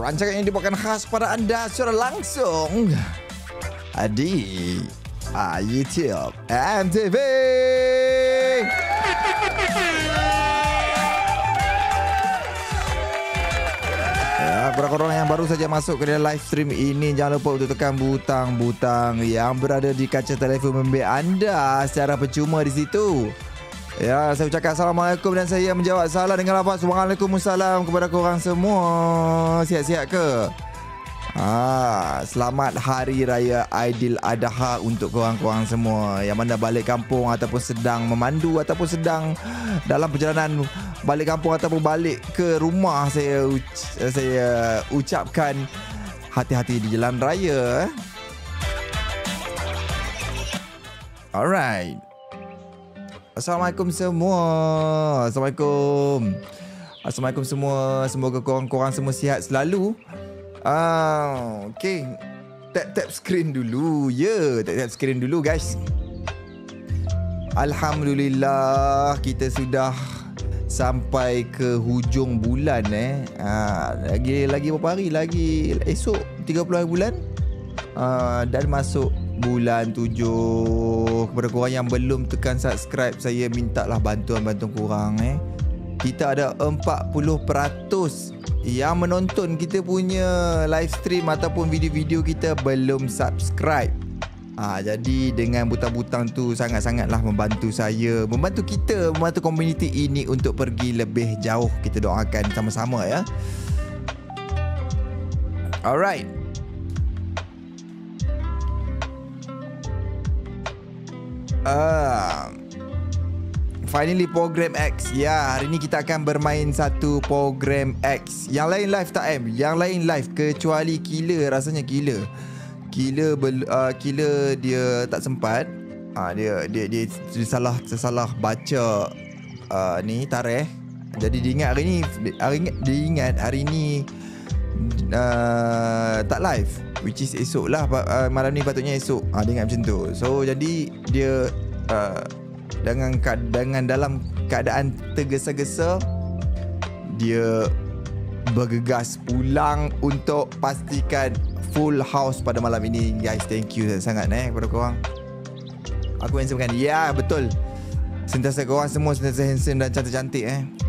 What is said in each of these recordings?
Rancangan ini dibawakan khas pada anda secara langsung di YouTube MTV. Kepada korang yang baru saja masuk ke dalam live stream ini, jangan lupa untuk tekan butang-butang yang berada di kaca telefon bimbit anda secara percuma di situ. Ya, saya ucapkan Assalamualaikum dan saya menjawab salam dengan lafaz Waalaikumsalam kepada korang semua. Sihat-sihat ke? Selamat Hari Raya Aidiladha untuk korang-korang semua yang mana balik kampung ataupun sedang memandu ataupun sedang dalam perjalanan balik kampung ataupun balik ke rumah. Saya ucapkan hati-hati di jalan raya. Alright. Assalamualaikum semua. Assalamualaikum semua. Semoga korang-korang semua sihat selalu. Okay. Tap screen dulu. Tap screen dulu guys. Alhamdulillah, kita sudah sampai ke hujung bulan lagi berapa hari lagi? Esok 30 hari bulan. Dan masuk bulan 7. Kepada korang yang belum tekan subscribe, saya mintalah bantuan korang. Kita ada 40% yang menonton kita punya live stream ataupun video-video kita belum subscribe. Jadi dengan butang-butang tu sangat-sangatlah membantu saya, membantu kita, membantu komuniti ini untuk pergi lebih jauh. Kita doakan sama-sama ya. Alright. Finally program X. Ya, hari ni kita akan bermain satu program X. Yang lain live tak Yang lain live kecuali Killer. Rasanya Killer dia tak sempat. Dia salah baca ni tarikh. Jadi dia ingat hari ni tak live, which is esok lah. Malam ni patutnya esok. Dia ingat macam tu. So jadi dia dengan dalam keadaan tergesa-gesa, dia bergegas pulang untuk pastikan full house pada malam ini. Guys, thank you sangat kepada korang. Aku handsome kan? Ya, betul. Sentiasa korang semua sentiasa handsome dan cantik-cantik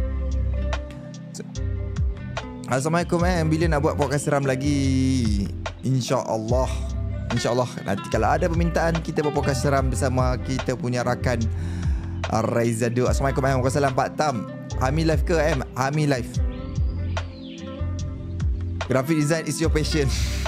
Assalamualaikum bila nak buat podcast seram lagi? InsyaAllah nanti kalau ada permintaan, kita buat podcast seram bersama kita punya rakan Raizado. Assalamualaikum warahmatullahi wabarakatuh. Pak Tam, Hami live ke Hami live. Graphic design is your passion.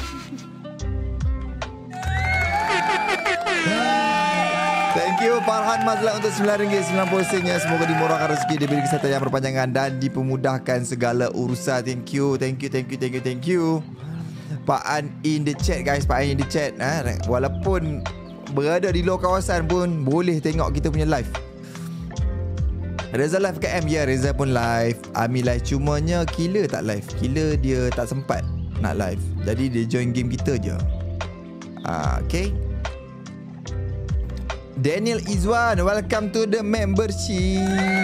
Thank you Farhan Mazlan untuk RM9.90. Semoga dimurahkan rezeki, diberi kesihatan yang berpanjangan dan dipermudahkan segala urusan. Thank you. Pak An in the chat guys. Pak An in the chat. Walaupun berada di luar kawasan pun boleh tengok kita punya live. Reza live ke M? Ya, Reza pun live. Ami live. Cumanya Killer tak live. Killer dia tak sempat nak live, jadi dia join game kita je. Okay. Daniel Izwan, welcome to the membership.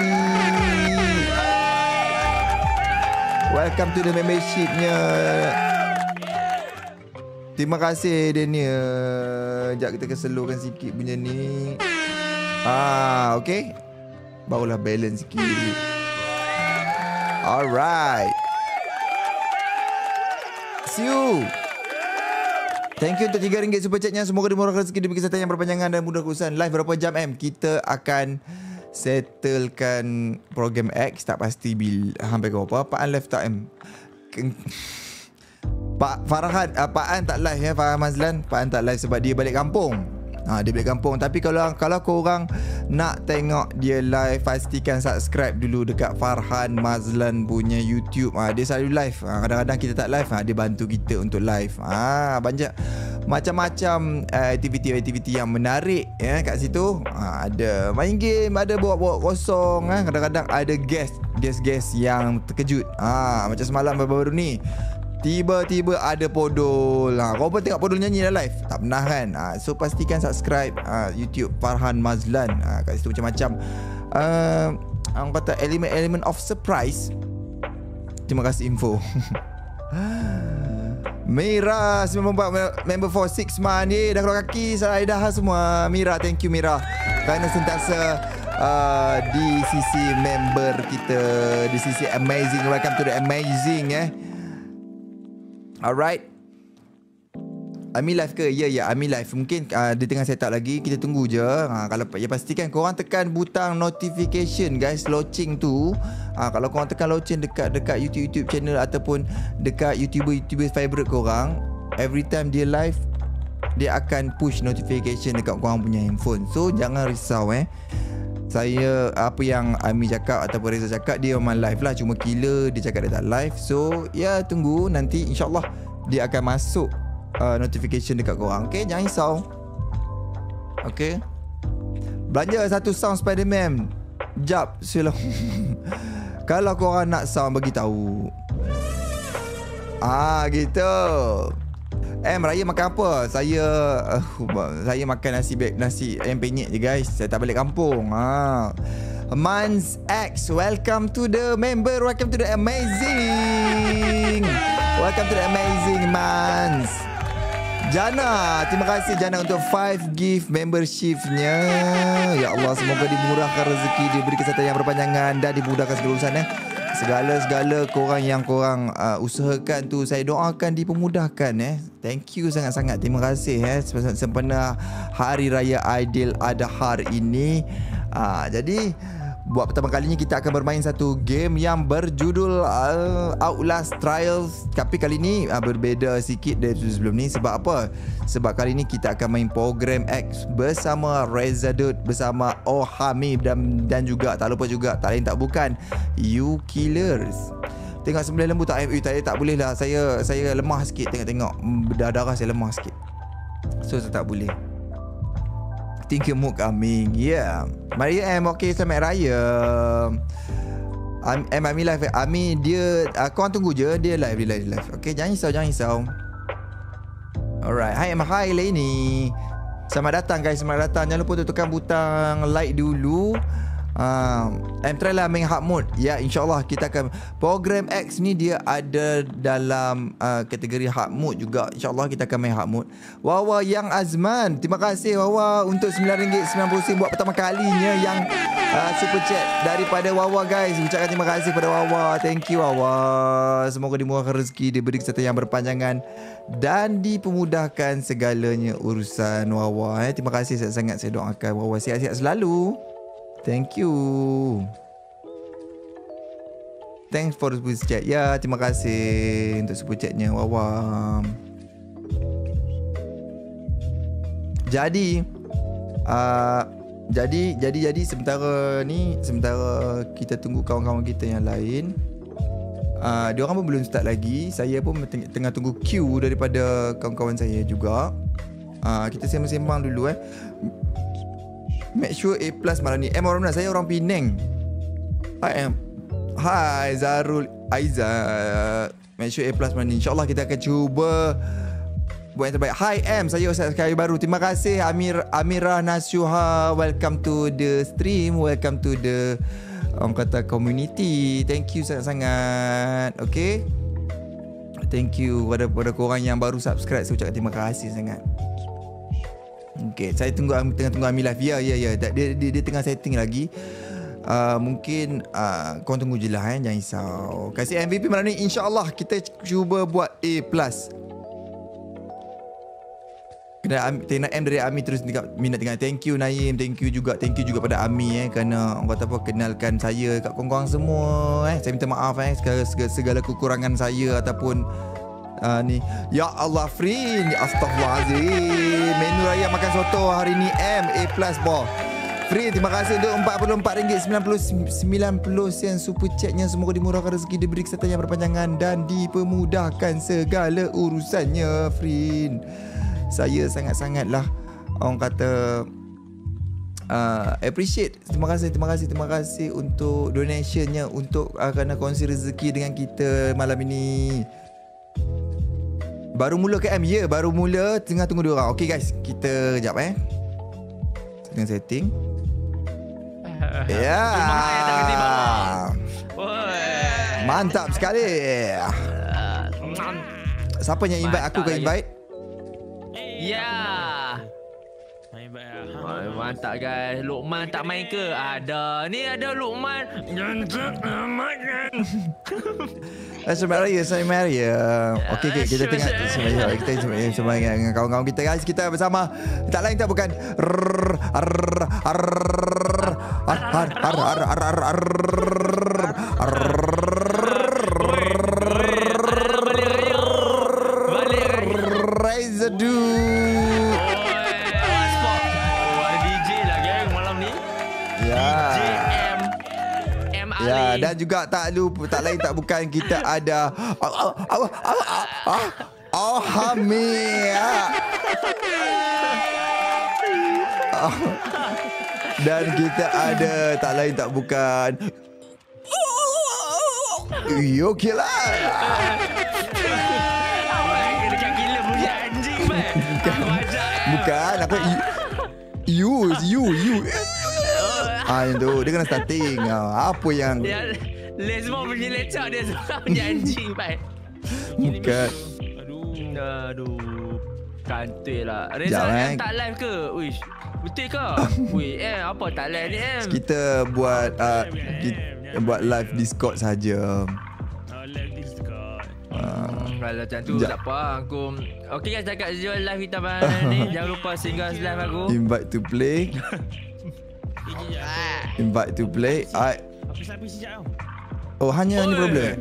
Welcome to the membershipnya. Terima kasih Daniel. Sekejap kita keselurkan sikit punya ni. Okay. Barulah balance sikit. Alright. See you. Thank you untuk RM3 super chatnya. Semoga dimurahkan rezeki, diberi kesihatan yang berpanjangan dan mudah urusan. Live berapa jam Kita akan settlekan program X. Tak pasti hampir berapa. Pak An live tak Pak Farhan, Pak An tak live Farhan Mazlan. Pak An tak live sebab dia balik kampung. Dia balik kampung. Tapi kalau korang nak tengok dia live, pastikan subscribe dulu dekat Farhan Mazlan punya YouTube. Dia selalu live. Kadang-kadang kita tak live, dia bantu kita untuk live. Banyak macam-macam aktiviti-aktiviti yang menarik kat situ. Ada main game, ada bawa-bawa kosong. Kadang-kadang ada guest yang terkejut. Macam semalam baru-baru ni, tiba-tiba ada Podol. Kau pun tengok Podol nyanyi dalam live? Tak pernah kan? So pastikan subscribe YouTube Farhan Mazlan. Kat situ macam-macam orang kata elemen of surprise. Terima kasih info. Mira 94 member for 6 month. Dah keluar kaki saya dah semua. Mira, thank you Mira. Kerana sentiasa di sisi member kita, di sisi amazing. Welcome to the amazing Alright. Ami live ke? Ya, Ami live. Mungkin dia tengah set up lagi. Kita tunggu je. Kalau ya pastikan korang tekan butang notification guys, launching tu. Kalau korang tekan launching dekat YouTube channel ataupun dekat YouTuber favorite korang, every time dia live, dia akan push notification dekat korang punya handphone. So jangan risau Saya apa yang Ami cakap ataupun Reza cakap, dia memang live lah. Cuma killer dia cakap dia tak live. So ya, tunggu nanti insyaAllah dia akan masuk notification dekat korang. Okay, jangan risau. Okay, belanja satu sound Spiderman. Jap, silau. Kalau korang nak sound, bagi tahu. Gitu. Raya makan apa? Saya makan nasi ayam penyet je guys. Saya tak balik kampung. Mans X, welcome to the member. Welcome to the amazing. Welcome to the amazing Mans. Jana, terima kasih Jana untuk 5 gift membership-nya. Ya Allah, semoga dimurahkan rezeki, diberi kesihatan yang berpanjangan dan dimudahkan segala urusan Segala korang yang korang usahakan tu, saya doakan dipermudahkan Thank you sangat-sangat. Terima kasih sempena Hari Raya Aidiladha ini. Jadi buat pertama kalinya kita akan bermain satu game yang berjudul Outlast Trials. Tapi kali ni berbeza sikit dari sebelum ni. Sebab apa? Sebab kali ni kita akan main Program X bersama Reza Dud, bersama Hamid dan juga tak lupa juga, tak lain tak bukan, You Killers. Tengok sebelah lembu tak? Tak boleh lah. Saya lemah sikit. Tengok darah saya lemah sikit. So saya tak boleh. Think you mood coming. Yeah. Maria M, okay, selamat raya. Ami live. Ami dia korang tunggu je, dia live. Okay, jangan risau. Alright. Hi Leni. Selamat datang guys, selamat datang. Jangan lupa untuk tekan butang like dulu. Try lah main hard mode. Ya, insyaAllah kita akan. Program X ni dia ada dalam kategori hard mode juga. InsyaAllah kita akan main hard mode. Wawa yang Azman, terima kasih Wawa untuk RM9.90 buat pertama kalinya yang super chat daripada Wawa guys. Ucapkan terima kasih pada Wawa. Thank you Wawa. Semoga dimurahkan rezeki, diberi kesihatan yang berpanjangan dan dipermudahkan segalanya urusan Wawa. Terima kasih sangat-sangat. Saya doakan Wawa sihat-sihat selalu. Thank you. Thanks for the super chat. Ya, terima kasih untuk super chatnya Wawa. Jadi sementara kita tunggu kawan-kawan kita yang lain. Diorang pun belum start lagi. Saya pun tengah tunggu queue daripada kawan-kawan saya juga. Kita sembang-sembang dulu Make sure A+ malam ni. Orang mana? Saya orang Penang. Hai Zarul Aiza. Make sure A+ malam ni. InsyaAllah kita akan cuba buat yang terbaik. Hi saya Ustaz sekali baru. Terima kasih Amirah Nasyuha. Welcome to the stream. Welcome to the orang kata community. Thank you sangat-sangat. Okay, thank you pada korang yang baru subscribe. Saya ucapkan terima kasih sangat. Okay, saya tengah tunggu Ami live. Ya. Dia tengah setting lagi. Mungkin korang tunggu je lah jangan risau. Kasih MVP malam ni. InsyaAllah kita cuba buat A+. Kena M dari Ami terus minat dengan. Thank you Naim. Thank you juga pada Ami kerana orang kata apa, kenalkan saya kat korang semua. Saya minta maaf segala kekurangan saya ataupun ni. Ya Allah, Frin. Astaghfirullahaladzim. Menu raya makan soto hari ni A+ boh. Frin, terima kasih untuk RM44.90 super chatnya. Semoga dimurahkan rezeki, diberi kesihatan yang berpanjangan dan dipermudahkan segala urusannya, Frin. Saya sangat-sangatlah orang kata appreciate. Terima kasih untuk donationnya, untuk kerana kongsi rezeki dengan kita malam ini. Baru mula ke M? Ya, baru mula. Tengah tunggu dia orang. Okay guys, kita sekejap tengah setting. Ya. Mantap sekali. Siapa yang invite aku ke invite? Ya. Mantap guys. Luqman tak main ke? Ada. Ni ada Luqman. Selamat Raya. Okey, kita tengok kita dengan kawan-kawan kita guys. Kita bersama tak lain tak bukan Ya, dan juga tak lain tak bukan kita ada Hamid. Dan kita ada tak lain tak bukan Yoki lah. Bukan aku you. Itu dia kena starting. Apa yang dia semua punya lecak dia semua punya anjing pai. Bukan. Aduh. Kantoi lah. Reza tak live ke? Uish. Betul ke? Weh, apa tak live ni Kita buat buat live Discord saja. Live Discord. Kalau macam tu tak apa aku. Okey guys, cakap jual live kita ni. Jangan lupa singgah live aku. Invite to play. Invite to play. Habis sekejap tau. Oh, hanya ni problem.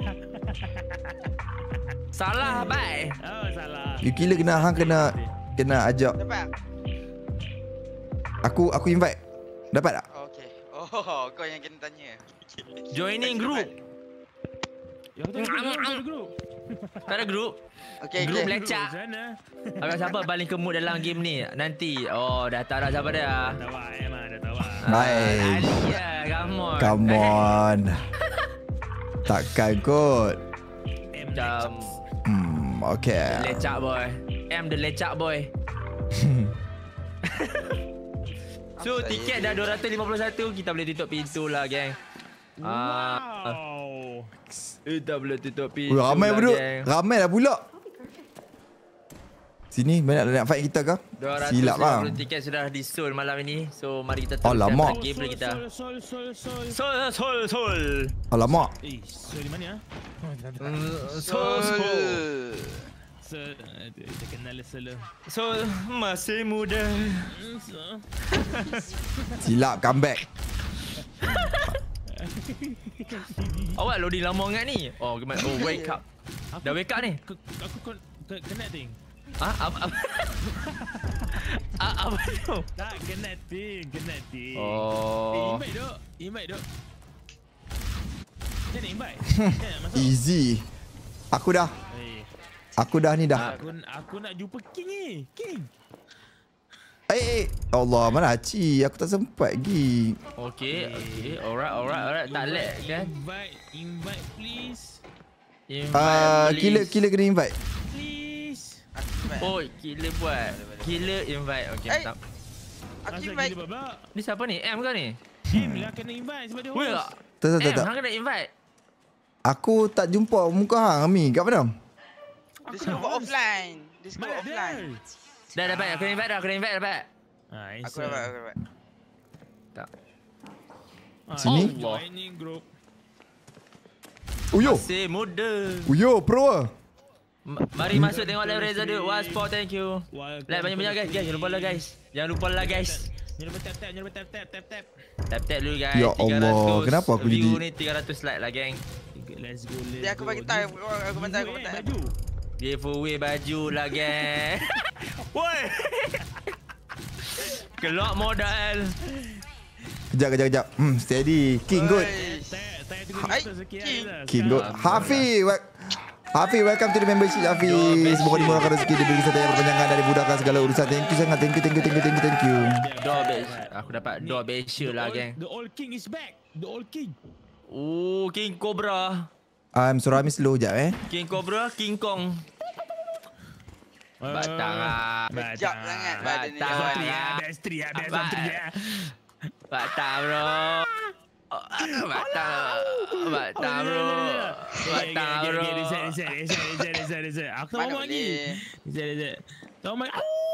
Salah bai. Oh, salah. You kira kena ajak. Dapat? Aku invite. Dapat tak? Okey. Oh, kau yang kena tanya. Joining group. Ya, ada group. Tak ada group. Okey, Group okey. lecak. Sana. Agak siapa paling kemut dalam game ni? Nanti. Oh, dah tahu dah siapa dia. Tawa Emma dah tawa. Baik. Alia, come on. Come on. Takkan kot. Macam Okay. lecak boy. The lecak boy. So tiket dah 251. Kita boleh tutup pintu lah geng. Wow. Kita boleh tutup pintu Ramai lah, bro. geng. Ramai lah pula. Sini banyak nak fight kita ke? Silap bang. 250 tiket sudah disold malam ini. So mari kita Alamak. teruskan gameplay kita. Sol. Sol. Alamak. Sol di mana? Sol. Sol. Dia kenal Sol. Sol masih muda. Silap comeback. Awak loading lama sangat ni. Oh wake up. Dah wake up ni. Aku connecting. Apa tu? Tak connecting. Oh. Invite dok. Jangan invite. Easy. Aku dah ni dah. Aku nak jumpa King ni. King. Allah, mana Haci? Aku tak sempat lagi. Okay. Alright. Tak lag kan? Invite please. Killer kena invite. Please. Oh, killer buat. Killer invite. Okay, Hey. tak. Aku Asal invite. gila babak. Ni siapa ni? M ke ni? Lah kena invite sebab dia Weh host. tak? Tak. Hang kena invite. Aku tak jumpa muka hang Ami. Kat mana? Discord offline. Discord Mana offline. dia? Dah dapat. Kena invite dapat. Aku dapat. Tak. Sini? Joining group. Uyo. Si muda. Uyo pro. Mari masuk tengok live Reza dulu. Wasport, thank you. Like banyak-banyak guys. Jangan lupa lah guys. Jangan lupa tap. Tap dulu guys. Ya Allah, kenapa aku view jadi- ni 300 like lah geng. Let's go. Dia aku bagi tahu. Aku bantai. Baju. Giveaway baju lah geng. Woi. Keluar modal. Kejap. Steady. King good. Tanya tunggu Hai, sikit. King. King good. Hafiz, welcome to the membership Hafiz. Semoga dimurahkan rezeki, diberi kesehatan yang berpanjangan dan dimudahkan segala urusan. Thank you sangat. Thank you. Door base. Aku dapat door base lah geng. The old king is back. The old king. Oh, King Cobra. Suara Ami slow jap King Cobra, King Kong. Batang lah. Kejap sangat badan ni. Batang. Best three. Batang bro. Batang bro. Reset. Reza. Aku tak Mana mau lagi. boleh. Reza. Tak mau.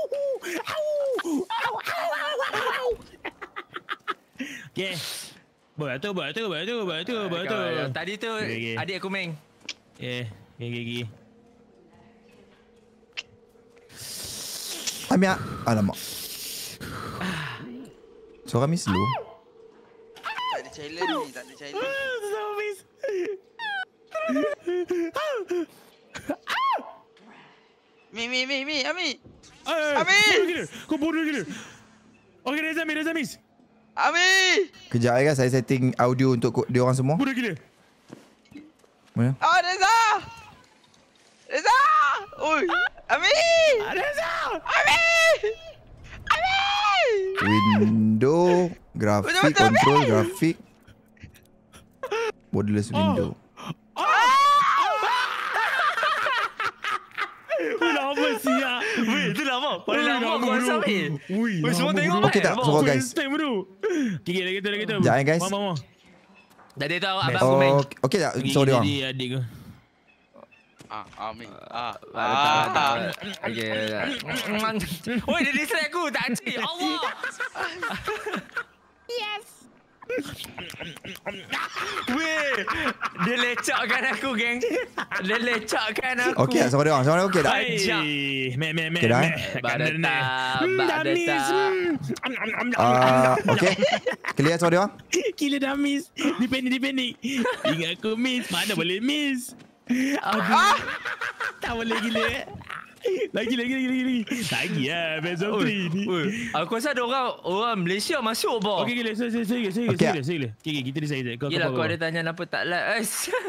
Okay. Buat tu. Tadi tu Okay. adik aku main. Okay. Ambil. Alamak. Suara Miss Lu. Tak ada challenge ni, tak ada challenge. Mi, Ami. Ami! Kau bodoh gila. Okay, Reza miss. Ami! Kejap guys, saya setting audio untuk dia orang semua. Bodoh gila. Mana? Oh, Reza! Oi! Ami! Reza! Ami! Window, grafik, Betul, control, grafik. Borderless window. Lama siap. Weh, tu lama. Paling lama aku rasa weh. Ui, Weh, semua tengok Okey tak? Semua guys. Time dulu. Okay, lagi tu. Sekejap, guys. Mama. Tadi tahu abang aku main. Okey tak? Suara dia orang. Adik aku. Ami. Okay. Oi, dia distract aku. Tak cik. Allah. Weh, dia lecakkan aku, geng. Dia lecakkan aku. Okey tak? Suara dia orang. Suara dia okey tak? Ajak. Okay, dah, okey. Clear suara dia orang? Gila dah miss. Dipendek. Ingat aku miss. Mana boleh miss. Tak boleh gila. Lagi. Lagi lah. Best of 3 ni. Aku rasa ada orang Malaysia masuk bo. Okey, gila. Saya gila. Okay, kita decide. Gila, kau ada tanya kenapa tak like.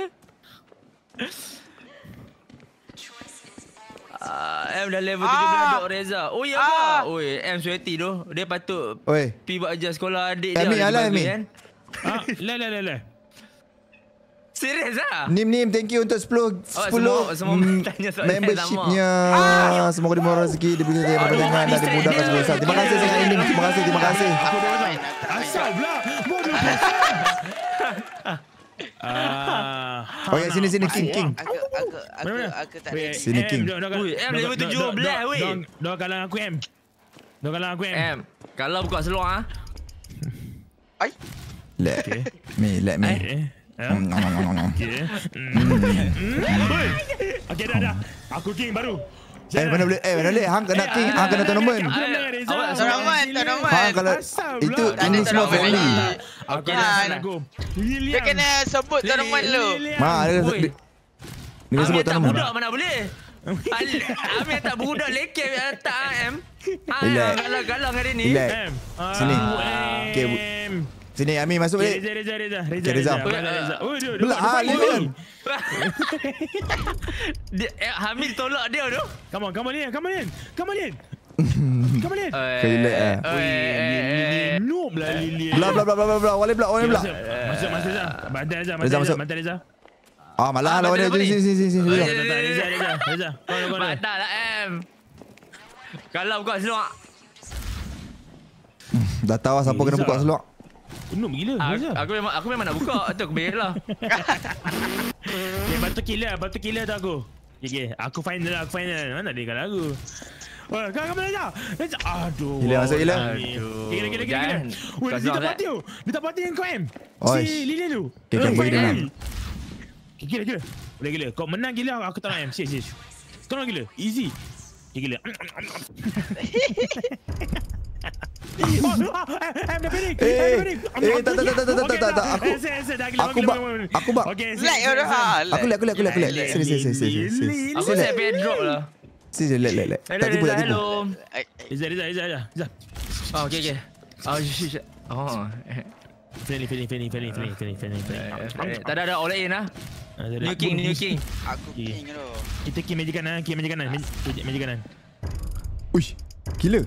M dah level 13 dok Reza. Oh ya ke? Oi, M sweaty tu. Dia patut Oi. pi buat ajar sekolah adik dia. Amin, alah, Amin. Lah. Serius ah? Nim, thank you untuk 10 semua tanya soalan membershipnya. Semoga dimurah rezeki, diberi pertandingan dan dimudahkan segala usaha. Terima kasih sangat Nim. Terima kasih. Asal pula. Bodoh. Okey, sini King. Aku tak ready. Sini King. M level 17 weh. Dah kalah aku M. M, kalau buka seluar Ai. Let me. Okay, dah. Aku king baru. Mana boleh hang kena King, hang kena tournament. Tournament. Hang kalau itu ini semua friendly. Aku Dia kena sebut tournament lu. Dia sebut tak tournament. budak mana boleh. Amir tak budak lekeh tak M. Relax. Galang hari ni. Relax. Sini. Okey. Sini Ami masuk balik. Reza. Belak Lilian. Hamil tolak dia tu. Come on. Relax ah. Noob lah Lilian. Bla. Wale blak. Masuk Reza. Bantai Reza. Malah lawan dia. Sini. Reza. Kau. Tak lah M. Kalau buka seluar. Dah tahu siapa kena buka seluar. Noob gila Reza. Aku memang nak buka. Tu aku belah. Okay, batu killer tu aku. Okay, aku final. Mana dia kalah aku? Wah, kau Reza. Aduh. Gila, masuk gila. Gila. Weh, dia tak parti dengan kau M. Si Lilian tu. Okay, bagi dia menang. Gila. Boleh. Kau menang gila, aku tak nak M. Serius. Kau nak gila. Easy. Gila. I'm dah panik. Tak. Aku bak. Like orang. Aku lihat. Sini. Aku saya pay drop lah. Sini, lihat. Tak tipu. Hello. Reza. Okay. Shit. Friendly. Tak ada all in lah. New King. Aku king tu. Kita king magic kanan. Magic kanan. Uish, gila.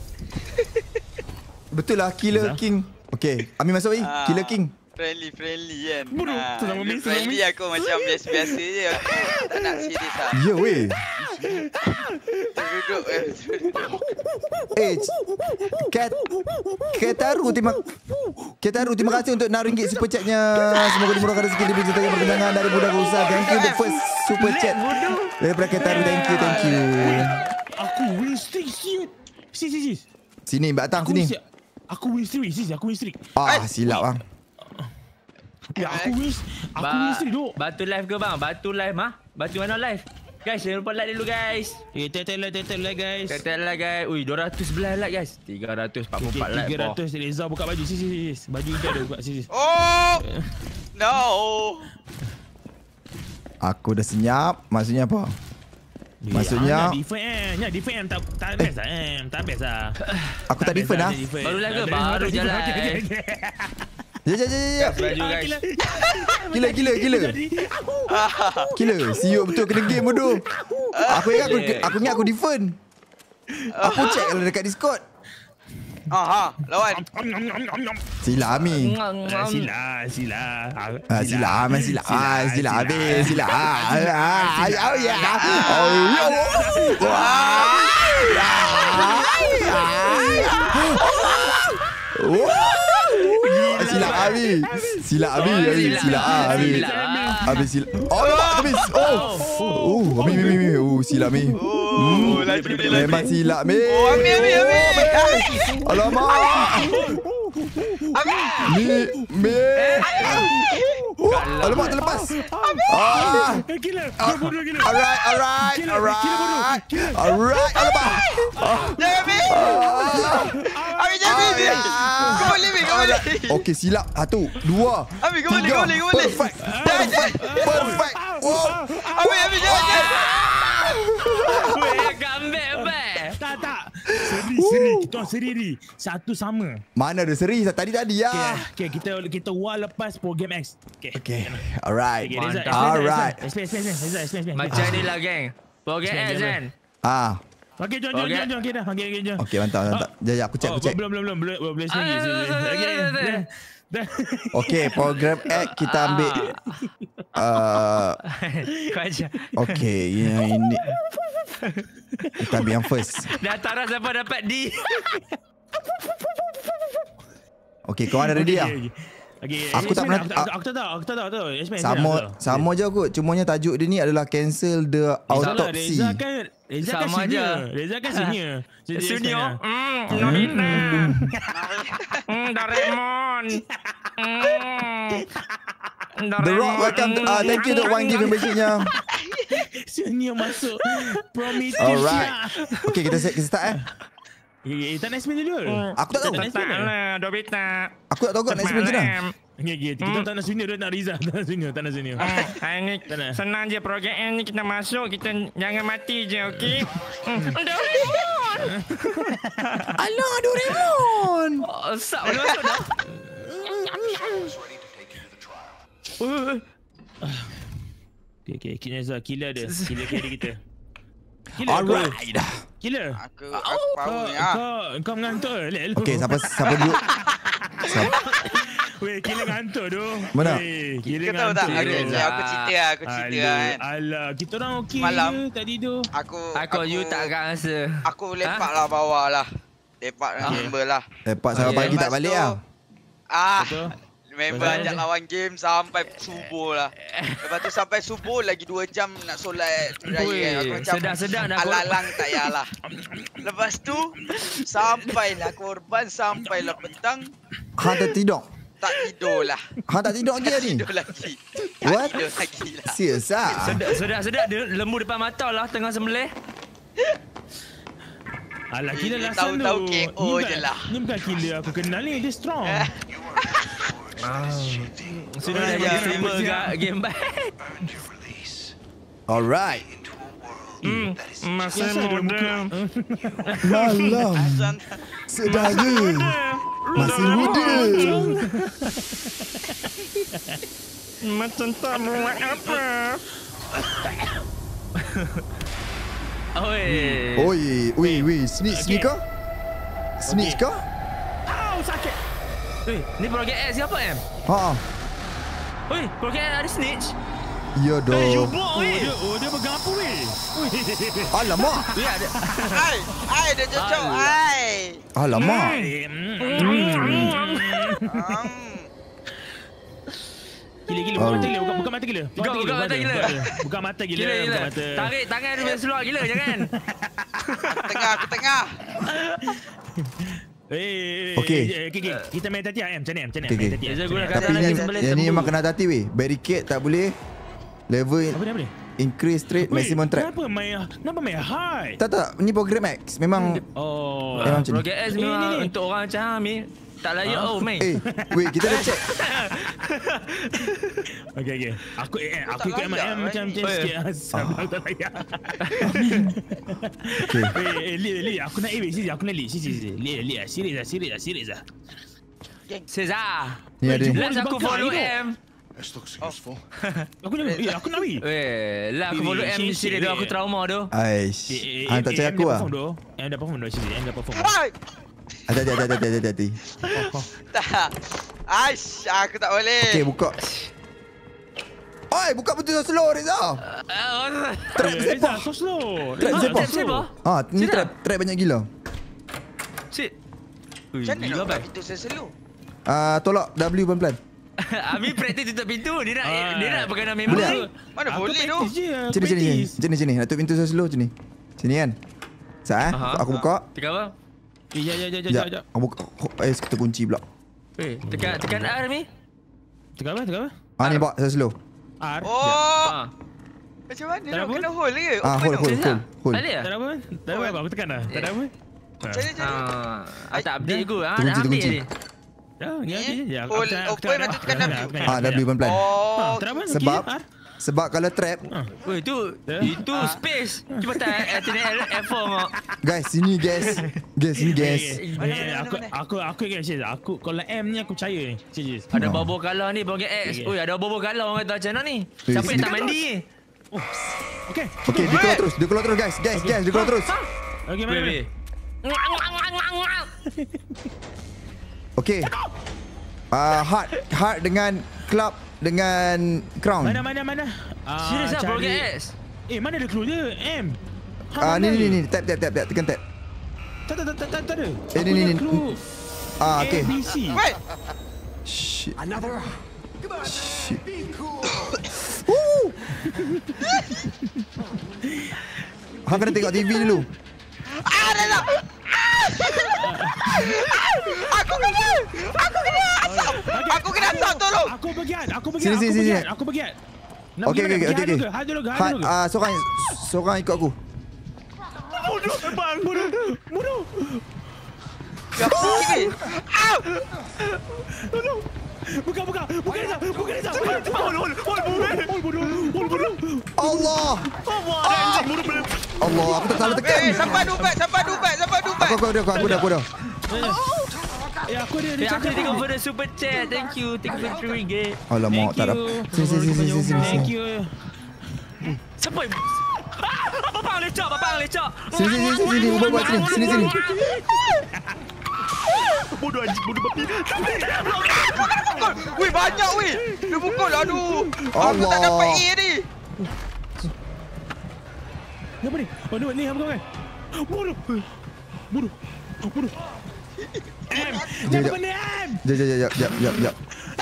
Betul lah, killer king. Okay, Ami masuk ni. Killer king. Friendly kan. Bodoh, tu sama miss. Friendly aku macam biasa je. Aku tak nak serius lah. Ya weh. Duduk. Ketaru terima kasih untuk RM6 super chatnya. Semoga dimurahkan rezeki diberi serta perkenangan dari budak usaha. Thank you the first super chat daripada Ketaru. Thank you. Aku win streak siut. Sis. Sini Mbak Tang sini. Aku win streak sis. Aku win streak. Silap bang. Ya aku win streak duk. Batu live ke bang? Batu live mah? Batu mana live? Guys, jangan lupa like dulu guys. Tetel like guys. Tetel like guys. Ui, 211 like guys. 344 like. 300 Reza buka baju sis. Baju dia ada buka sis. Oh. No. Aku dah senyap. Maksudnya apa? Maksudnya Nak defend tak best tak best lah. Aku tak defend lah. Baru live ke? Baru jalan. Ya. Baju guys. Gila. Siuk betul kena game bodoh. Aku ingat aku defend. Aku check kalau dekat Discord. Lawan. Sila Ami. Sila. Sila habis. Sila. Oh ya. Sila Abi. Habis sila. Oh, habis. Ami. Sila Ami. Memang sila Ami. Ami. Alamak. Mi. Alamak terlepas. Gila. Alright. Alamak. Jangan. Kau boleh. Okey, silap. 1, 2, Abi, kau boleh. Perfect. Wow. Abi, jangan. Weh, comeback back. Tak. Seri. Kita seri. Satu sama. Mana ada seri? Tadi lah. Okay, kita war lepas pro game X. Okay. Alright. Alright. Explain. Macam ni lah geng. Program X kan? Okay, jom. Okay, dah. Jom. Okay, mantap. Jap, aku check. Belum. Boleh sekali. Okay, program X kita ambil. Kau aja. Okay, ini. Kita ambil yang first. Dah taras siapa dapat D. Okay, kau ada ready lah? Okay, aku tak pernah. Aku tak tahu. Sama je kot. Cumanya tajuk dia ni adalah cancel the autopsy. Reza kan senior. Senior. Nobita. Doraemon. The Rock, welcome. Thank you untuk one gift membershipnya. Senior masuk. Prometheus. Alright. Okay, kita start tak nak explain dulu. Aku tak tahu. Nobita. Aku tak tahu kau nak explain macam mana. Kita tak nak senior, dia nak Riza. Tak nak senior. Ini senang je program ni, kita masuk, kita jangan mati je, okey? Doraemon! Alah, Doraemon! Sak boleh masuk dah. Okay, killer dia. Killer carry kita. Alright. Killer. Aku tahu ni Kau mengantuk. Okay, siapa dulu? Weh, killer ngantuk tu. Mana? Killer Kau tahu tak? ngantuk. Aku cerita kan. Alah, kita orang okey Malam. je tak tidur. Aku You tak rasa. Aku lepak lah bawah lah. Lepak dengan member lah. Lepas sampai pagi tak balik lah. Betul. Member ajak lawan game sampai subuh lah. Lepas tu sampai subuh lagi 2 jam nak solat raya. Aku macam sedap dah. alalang tak payahlah. Lepas tu sampailah korban, sampailah petang. Hang tertidur? Tak tidur lah. Hang tak tidur lagi ni? Tidur lagi. What? Tidur lagi lah. Serius lah? Sedap dia lembu depan mata lah tengah sembelih. Alah, killer lah Tahu-tahu KO je lah. Ni bukan killer aku kenal ni, dia strong. Sudah dah jadi streamer kat game baik. Alright. Masa muda. Malam. Saudara. Masih muda. Macam tak buat apa. Oi, snitch kah? Snitch kah? Sakit. Ni program X siapa em? Oi, program X ada snitch. Ya doh. Dia pegang apa weh? Alamak. Ya ada. Ai, dia cocok. Ai. Alamak. Gila, buka mata gila. Buka mata gila. Buka mata gila. Gila. Buka mata. Tarik tangan dia seluar gila, jangan. Aku tengah. Okey. Kita main tadi macam ni. Okey. Tapi ni memang kena hati weh. Barricade tak boleh. Level Apa dia? increase straight maximum trap. Kenapa main high? Tak. Ni program X. Memang Oh. macam ni. Project S memang untuk orang macam Ami tak layak main. Wait, kita dah check. Okey. Aku ikut MIM macam sikit. Tak layak. Okey. Li, aku nak sini. Aku nak sini. Li, serius lah. Cesar. Ni ada ni. Let's aku follow M. This looks useful. Aku nak weh. Lah aku follow M di sini aku trauma tu. Aish. Hang tak check aku lah. M dah perform dah sini. M dah perform. Hati. Tak. Aish, aku tak boleh. Okey, buka. Oi, buka betul slow Reza. Trap sepak. So slow. Trap sepak. Ni Sedap. trap banyak gila. Cik. Macam mana nak buka pintu selalu? Tolak W pelan-pelan. Ami praktis tutup pintu. Dia nak berkenaan Boleh member. Mana boleh tu? Sini. Nak tutup pintu slow macam ni. Sini kan. Sat aku buka. Tekan apa? Ya. Aku buka. Kita kunci pula. Tekan R ni. Tekan apa? Ni bawa slow. R. Oh. Macam mana nak kena hold ke? Hold. Boleh Tak tak? ada apa. Aku tekan dah. Tak ada apa. Macam mana? Tak update aku. Terkunci. Ya. Open macam tekan W. W pelan-pelan. Oh. Sebab kalau trap. Weh itu space. Cepat F4 ngok. Guys, sini guys. Aku ingat Syed. Aku kalau M ni aku percaya ni. Syed. Ada bobo kalah ni Bogey X. Oi, ada bobo kalah orang kata macam mana ni? Siapa yang tak mandi ni? Okey. Okey, dia keluar terus guys. Dia keluar terus. Okey, mana? Okey. Heart dengan club dengan crown. Mana? Serius lah Bogey X. Mana ada clue dia? M. Ni tap tekan tap. Tak ada. Ni. Clue. Okey. ABC. Wait. Shit. Another. Come on. Shit. Be cool. Hang kena tengok TV dulu. Dah. Aku kena asap tolong. Aku bagian. Sini. Aku bagian. Okey. Had dulu. Seorang ikut aku. Bodoh. Apa ni? Tolong. Buka Reza. Bodoh. Allah, aku tak salah tekan. Sampai dubat. Aku dah. Aku dia Aku tengok for the super chat. Thank you for ringgit. Alamak, tak dapat. Sini. Thank you. Siapa? Bapak lecak. Sini. Buat sini. Bodoh babi. Weh, banyak weh. Dia pukul. Aduh. Aku Allah. tak dapat A ni. Apa ni? Ni apa kan? Bodoh. M. Jangan benda M. Jap.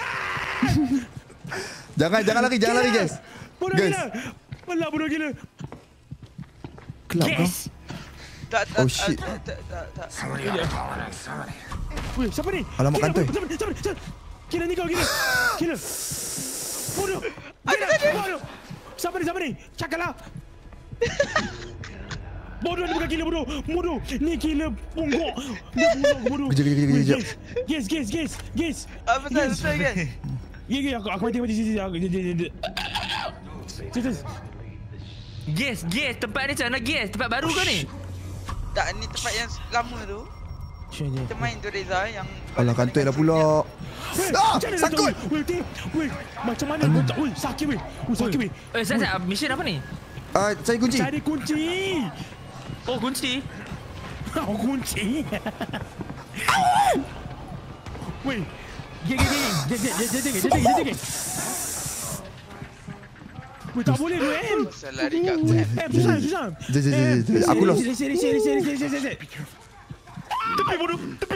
Jangan lari guys. Bodoh Guys. gila. Alah bodoh gila. Kelab kau. Tak. Oh, shit. Tak. Weh, siapa ni? Alamak, kantoi. Siapa? Gila ni kau gila. Bodoh. Bodoh. Siapa ni? Cakaplah. Bodoh ni bukan gila bodoh. Ni gila pungguk. Dia bodoh. Kejap. Guys. Apa betul kan? Ya, aku mati. Guess. Tempat ni macam mana guess? Tempat baru ke ni? Tak, ni tempat yang lama tu. Kita main tu Reza yang Alah, kantoi dah pula. Sangkut. Weh, macam mana kau tak? Weh, sakit weh. Saya mission apa ni? Cari kunci. Cari kunci. Oh, kunci. Kunci. Weh. Dia. Weh, tak boleh tu M. salah dekat aku. Susah. Aku lost. Sini. Tepi bodoh.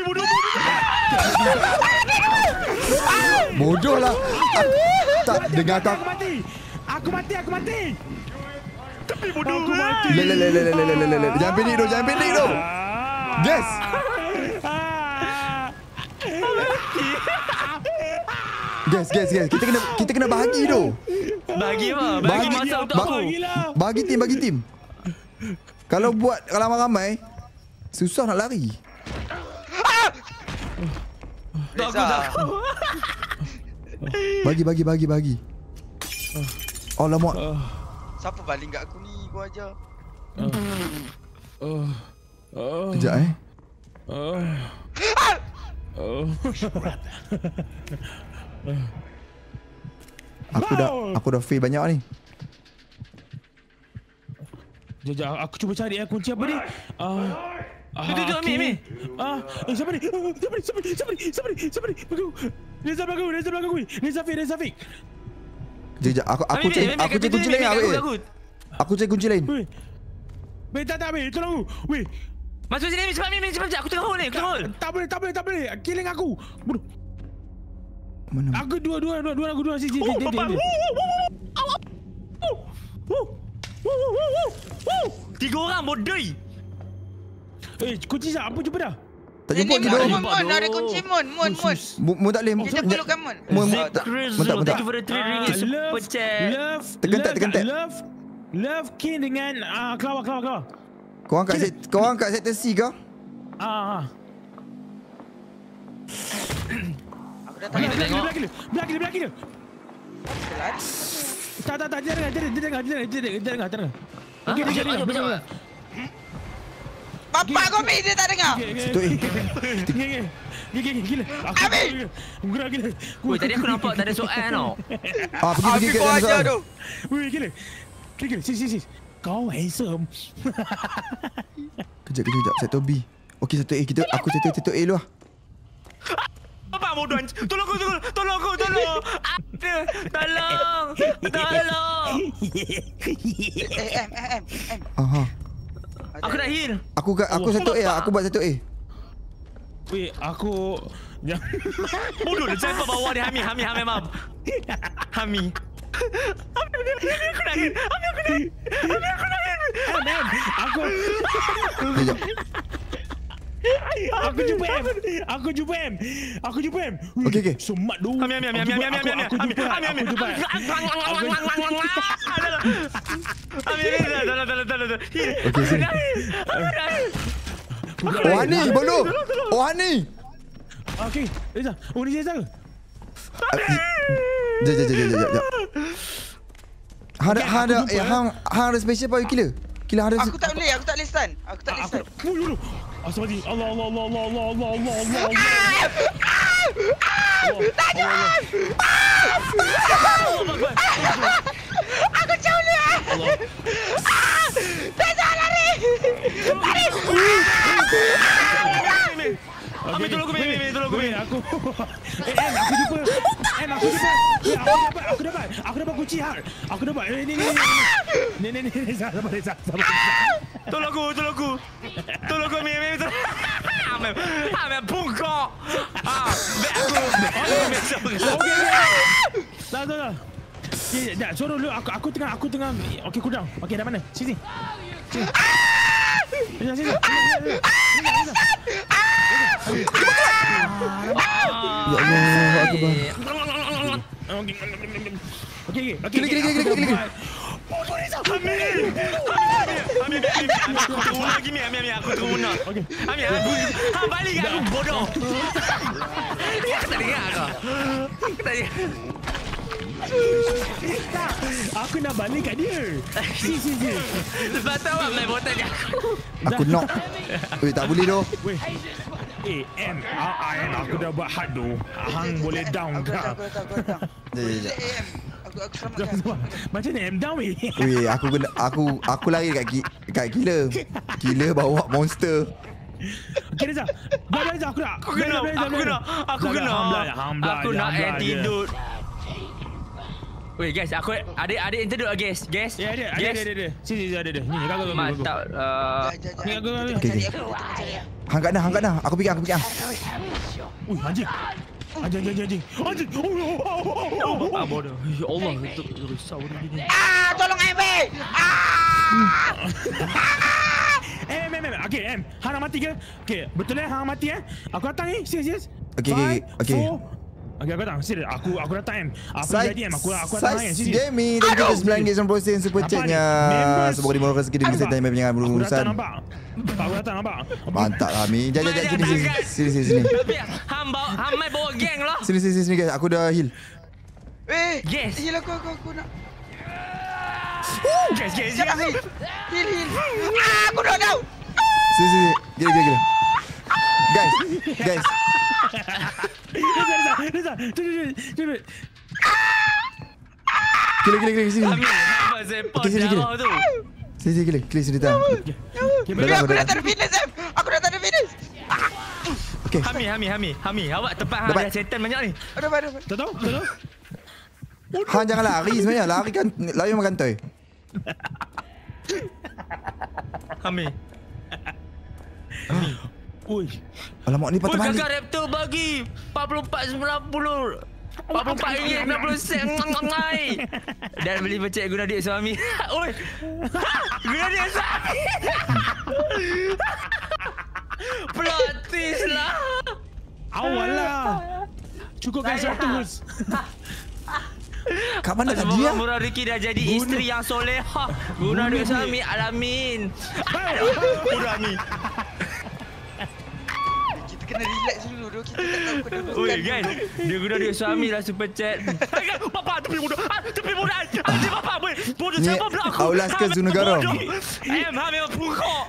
Bodoh lah. Tak dengar kau. Aku mati. Tepi bodoh. Jangan panik tu. Guys. Guys, kita kena bahagi tu. Bagi apa? Bagi masa untuk aku. Bagi tim. Kalau buat ramai-ramai susah nak lari. Bagi. Alamak. Siapa baling kat aku ni? Gua ajar. Kejap Aku dah fail banyak ni. Jom, aku cuba cari kunci apa ni? Tengok Mi. Siapa ni? Reza belakang aku. Reza Fik. Jap, aku cek kunci lain. Aku cek kunci lain. Weh, tak, tolong aku. Weh. Masuk sini cepat. Aku tengah hold ni. Tak boleh. Killing aku. Bodoh. Mana? Aku dua sini. Tiga orang bodoh. Kunci apa jumpa dah? Tak jumpa lagi tu. Mon, ada kunci Mon. Mu tak boleh. Kita perlukan Mon. Thank you for the 3 ringgit super chat. Tekan tak. Love King dengan Keluar. Korang kat sektor C ke? Aku dah tanya. Belakang dia. Tak, dia dengar. Okey, dia dengar. Bapak kau Mi, dia tak dengar. Gila. Gila. Weh, tadi aku nampak tak ada soal tau. Pergi Kau ajar tu. Weh, gila. Sis. Kau handsome. Kejap. Sektor B. Okey, sektor A. Aku sektor A dulu lah. Apa bodoh? Tolong aku. Tolong. Aha. Aku nak heal. Aku sektor A lah. Aku buat sektor A. Weh, aku Bodoh dia sampai bawah dia. Hami, mam. Hami. Aku nak heal. Kejap. Aku jumpa M. Okey. Semat dulu. Hami. Okey, sini. Hani, bodoh. Hani. Okey, Reza. Ni Reza ke? Jap. Hang ada special power killer. Aku tak boleh stun. Dulu. Astagfirullah. Allah. Aku jauh ni. Tak lari. Ami, tolong aku. Aku jumpa. Aku dapat kunci hard. Aku dapat. Ni. Sabar. Tolong aku. Mi. Ami bungkok. Back aku. Tak. Sekejap, suruh dulu. Aku tengah. Okey, cooldown. Okey, dah mana? Sini. Sini. Ya Allah, akbar. Okey. Klik. Aku teruna. Ami, balik aku bodoh. Aku tak dengar kau. Aku nak balik kat dia. Si. Sebab tahu main botak je Aku knock. Weh, tak boleh doh. Weh. M. Aku dah buat hard tu. Hang boleh down ke? Jap. Aku selamatkan. Macam ni M down weh. Weh, aku lari kat killer. Killer bawa monster. Okay, Reza. Reza, aku nak. Aku nak antidote. Weh guys, aku ada antidote lah guys. Ya, ada. Sini ada. Ni, kau. Mantap. Ni aku. Hang kat dah. Aku pegang. Ui, anjing. Anjing. Bodoh. Ya Allah, itu risau dia gini. Tolong MB. Okay, Hang nak mati ke? Okay, betul Hang mati Aku datang ni, serius. Okay. Okay, aku datang, serius. Aku datang Apa jadi Aku datang Size Gaming. Thank you for 9 90% super chatnya. Semoga dimurahkan rezeki dengan setan yang jangan berurusan. Aku datang nampak. Mantap lah Mi. Jangan sini. Tapi hang mai bawa geng lah. Sini guys. Aku dah heal. Yes. Heal aku nak. Guys. Jangan heal. Aku dah down. Sini. Gila. Guys. Reza. Cepat. Gila sini. Kami nampak sepak jauh tu. Sini gila. Sini tak. Aku dah tak ada finish, Sam. Aku dah tak ada finish. Okay. Hami. Awak tempat hang Dapat. ada setan banyak ni. Dapat. Tak tahu? Hang jangan lari sebenarnya. Lari makan toy. Hami. Ui. Alamak ni patah balik. Kakak Raptor bagi 44.90. 44 ringgit 90 sen. Dan beli pecek guna duit suami. Oi. Guna duit suami. Plot twist lah. Awal lah. Cukupkan 100. Kat mana tadi Semoga ya? murah rezeki dah jadi isteri yang solehah. Guna duit suami. Alamin. Udah ni. Kita kena relax dulu. Kita tak tahu kena duduk. Oi guys, dia guna duit suami lah super chat. Papa tepi muda. Anjing papa boy. Bodoh Ni siapa pula aku. Aulas ke Zoo Negara? Ha memang pukul.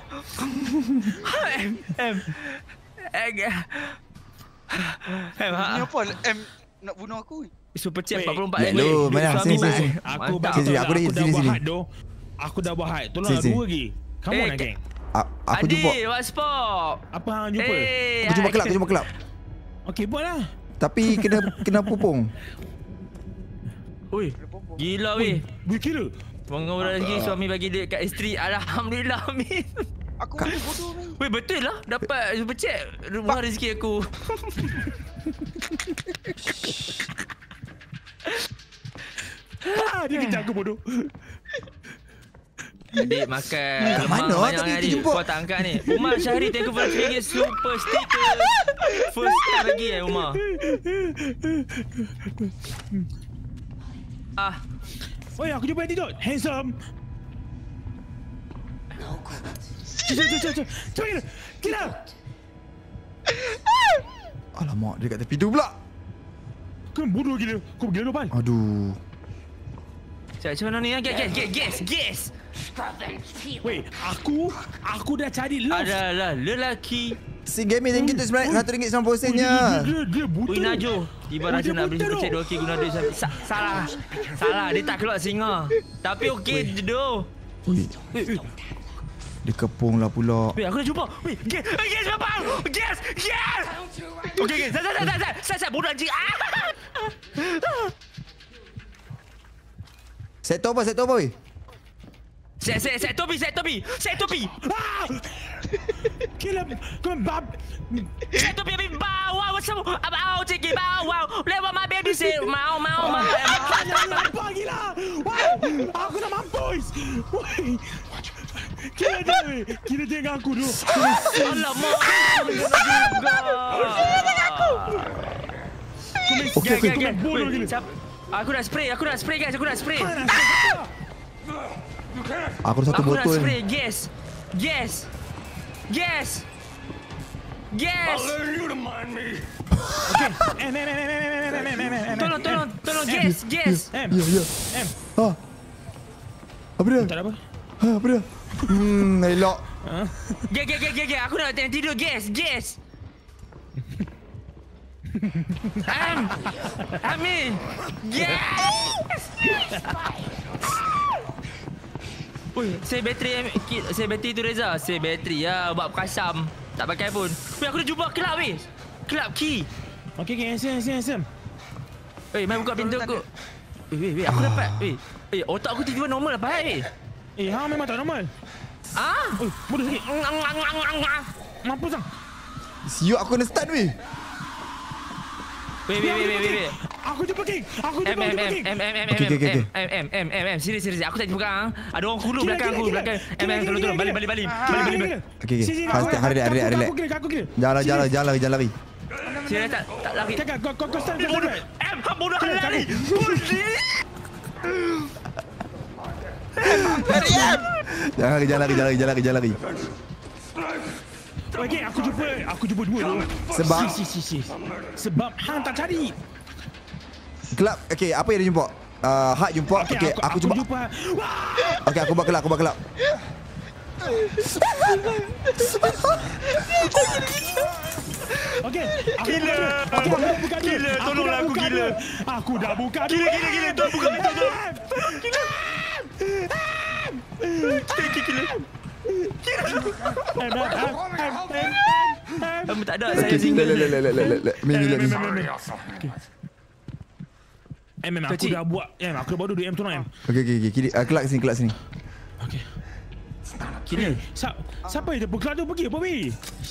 Ni apa? Nak bunuh aku. Super chat Wait. 44 Hello, mana? Sini. Aku Mantap. Sini, aku dah hit, sini. Aku dah buat hide. Tolong Sini. dua lagi. Come on geng. Aku jumpa. Adi, what's pop? Apa hang jumpa? Aku jumpa kelab. Okey, buatlah. Tapi kena pupung. Oi, gila weh. Boleh kira. Mengurang rezeki suami bagi duit kat isteri. Alhamdulillah amin. Aku bodoh ni. Weh betul lah dapat super chat rumah rezeki aku. Dia kejar aku bodoh. Adik makan Kat lemak mana banyak tadi adik. jumpa? Kau tak angkat ni. Umar Syahri thank you for the super sticker. First time lagi Umar. Oi, aku jumpa yang tidur. Handsome. Cepat kira. Alamak, dia kat tepi tu pula. Kau bodoh gila. Kau gila depan. Aduh. Macam mana ni? Guess. Weh, aku dah cari love. Adalah lelaki. Si Gaming thank you tu RM1.90-nya. Dia buta. Ui Najo. Tiba rasa nak beli super chat 2k guna duit sampai. Salah. Dia tak keluar singa. Tapi okey je doh. Dia kepung lah pula. Weh, aku dah jumpa. Weh, guess berapa? Guess. Okey. Saya bodoh anjing. Set top apa weh? Set topi. Kila. Kau bab. Set topi habis bawah. Abang ciki bawah. Lewat my baby say mau. Apa gila? Wow, aku dah mampus. Kira dia weh. Kira dia dengan aku dulu. Alamak. Okey. Bodoh gila. Aku nak spray guys. Aku dah satu Aku nak botol. spray. Guess. Tolong guess. Ya. Apa dia? Tak ada apa. Apa dia? Elok. Guess. Aku nak tidur. Guess. Amin. Yes. Ui, saya bateri tu Reza. Saya bateri ya buat kasam. Tak pakai pun. Weh, aku dah jumpa kelab weh. Kelab key. Okey, handsome. Weh, main buka pintu aku. Weh, aku dapat. Weh, otak aku tiba-tiba normal apa weh? Hang memang tak normal. Bodoh sikit. Mampus lah. Siuk aku kena stun weh. Wait. Aku jumpa King. Aku jumpa King. Serius. Aku tak jumpa kang. Ada orang kulu belakang aku. Belakang. Tolong. Balik. Okay. Relax. Jangan lari. Serius tak lari. Kakak, kau stun. Hang bodoh lari. Jangan lari. Okay, aku jumpa dua tu. Sebab? Sebab hang tak cari. Kelab. Okay, apa yang dia jumpa? Hak jumpa. Okay, aku cuba. Okay, aku buat kelab. Okay, Gila. Tolonglah aku gila. Aku dah buka. Gila. Tolong buka pintu. Gila. Tak ada saya single. Mimi. Aku dah buat. Aku baru 2M tolong. Okay. Kelab sini. Okay. Kira. Siapa yang tepuk kelab tu pergi apa weh?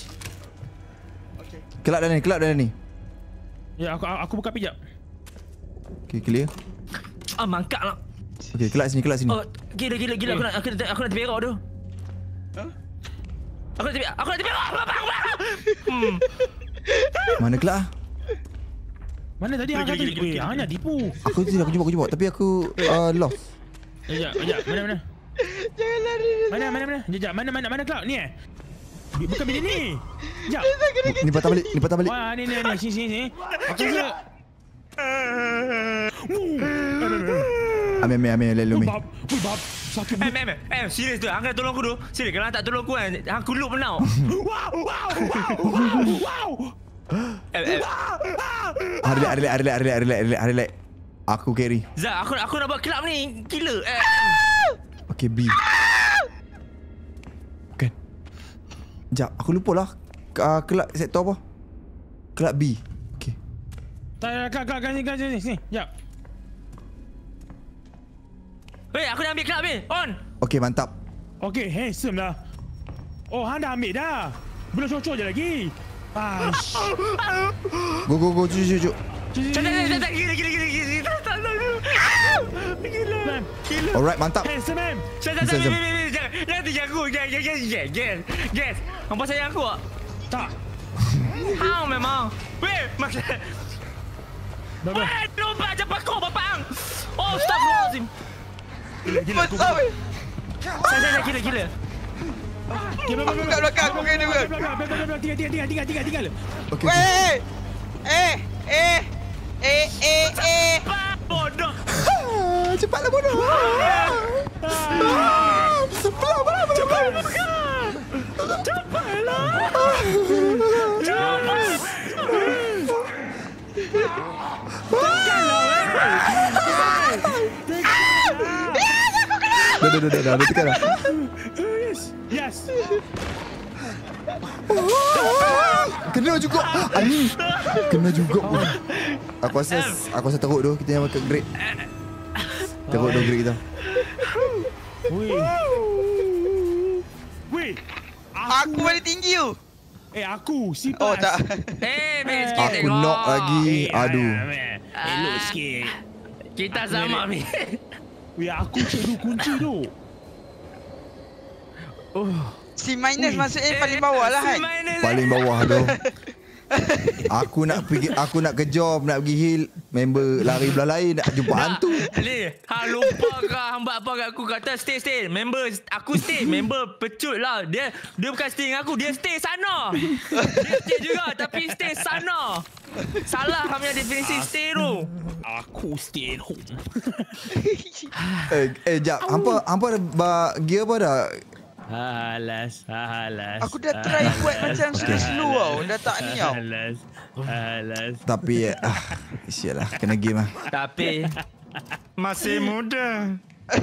Kelab dah ni. Ya, aku buka pijak. Okay, clear. Mangkak lah. Okay, kelab sini. Oh, gila. Aku nak terberak tu. Aku nak terberak. Mana kelab? Mana tadi hang kata? Weh, hang nak tipu. Aku jumpa. Tapi aku lost. Sekejap. Mana? Jangan lari. Sekejap. Mana kelab ni Bukan bilik ni. Sekejap. Ni patah balik. Wah, ni. Sini. Aku rasa. Amin, lelumi. Bab. Sakit. Serius tu. Hang kena tolong aku tu. Serius, kalau hang tak tolong aku kan, hang kuluk penau. Wow. Relax. Aku carry. Zah, aku nak buat kelab ni. Gila. Okay, B. Kan. Sekejap, aku lupa lah. Kelab sektor apa? Kelab B. Okay. Kak, sini. Sekejap. Weh, aku dah ambil kelab ni. On. Okay, mantap. Okay, handsome dah. Oh, hang dah ambil dah. Belum cocok je lagi. Go, cucu. Gila. Alright, mantap. Handsome, man. Jangan tinggal aku. Guess. Hampa sayang aku tak? Tak. Hang memang. Weh, maksud. Weh, lupa cepat kau bapang. Oh, astagfirullahalazim. Besar weh. Saya gila. Aku kat belakang. Aku kena juga. Tinggal. Okay. Weh. Bodoh. Cepatlah bodoh. Dah tekan dah. Yes. Kena juga. Ani. Kena juga pun. Aku rasa teruk tu kita yang ke grade. Teruk tu grade kita. Weh. Aku paling tinggi tu. Aku si Oh tak. Sikit Aku tengok. knock lagi. Aduh. Elok sikit. Kita sama ni. Weh, aku cek kunci tu. C minus maksudnya paling bawah lah kan. Paling bawah tu. Aku nak kejar, nak pergi heal. Member lari belah lain, nak jumpa hantu. Ni, hang lupa ke hang buat apa kat aku kata stay. Member aku stay, member pecut lah. Dia bukan stay dengan aku, dia stay sana. Dia stay juga tapi stay sana. Salah kami definisi stay tu. Aku stay at home. Jap, hampa dah gear apa dah? Alas. Aku dah try buat macam slow tau. Dah tak ni tau. Alas. Tapi sialah, kena game lah. Tapi masih muda.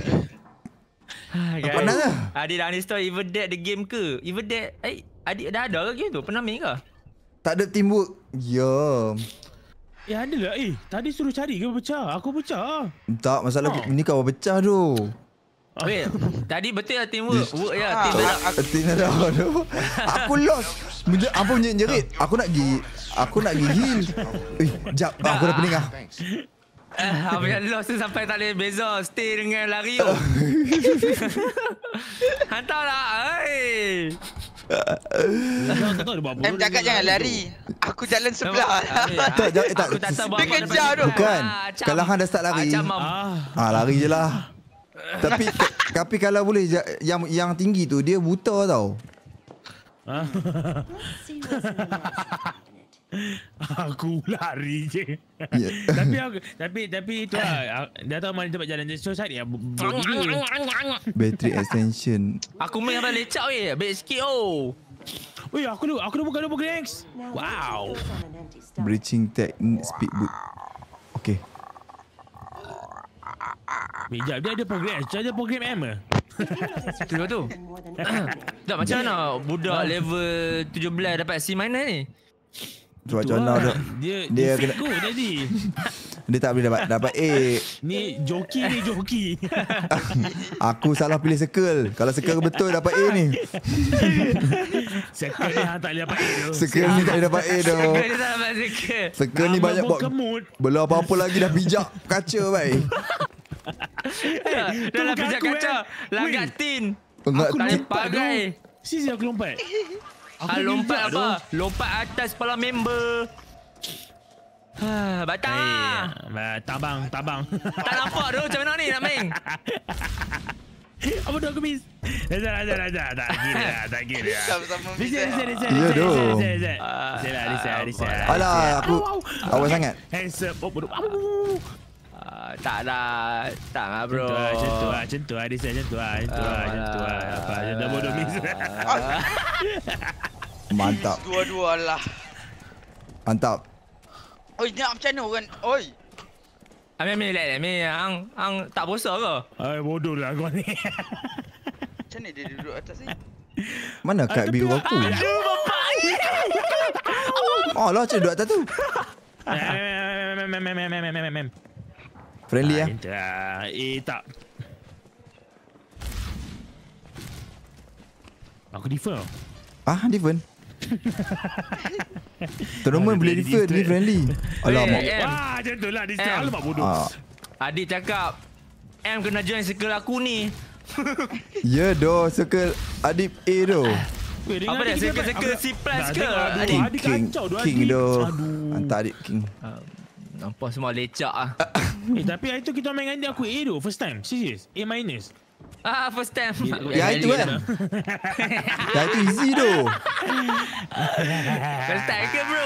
Pernah ke? Adik dah uninstall Evil Dead the game ke? Evil Dead adik dah ada ke game tu? Pernah main ke? Tak ada teamwork. Ya. Ada lah. Tadi suruh cari ke pecah? Aku pecah. Tak, masalah ni kau pecah tu. Wait, tadi betul lah teamwork. Work ya, team dah. Team dah tu. Aku lost. Apa menjerit? Aku nak pergi heal. Jap, aku dah pening ah. Thanks. Apa yang lost tu sampai tak boleh beza stay dengan lari tu. Hantarlah. Hei. Tak tahu dia buat apa. Cakap jangan lari. Aku jalan sebelah. Tak. Aku tak tahu Dia kejar tu. Bukan. Kalau hang dah start lari. Lari je lah. Tapi kalau boleh yang tinggi tu dia buta tau. Aku lari je. Yeah. Tapi tu lah. Dah tahu mana tempat jalan. So saya dia begini. Battery extension. Aku main orang lecak weh. Baik sikit oh. Weh, aku dah buka double cranks. Wow. Breaching technique speed boot. Okay. Sekejap, dia ada program. Ada program M ke? Tu. Tak macam mana budak level 17 dapat C- ni? Cuba contoh tu. Dia kena- fake tadi. Dia tak boleh dapat A. Ni joki. Aku salah pilih circle. Kalau circle betul dapat A ni. Circle ni tak boleh dapat A tu. Circle ni tak boleh dapat A tu. Dia tak dapat circle. Circle ni banyak buat. Kemut. Belum apa-apa lagi dah pijak kaca baik. Dah lah bukan pijak aku, kaca. eh. Langgar tin. Enggak Tak boleh pagai. Sisi aku lompat. Lompat apa? Lompat atas kepala member. Batang. Tabang. Tak nampak tu macam mana ni nak main. Apa tu aku miss? Dah. Tak kira. Sama-sama Reset. Ya, doh. Reset. Alah, aku awal sangat. Hands up. Tak lah bro. Macam tu lah. Reset macam tu lah. Apa, dah bodoh miss. Mantap. Dua-dua lah. Mantap. Oi, nak macam mana orang? Oi. Ambil hang tak bosan ke? Bodoh lah kau ni. Macam mana dia duduk atas ni? Mana kad biru aku? Aduh, bapak. Oh lah, macam duduk atas tu. Friendly lah. Tak. Aku defer. Different. Tournament boleh different. Ni friendly. Alamak. Wah, macam tu lah. Alamak bodoh. Adik cakap M kena join circle aku ni. Ya doh, circle Adib A tu. Apa dia? Circle C+ ke? King doh. Hantar Adib King. Nampak semua lecak ah. Tapi hari tu kita main dengan dia aku A tu. First time. Serious. A-. First time. Ya itu kan. Ya itu easy tu. First time ke bro?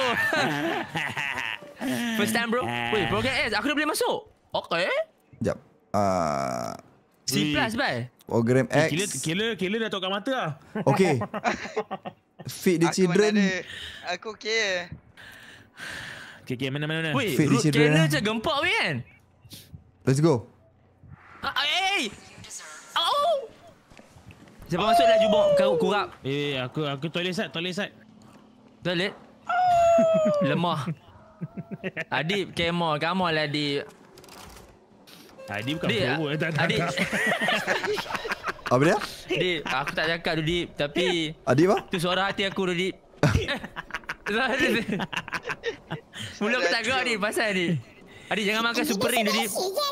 First time bro. Weh, program S aku dah boleh masuk. Okay. Sekejap. C+ bye. Program X. Killer dah tok kat mata lah. Okay. Feed the children. Aku okey. Okay, mana. Weh, Feed the root children, cannon macam gempak weh kan? Let's go. Hey! Oh! Siapa masuk dah jubok kau kurap. Aku toilet side. Toilet. Lemah. Adib, come on lah Adib. Adib bukan forward. Adib. Apa dia? Adib, aku tak cakap tu Adib. Tapi Adib apa? tu suara hati aku tu Adib. Mula aku tak gerak ni pasal ni. Adib jangan makan super ring tu Adib.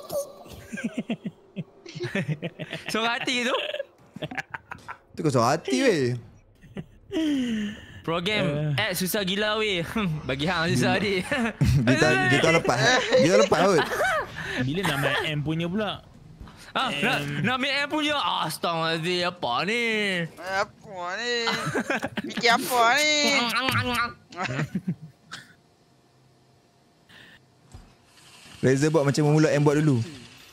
Suara hati tu. Tu kau suara hati weh. Program susah gila weh. Bagi hang susah Adib. Kita lepas. Kita lepas kot. Bila nama M punya pula? Nak ambil M punya. Astaghfirullahaladzim, apa ni? Apa ni? Fikir apa ni? Reza buat macam memulut M buat dulu.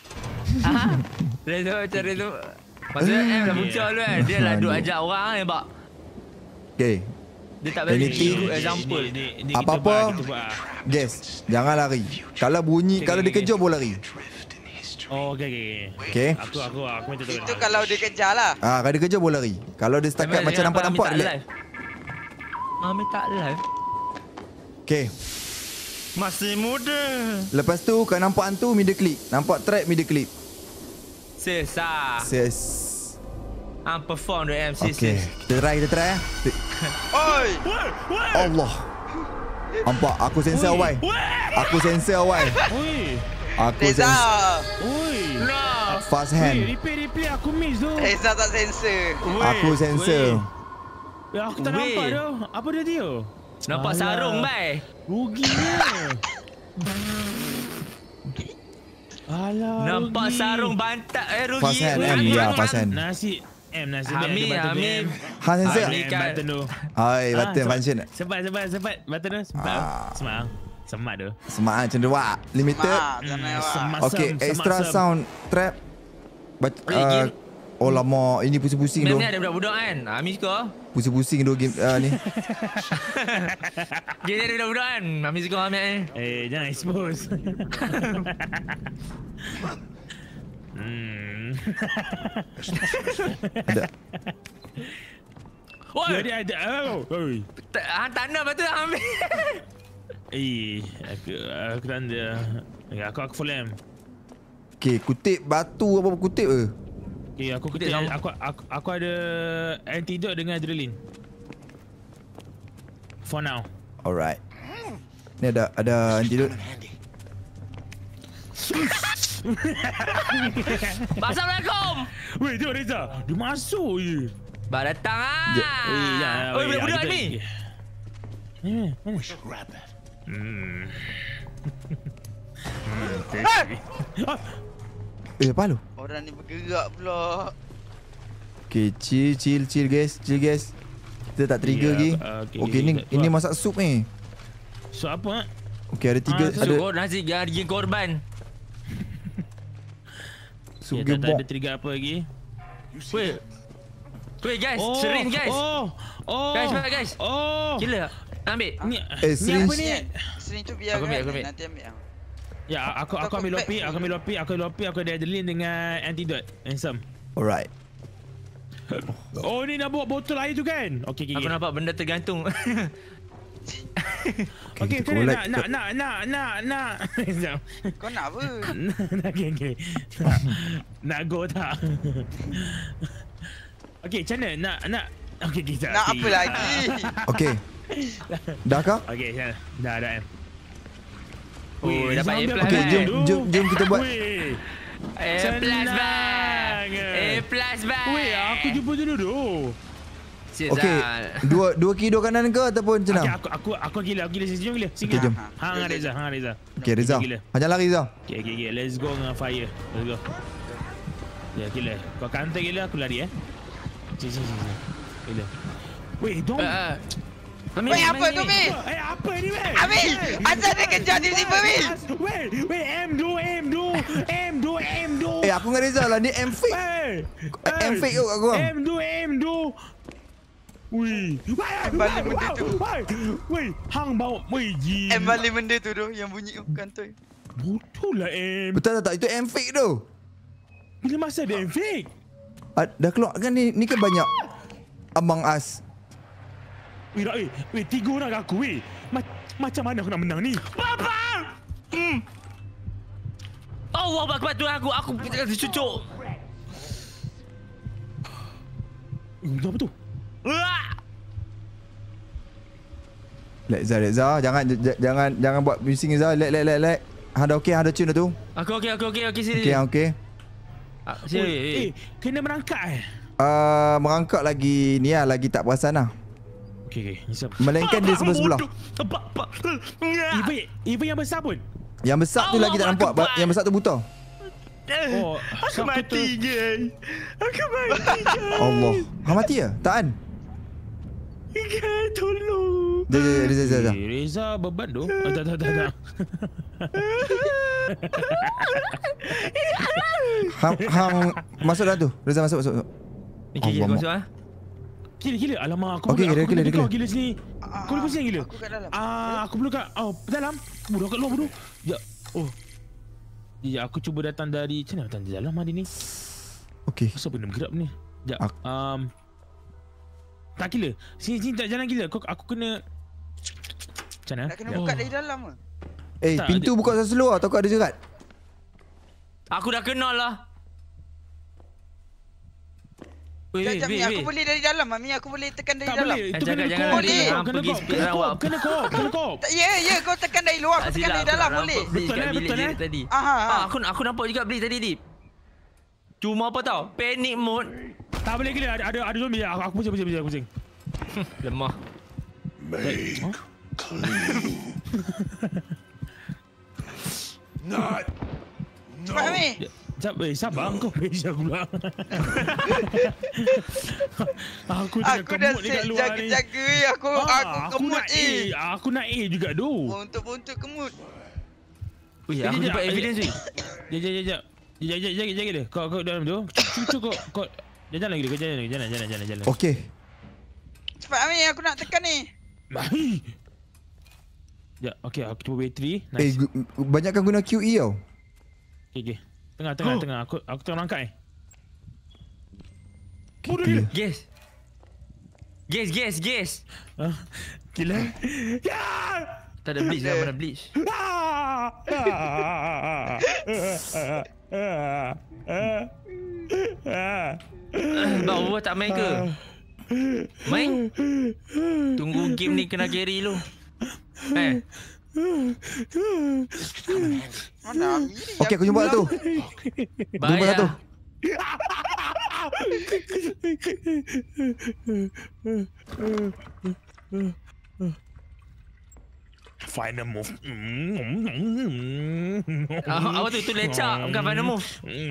Reza macam Reza. Maksudnya M dah muncul dulu kan. Dia lah duk ajak orang kan bak. Okay. Dia tak bagi Anything. example. Apa-apa. Guess. Jangan lari. Kalau bunyi, kalau dia kejar boleh lari. Oh, okay. Okay. Aku minta tahu. Itu kalau dia kejar lah. Kalau dia kejar boleh lari. Kalau dia setakat macam nampak-nampak dia. Mami tak live. Okay. Masih muda. Lepas tu kau nampak hantu middle click. Nampak trap middle click. Sesah. Ses. Perform the MC. Okay, kita try Oi. Allah. Nampak aku sensor awal. Aku sensor awal. Oi. Aku Reza. sensor Oi. No. fast hand. Replay aku miss tu. Reza tak sensor. Aku sensor. Ya, aku tak nampak tu. Apa dia dia? Nampak Alah. sarung, bai. Ruginya. Alah. Nampak rugi. sarung bantak rugi. Fast hand M ya, fast hand. Nasi nasi Ami. Han sensor. Button tu. Hai, button function. Sempat. Button tu. Semat tu. Semak cenderak. Limited. Jangan Semat. Okay, extra sound trap. Game. Oh lama, ini pusing-pusing tu. Game ni ada budak-budak kan. Ami suka. Pusing-pusing tu game ni. Game ni ada budak-budak kan. Ami suka ambil ni. Jangan expose. Ada. Oi, Jadi ada. Oi. tanda betul ambil. Aku tanda. Aku full M. Okay, kutip batu apa kutip ke? Okay, aku Kutip kutip. sama. Aku ada antidote dengan adrenaline. For now. Alright. Ni ada antidote. Assalamualaikum. Weh, tengok Reza. Dia masuk je. Bah datang ah. Oi, budak-budak ni. We should grab that. Apa lu? Orang ni bergerak pula. Okay, chill guys. Kita tak trigger lagi. Okay, ini masak sup ni. So apa? Okay, ada 3 ada Syukur nasi gaji korban. sup Tak gebok. ada trigger apa lagi. Weh guys, sering guys. Guys. Gila. Ambil. Ni syringe. apa ni? Sini tu biar Aku ambil, kan. aku ambil. Nanti ambil. Ya, aku ambil lopi, aku ada adrenaline dengan antidote. Handsome. Alright. Oh, ni nak bawa botol air tu kan? Okey. Aku nampak benda tergantung. Okey, kita nak. Kau nak apa? Okey. Nak go tak? Okey, macam mana? Nak. Okey, kita. Nak apa lagi? Okay. Dah kah? Okey, dah M. Oh, dapat A+. Okay, jom kita buat. A+, bang. Weh, aku jumpa dulu tu. Okay, dua kiri dua kanan ke ataupun macam mana? Okay, aku gila sini. Jom gila. Sini. Okay, jom. Hang Reza. Okay, Reza. Hanya lari Reza. Okay. Let's go dengan fire. Let's go. Ya, gila. Kau kantai gila, aku lari Sini. Gila. Weh, dong. Weh, apa tu, Mi? Apa ni, weh? Ami! Asal dia kejar tiba-tiba, Mi! Weh, M2. Aku dengan Reza lah. Ni M-Fake. M-Fake kot aku. M2. Weh. balik benda tu. Weh, hang bawa. Weh, gila. M balik benda tu yang bunyi kantoi. Betul lah M. Betul tak? Itu M-Fake tu. Bila masa ada M fake? Dah keluar kan ni kan banyak Among Us. Weh, 3 orang aku, weh. Macam mana aku nak menang ni? Papa! Allah Akbar tu aku cucuk. Apa tu? Reza, jangan buat bising Reza. Lek. Ada okey, ada tune tu. Aku okey sini. Okey. Sini. Kena merangkak Merangkak lagi ni lah, lagi tak perasan lah. Okey. Melainkan dia sebelah-sebelah. Even yang besar pun. Yang besar tu lagi tak nampak. Yang besar tu buta. Oh, Aku mati guys. Allah. Hang mati ya? Tak kan? Tolong. Reza. Reza beban tu. Tak. Hang masuk dah tu. Reza masuk. Okey, Allah, masuk ah. Gila. Alamak, aku Okey, kena gila. gila sini. Kau boleh pusing gila. Aku kat dalam. Aku belum kat dalam. Bodoh kat luar bodoh. Ya. Ya, aku cuba datang dari macam mana datang di dalam hari ni? Okey. Kenapa benda bergerak ni? Sekejap. Tak gila. Sini tak jalan gila. Aku kena macam mana? Nak kena buka dari dalam ke? Tak, pintu buka seluar atau ada jerat? Aku dah kenal lah. Sekejap Mi, aku boleh dari dalam Mi, aku boleh tekan dari dalam. Boleh, itu Jangan, kena jangan kop. boleh. Kena Pergi kop, speed kena rawat. kop, kena kop. Ya, kau tekan dari luar, aku tekan dari dalam boleh. Betul, betul, tadi. Aha. Aku nampak juga Blitz tadi, Dip. Cuma apa tau? Panic mode. Tak boleh gila, ada zombie. Aku pusing. Lemah. Make clean. Not. Cepat Mi. Sabar kau beza aku pula. Aku tengah Aku dah kemut dekat set luar ni. jaga-jaga Aku kemut Aku nak A juga tu. Untuk kemut. Wih, aku dapat evidence ni. Jap. Jaga dia. Kau dalam tu. Cucu kau jalan lagi dia. Kau jalan. Okey. Cepat Mi, aku nak tekan ni. Baik. Ya, okey, aku cuba bateri. Nice. Banyakkan guna QE tau. Okey. Tengah. Aku tengah langkah Bodoh Clear. dia. Gas. Gila. Ya! Tak ada Blitz lah, mana Blitz? Baru tak main ke? Main? Tunggu game ni kena carry lu. Mana Mi ni? Okey, aku jumpa tu. Jumpa Bahaya. tu. Final move. Apa tu? Itu lecak. Bukan final move.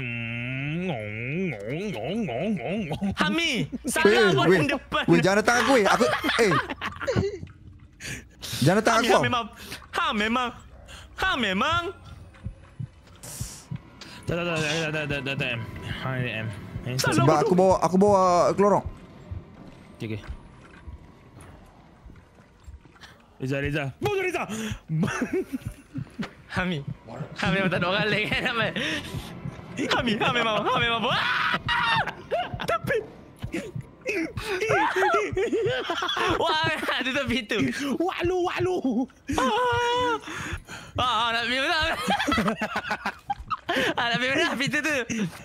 Hami! Salah pun depan. Weh, jangan datang aku Aku jangan datang aku. Ha memang. Tak. Sebab aku bawa ke lorong. Okay. Reza. Bodoh Reza. Hami memang tak ada orang lain kan Ahmad. Hami memang tapi wah, tutup pintu. Walu. Nak pergi mana? Nak pergi mana pintu tu?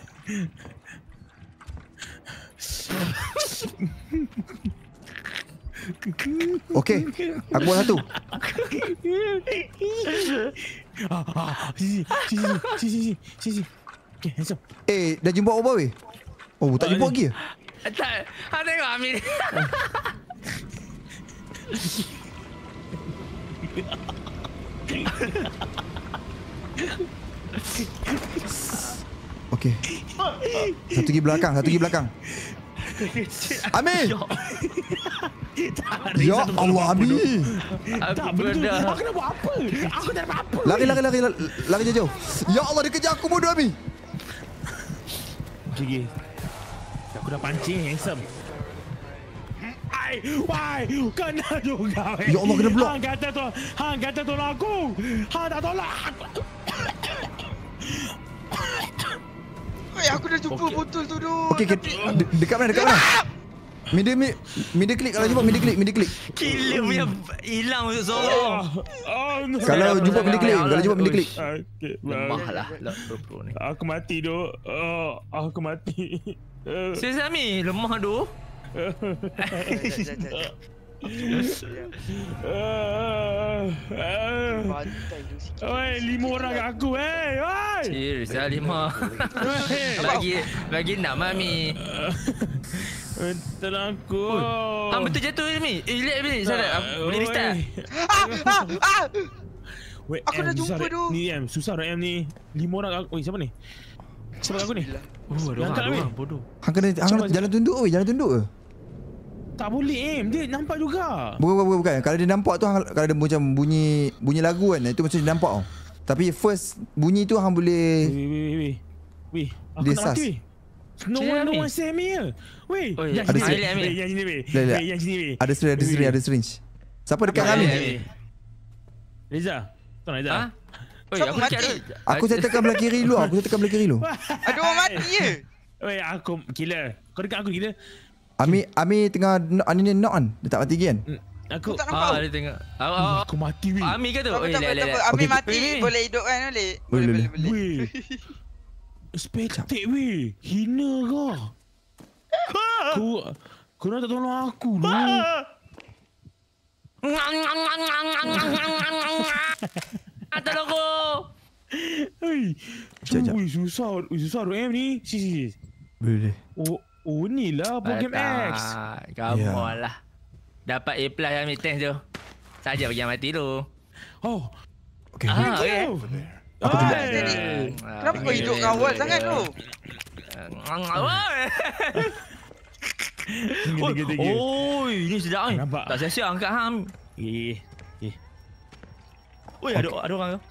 Okey, aku buat satu. Sisi. Okay, handsome. Dah jumpa apa weh? Oh, tak jumpa lagi. Tak, tengok Hami. Okey. Satu pergi belakang. Amin. Ya Allah, Amin. Aku berdah. Aku nak buat apa? Aku tak dapat apa. Lari jauh. Ya Allah, dia kejar aku bodoh Amin. Okay. Aku dah pancing handsome. Why? Kena juga. Ya Allah, kena block. Hang kata tolong aku. Hang tak tolong aku. Aku dah jumpa botol tu tu. Okey, dekat mana? Middle click kalau jumpa middle click. Gila punya hilang masuk sorong. Kalau jumpa middle click. Lemah lah pro ni. Aku mati doh. Aku mati. Serius Hami, lemah tu. Bantai tu sikit. Oi, 5 orang kat aku, oi. Serius lah 5. Bagi 6 Hami. Tolong aku. Hang betul jatuh Hami. Relax ni. Salah. Boleh restart. Wait, Aku dah jumpa tu. Ni susah M ni. 5 orang kat aku. Oi, siapa ni? Siapa kat aku ni? Ada orang bodoh. Hang kena jalan tunduk weh, jalan tunduk ke? Tak boleh dia nampak juga. Bukan. Kalau dia nampak tu kalau ada macam bunyi lagu kan, itu macam dia nampak tau. Tapi first bunyi tu hang boleh Weh, aku dia nak sas. mati weh. No one say me here. Weh, Oh, yang ada sini silent, weh. Amir. Yang sini weh. Lek. Yang sini weh. Ada syringe. Siapa dekat kami? Reza. Tuan Reza. Ha? Oi, Siapa aku mati? cakap Aku settlekan belah kiri dulu. Ada orang mati je. Weh, aku gila. Kau dekat aku gila. Ami tengah ni knock kan. Dia tak mati lagi kan? Aku Aku tak nampak. dia tengok. aku mati weh. Ami ke tu? Tak Oi, apa. lek. Ami Okey. mati Weh. boleh hidup kan boleh. Boleh. Weh. Spectate weh. Hina kau. Kau nak tak tolong aku lu. Tolong aku. Hei. Sekejap. Ui, susah RM ni. Si. Boleh. Oh ni lah program X. Come Ya. on lah. Dapat A+ ambil test tu. Saja bagi mati tu. Oh. Okay. Okay. Aku tunjuk. Kenapa kau hidup dengan awal sangat tu? Tiga. Oh, ini sedap ni. Nampak? Tak sia-sia angkat ham. Oi, ada orang tu.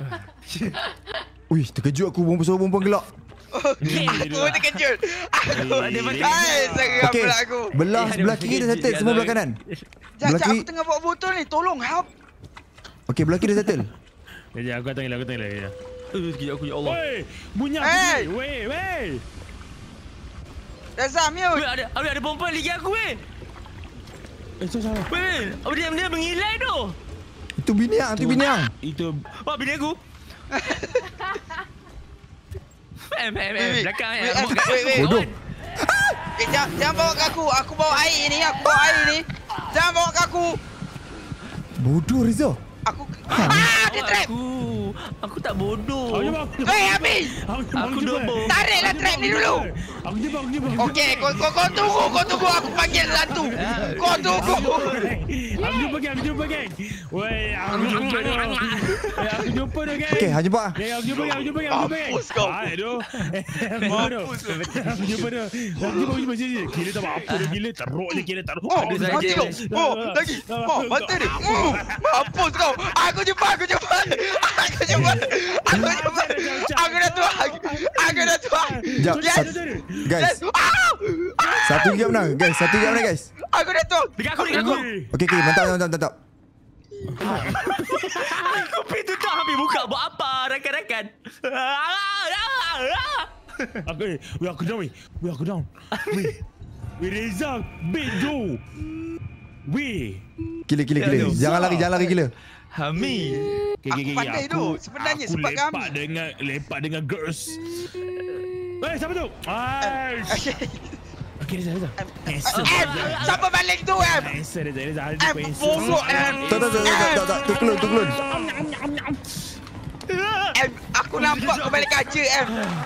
Ui, terkejut aku perempuan gelak. Aku terkejut. Dia pakai. Hai, seram Okey. pula aku. Belah Eh, sebelah ada kiri dah pakai settle, gadget semua kat belah kanan. Jap, Belah aku kiri. tengah bawa botol ni. Tolong, help. Okey, belah kiri dah settle. Sekejap, aku tengok lah. Sekejap aku, ya Allah. Weh, bunyi apa Hey! ni? Weh. Dazam, Weh, yuk. ada perempuan lagi aku, weh. Salah. Weh, apa dia mengilai tu? Itu biniang, itu biniang. Itu Wah, bini aku. Belakang Wait, wait. Bodoh. Jangan bawa ke aku. Aku bawa air ni. Jangan bawa ke aku. Bodoh Reza. Aku... dia trap. Aku tak bodoh. Hei, habis. Aku dobol. Tariklah trap ni dulu. Aku jumpa. Okey, kau tunggu. Aku panggil hantu. Kau tunggu. Aku jumpa geng. Weh, aku jumpa geng. Okey, hang jumpa. Aku jumpa geng. Mampus kau. Aduh. Aku jumpa dia. Sini. Gila tak apa dia gila. Teruk je gila teruk. Oh, Ada saja. mati kau. Oh, lagi. Oh, mati dia. Mampus kau. Aku jumpa. Aku dah tua. Jap, Yes. guys. Satu gap menang, guys. Aku dah tua. Dekat aku. Okey, mantap. Aku pintu tak habis buka. Buat apa, rakan-rakan? Aku down. Weh, Reza, big Joe. Weh. Gila. Jangan lari gila. Hami. Aku pandai tu. Sebenarnya sebab kami. Lepak dengan girls. Weh, siapa tu? Okey, Reza. Siapa balik tu, Em? Reza. Bongok, Em. Tak. Tuklun. Em, aku nampak kau balik kaca, Em.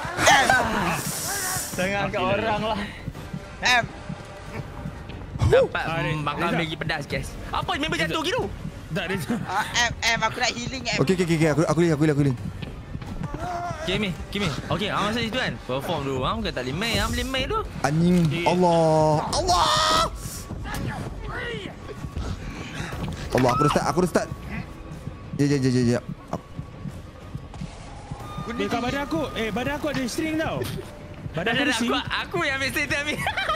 Jangan angkat orang lah. Em. Dapat makan Maggi pedas, guys. Apa member jatuh gitu? Tak, Reza. Em, aku nak healing, Em. Okey. Aku lihat. Kimi. Okey, masa itu kan. Perform dulu. Bukan tak boleh main tu. Anjing. Allah. Aku dah start. Ya. Dekat badan aku ada string tau. Badan aku ada string. Aku yang ambil stay Ami.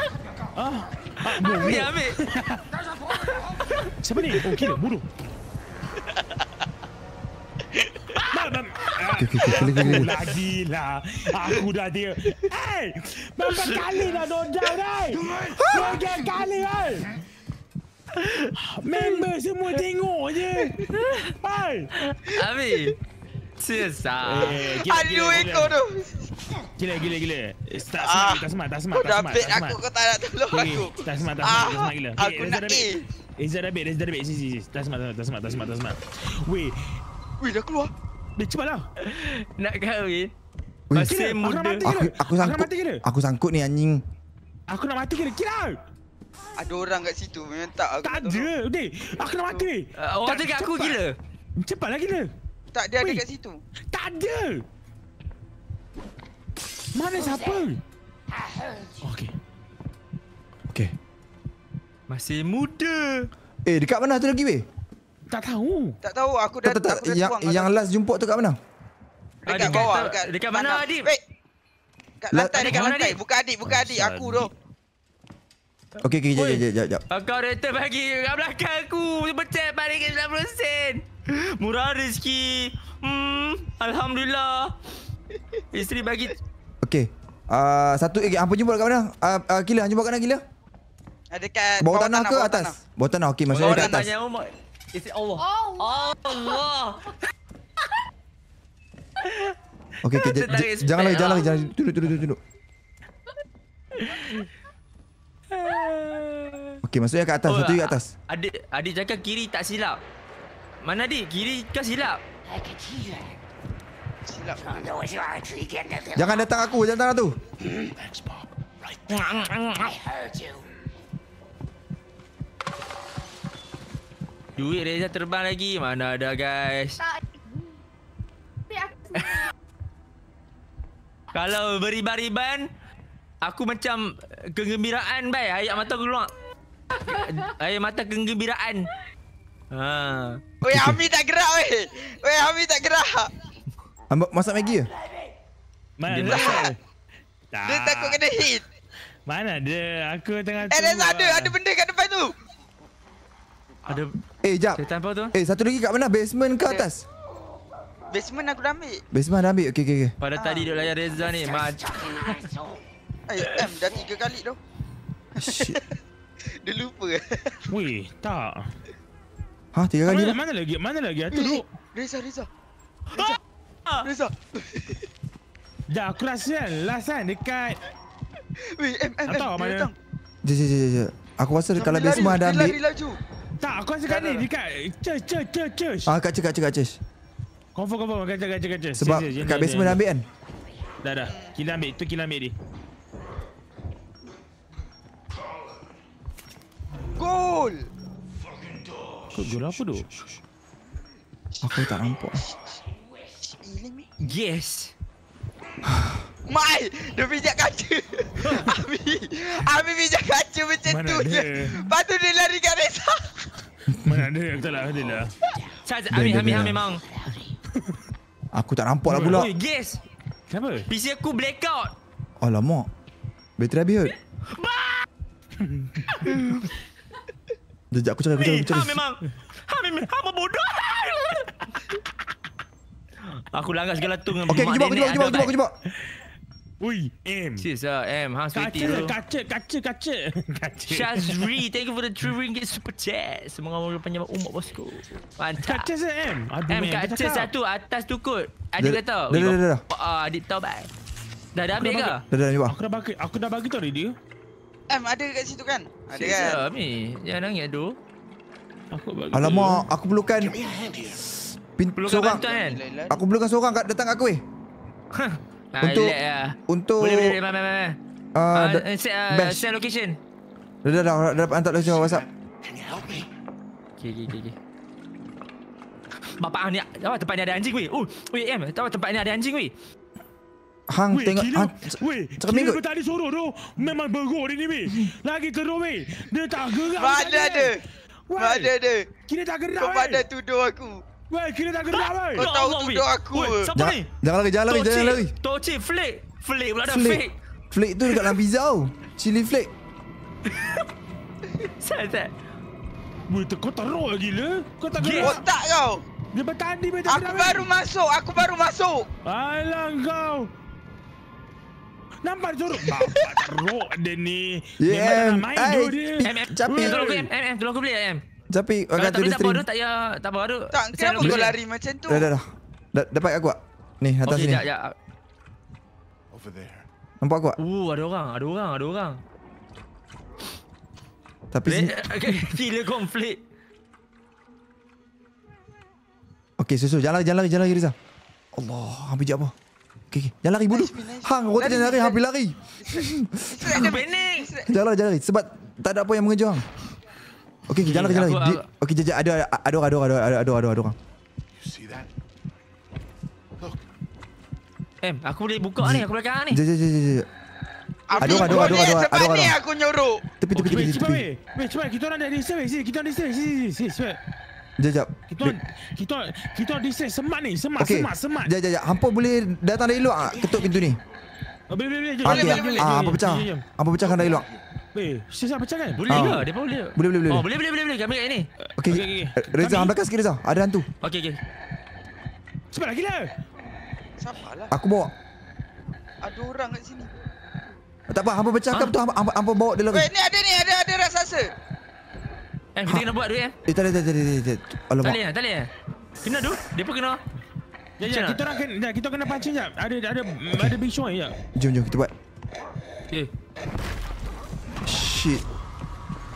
Aku yang ambil. Siapa ni? Oh, kira bodoh. Kira. Lagilah. Aku dah dia. Berapa kali dah dodal dah? 3 kali dah. Member semua tengok je. Ami. Sesat. Aduh, ekor tu. Gila. Tak smart. Kau dah bait aku, kau tak nak tolong aku. Tak smart gila. Aku nak A. Reza dah bait. Si. Tak smart. Weh, Dah keluar. dia cepatlah. Nak kahwin. Weh, Masih muda. Aku sangkut ni anjing. Aku nak mati kira. Ada orang kat situ, memang tak. Aku Tak nak tolong. ada. Udah, aku nak mati. Orang cakap aku gila. Cepatlah gila. Tak, dia ada Weh. kat situ. Tak ada. Mana siapa? Okey. Masih muda. Dekat mana tu lagi weh? Tak tahu. Tak tahu, aku dah Tak. aku dah tuang. Yang last jumpa tu kat mana? Dekat bawah, dekat mana, tanah. Adib? Wait. Kat lantai, Dekat dekat mana, lantai. Adib? Buka adik aku tu. Okey, jap. Kau rated bagi kat belakang aku. Pecat balik ke 90%. Murah rezeki. Alhamdulillah. Isteri bagi. Okey. Satu apa jumpa kat mana? Gila, jumpa kat mana gila? Dekat Bawah tanah ke atas? Bawah tanah. Okey, maksudnya Orang dekat atas. tanya Umar. Isteri Allah. Allah. Okey, jangan lagi. Tunduk. Okay, maksudnya kat atas. Satu kat atas. Adik cakap kiri tak silap. Mana adik? Kiri kan silap? Silap. Jangan datang aku. Jangan datang tu. Thanks, Bob. Right. Duit Reza terbang lagi. Mana ada guys. Kalau beriban-riban, aku macam kegembiraan bai. Ayat mata aku keluar. Ayat mata kegembiraan. Ha. Weh, Ami tak gerak weh. Weh, Ami tak gerak. Masak Maggi ke? Mana Dia ada? Dia takut kena hit. Mana ada? Aku tengah Reza ada benda kat depan tu. Ada Jap. cerita apa tu? Satu lagi kat mana? Basement ke atas? Basement aku dah ambil. Basement dah ambil. Okay. Pada tadi duk layan Reza ni. Dah 3 kali tu. Shit. Dia lupa. Weh, tak. Ha, 3 kali dah. Mana lagi? Itu duduk. Reza. Dah aku rasa kan last kan dekat. Weh, Tak tahu dia mana. datang. Jom. Aku rasa kalau Sambil basement dah lari ambil. laju. Tak, aku rasa kat ni dekat church. Kat church. Confirm kat church. Sebab kat basement dah ambil kan? Dah. Kita ambil dia. Gol. Kau gol apa tu? Aku tak nampak. Yes. Mai, dia pijak kaca. Ami pijak kaca macam Mana tu ada? je. Lepas tu dia lari kat Reza. Mana ada? Aku tak lah. Ami memang. Aku tak nampak lah pula. Oi, guess. Kenapa? PC aku blackout. Alamak. Bateri habis kot. Sekejap aku cari. Memang bodoh. Aku langgar segala tu dengan Okay, mak aku nenek ada, jumpa. Ui, M. Sis lah, hang sweetie tu. Kaca. Shazri, thank you for the 3 ringgit super chat. Semoga panjang umur bosku. Mantap. Kaca saya M. Aduh, M aku kaca cakap. satu, atas tu kot. Adik Dah- kata. dah. Adik tahu baik. Dah ambil ke? Dah jumpa. Aku dah bagi tau dia. Ada kat situ kan? Ada Sis kan? lah, Mi. Jangan nangis tu. Aku bagi. Alamak, aku perlukan Give me a hand here. Perlukan seorang. bantuan kan? Aku perlukan seorang datang kat aku weh. Untuk- Relax lah. Untuk Boleh. Mana. best. Share location. Dah dapat hantar location WhatsApp. Can you help me? Okay. Bapak ni, tempat ni ada anjing weh. M, tahu tempat ni ada anjing weh. Hang tengok cermin kot. Tadi suruh tu memang beruk dia ni weh. Lagi teruk weh. Dia tak gerak. Mana ada? Mana ada? Kira tak gerak Kau weh. pada tuduh aku. Weh, kira tak gerak weh. Kau tahu tuduh aku. Siapa ni? Jangan lari. Tocik, flake pula dah Flake. fake. Flake tu dekat dalam pizza tau. Chili flake. Saya. Weh, kau teruk gila. Kau tak gerak. Otak kau. Dia bertanding weh tak Aku gerak. baru masuk. Alah kau. Nampak suruh. Bapak teruk dia ni. Yeah, Memang nak main tu dia. Capek. Tolong aku beli M. Capek Kalau orang tak tu beli dia tak apa stream. tu, tak apa tu. Tak, Saya kenapa nak kau beli. lari macam tu? Dah. Dapat kat aku tak? Ni atas Okey, sini. jap. Over there. Nampak aku tak? Ada orang. Tapi sini. Gila konflik. Okey, susu. Jangan lari Riza. Allah, hampir jap apa? Okey. Jangan lari bodoh. Hang, orang jangan lari, hampir lari. Aku panik. Jangan lari sebab tak ada apa yang mengejar hang. Okey, jangan lari. Okey, jap. Ada orang. You see that? Look. M, aku boleh buka ni, aku belakang ni. Jap. Ada orang. ni aku nyuruh. Tepi. Cepat weh. Weh, cepat. Kita orang dah distance weh. Sini, kita orang distance. Sini, cepat. Jap. Kita distance. Semat ni. Semat. Jap. Hampa boleh datang dari luar ketuk pintu ni. Boleh. Okey. Hampa pecah. Hampa pecahkan dari luar. Weh, susah pecah kan? Boleh ke? Dia pun boleh. Boleh. Oh, boleh. Kami kat ni. Okey. Reza, hang belakang sikit Reza. Ada hantu. Okey. Cepat lagi lah. Sabarlah. Aku bawa. Ada orang kat sini. Tak apa, hampa pecahkan betul. Hampa bawa dia lari. Weh, ni ada raksasa. Kita kena buat dulu Tak. Alamak. Tali. Kena tu? Dia pun kena. Jap, kita kena pancing jap. Ada big show jap. Jom kita buat. Okay. Shit.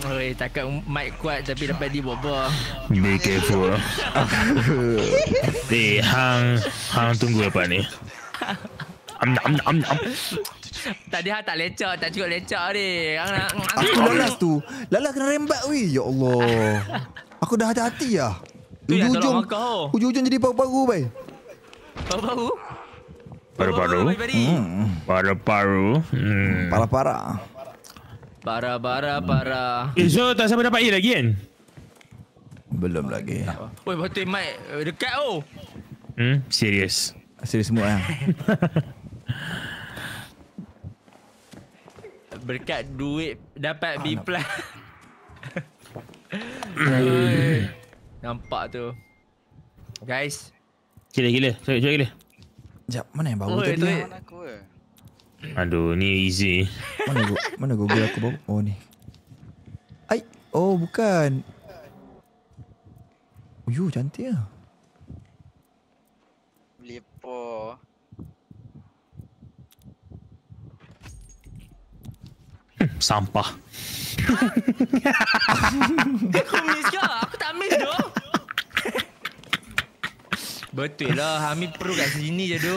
Oi, takkan mic kuat tapi dapat dibobor. Be careful. Hang tunggu apa ni? Am. Tadi hang tak lecak, tak cukup lecak ni. Aku lalas tu. Lalas kena rembat weh. Ya Allah. Aku dah hati-hati lah. Tu yang tolong kau. Ujung-ujung jadi paru-paru bai. Paru-paru? Paru-paru. Paru-paru. Parah-parah. Parah. So tak sampai dapat A lagi kan? Belum lagi. Oi, betul mic dekat oh. Serius. Serius semua lah. Berkat duit dapat B+. Nampak tu. Guys. Gila. Cuba gila. Sekejap, mana yang bau Oi, tadi? tu- Mana aku Aduh, ni easy. Mana Google aku bau? Oh ni. Ai, oh bukan. Uyuh, cantik lah. Beli apa? Sampah. Aku miss ke? Aku tak miss tu. Betul lah, Hamid perlu kat sini je tu.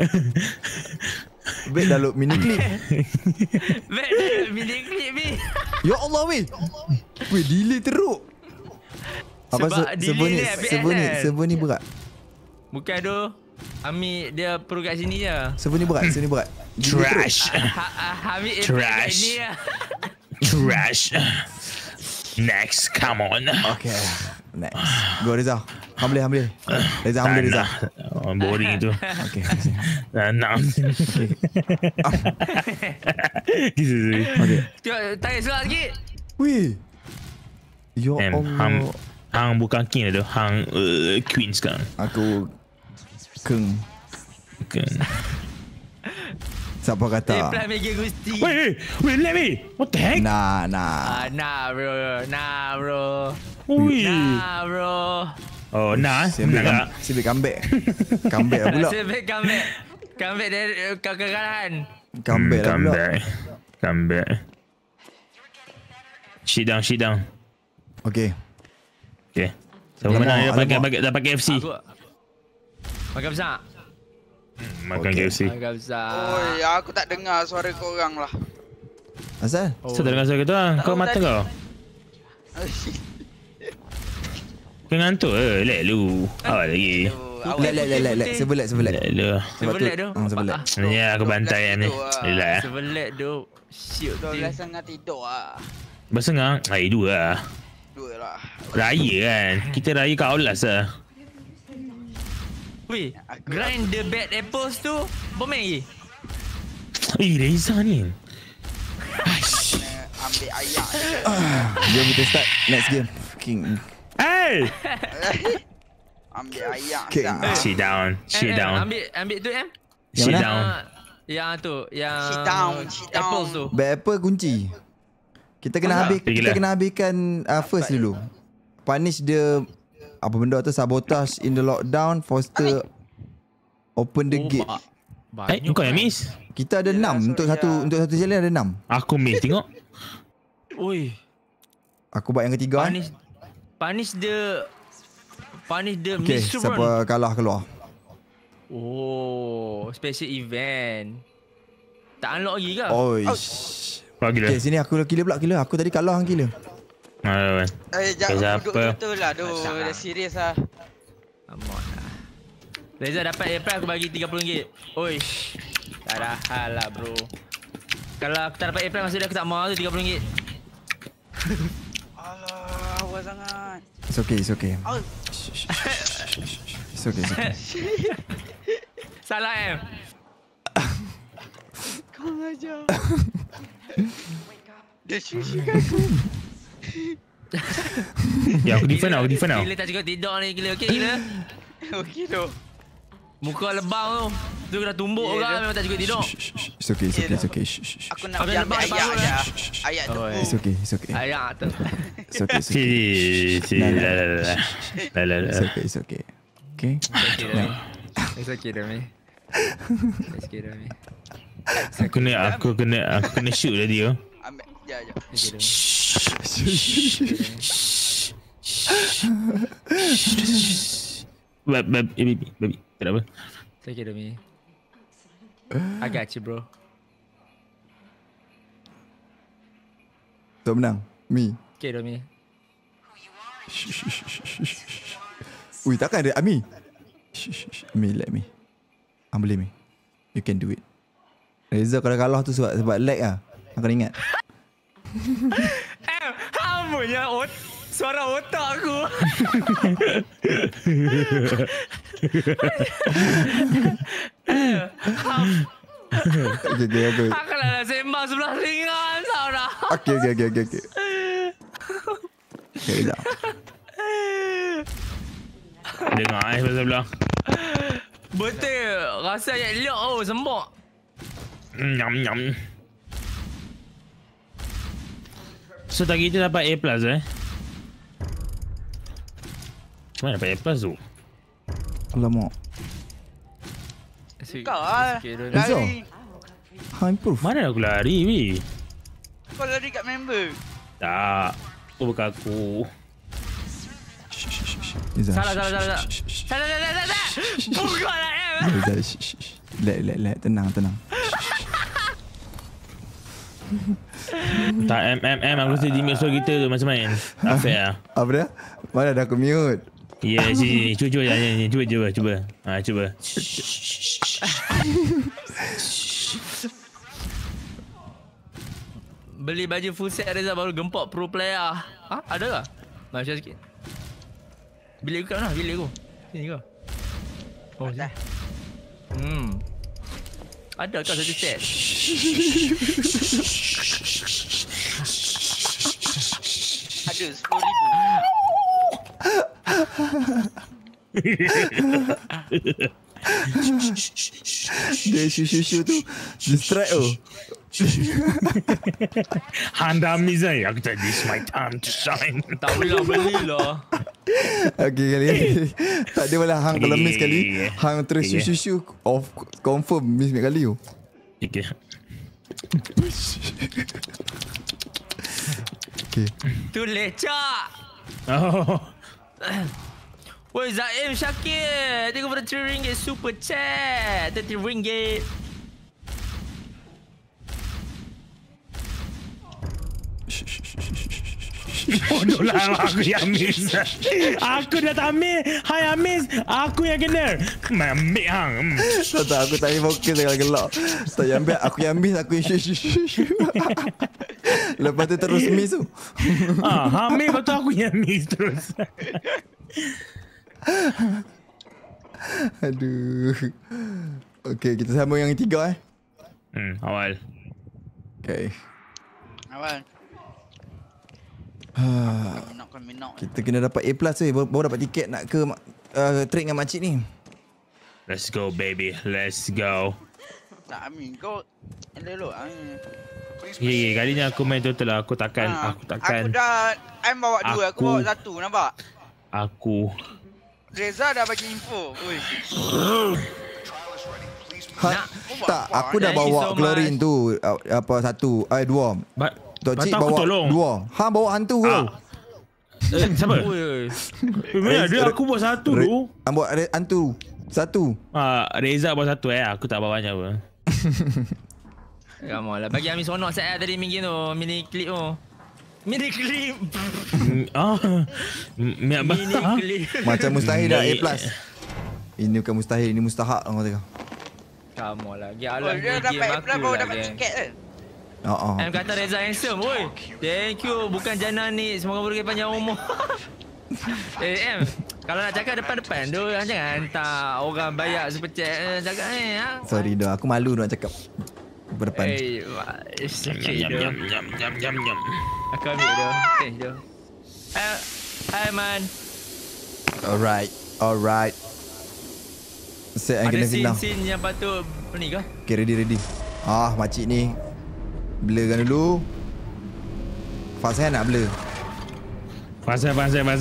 Bet dah load mini clip. Bet dia mini clip ni. Ya Allah weh. Weh, delay teruk. Apa Sebab delay dia APL. server ni berat. Bukan tu. Hamid dia perlu kat sini je. Server ni berat, server ni berat. Delay teruk. Trash. Hamid Trash. ni lah. Trash. Next, come on. Okay. Next. Go Reza. Hang boleh. Reza, hang boleh Reza. Boring tu. Okay. Nak. Okay. Tengok, tanya soal sikit. Weh. Ya Allah. Hang bukan king dah tu. Hang queen sekarang. Aku keng. Siapa kata? Plan Mega Gusti. Wait, let me. What the heck? Nah. Nah bro. Ui. Nah bro. Oh, nah. Nak. Sibik comeback. Comeback lah pula. Sebab comeback dari kekalahan. Comeback lah pula. Comeback. Shit down. Okay. Siapa menang dia pakai KFC. Aku makan besar. Makan Okay. KFC. Makan besar. Oi, aku tak dengar suara korang lah. Asal? So tak dengar suara tu lah. Kau Tahu mata tadi. kau. Kau ngantuk ke? Let lu. Awal lagi. Lek. Sebelat. Let lu. Sebelat tu. Sebelat. Ya, aku bantai ni. Yelah. Sebelat tu. Siut tu. 12 setengah tidur lah. Bersengang. Hari 2 lah. 2 lah. Raya kan. Kita raya kat Aulas lah. Weh, grind the bad apples tu. Bermain lagi. Reza ni. Kena ambil ayak. Jom kita start next game. Fucking. Hey! Ambil ayak. Okay. Zak. Sit down. Ambil tu em. Sit mana? down. Yang tu, yang Sit down. apples tu. Bad apple kunci. Kita kena habiskan first dulu. Punish dia apa benda tu, sabotage in the lockdown, foster open the gate. Kau yang miss? Kita ada 6 untuk satu challenge ada 6. Aku miss tengok. Oi, Aku buat yang ketiga. punish the Okay, Miss siapa Run. kalah keluar. Oh, special event. Tak unlock lagi ke? Oish. Kau gila. Okay, sini aku killer pula. Aku tadi kalah hang killer. Jangan Siapa? duduk betul lah. Dah serius lah. Amat lah. Reza dapat April aku bagi RM30. Oish. Tak ada hal lah bro. Kalau aku tak dapat April masa dia aku tak mau tu RM30. Alah, awal sangat. It's okay. Oh. It's okay. Salah em. Kau aja. Dia syusyukan aku. Ya, aku defend now. Gila tak cukup tidur ni gila. Okey gila. Okey tu. Muka lebam tu. Tu kena tumbuk Ya, orang dia. memang tak cukup tidur. It's okay. Aku nak Apa pergi ambil lepas ayak baru je. lah. Ayak tu. It's okay. Ayak tu. It's okay. It's okay. Okay. It's okay Rami. It's okay Rami. Aku kena shoot tadi tu. Ambil. Ya. It's okay Rami. Baby. Tak ada apa. Take it to me. I got you, bro. Tak menang. Mi. Okay, to me. Ui, takkan ada Ami. Mi, let me. Boleh Mi. You can do it. Reza kalau kalah tu sebab lag lah. Aku ingat. Apa punya suara otak aku. Okay. Aku nak sembang sebelah ringan tau dah. Okay. Okay, sekejap. Dengar pasal sebelah. Betul. Rasa yang elok sembok. Nyam. So tadi kita dapat A+ Mana dapat A+ tu? Alamak. Kau lah. Reza. Lari. Improve. Mana aku lari ni? Kau lari kat member. Tak. Oh bukan aku. Reza. Salah. Bukanlah Reza. Let. Tenang. Tak aku mesti di mute suara kita tu macam main. Tak fair lah. Apa dia? Mana dah aku mute? Ya, sini. Cuba. Cuba. Beli baju full set Reza baru gempok pro player. Ha? Ada ke? Macam sikit. Bilik aku kat mana? Bilik aku. Sini ke? Oh, sini. Ada kau satu set? Ada 10,000. Dia shoo tu distract tu. Handa Mizai. Aku tak, this my time to shine. Tak boleh belilah. Okay kali ni tak ada malah hang kalau miss kali hang terus Okay. shoo off confirm miss kali tu. Okay. Okay. Tu lecak. Oh. Woi Zaim Syakir, thank you for the RM3 super chat. RM30. Bodoh lah aku yang miss. Aku dah tak ambil. Hai Amis, aku yang kena. Ambil hang. Tak aku tak boleh fokus kalau gelak. Tak yang ambil aku yang miss aku yang shoo. Lepas tu terus miss tu. Ambil lepas tu aku yang miss terus. Aduh. Okay, kita sambung yang ketiga Awal. Okay. Awal. Minok. Kita kena dapat A+ baru dapat tiket nak ke trek dengan makcik ni. Let's go baby, let's go. Tak Amin, kau elok. Okay, kali ni aku main total lah. Aku takkan. Aku dah bawa 2, aku bawa 1, nampak? Aku Reza dah bagi info. Oi. Tak, aku dah Thank you bawa so klorin tu apa 1, 2. Tocik bawa 2. Hang bawa hantu ke? Siapa? Oi. Mana ada aku buat 1 tu. Hang bawa hantu 1. Reza buat 1 aku tak bawa banyak apa. Come on lah. Bagi Amin sonok set tadi minggu tu. Mini clip tu. Mini clip. Mini clip. Macam mustahil dah A+. Ini bukan mustahil, ini mustahak orang kata. Come on lah. Gialah Dia game dapat aku baru lah. dapat tiket ke? M kata Reza handsome. Oi. Thank you. Bukan jana ni. Semoga berkait panjang umur. M. Kalau nak cakap depan-depan tu, jangan hantar orang bayar super chat cakap ni. Sorry dah, aku malu nak cakap depan. Sikit dah. Nyam. Aku ambil dah. Okay, jom. Hai man. Alright. Set yang Ada kena film. scene yang patut ni ke? Okay, ready. Makcik ni blurkan dulu. Fazan nak blur. Fazan.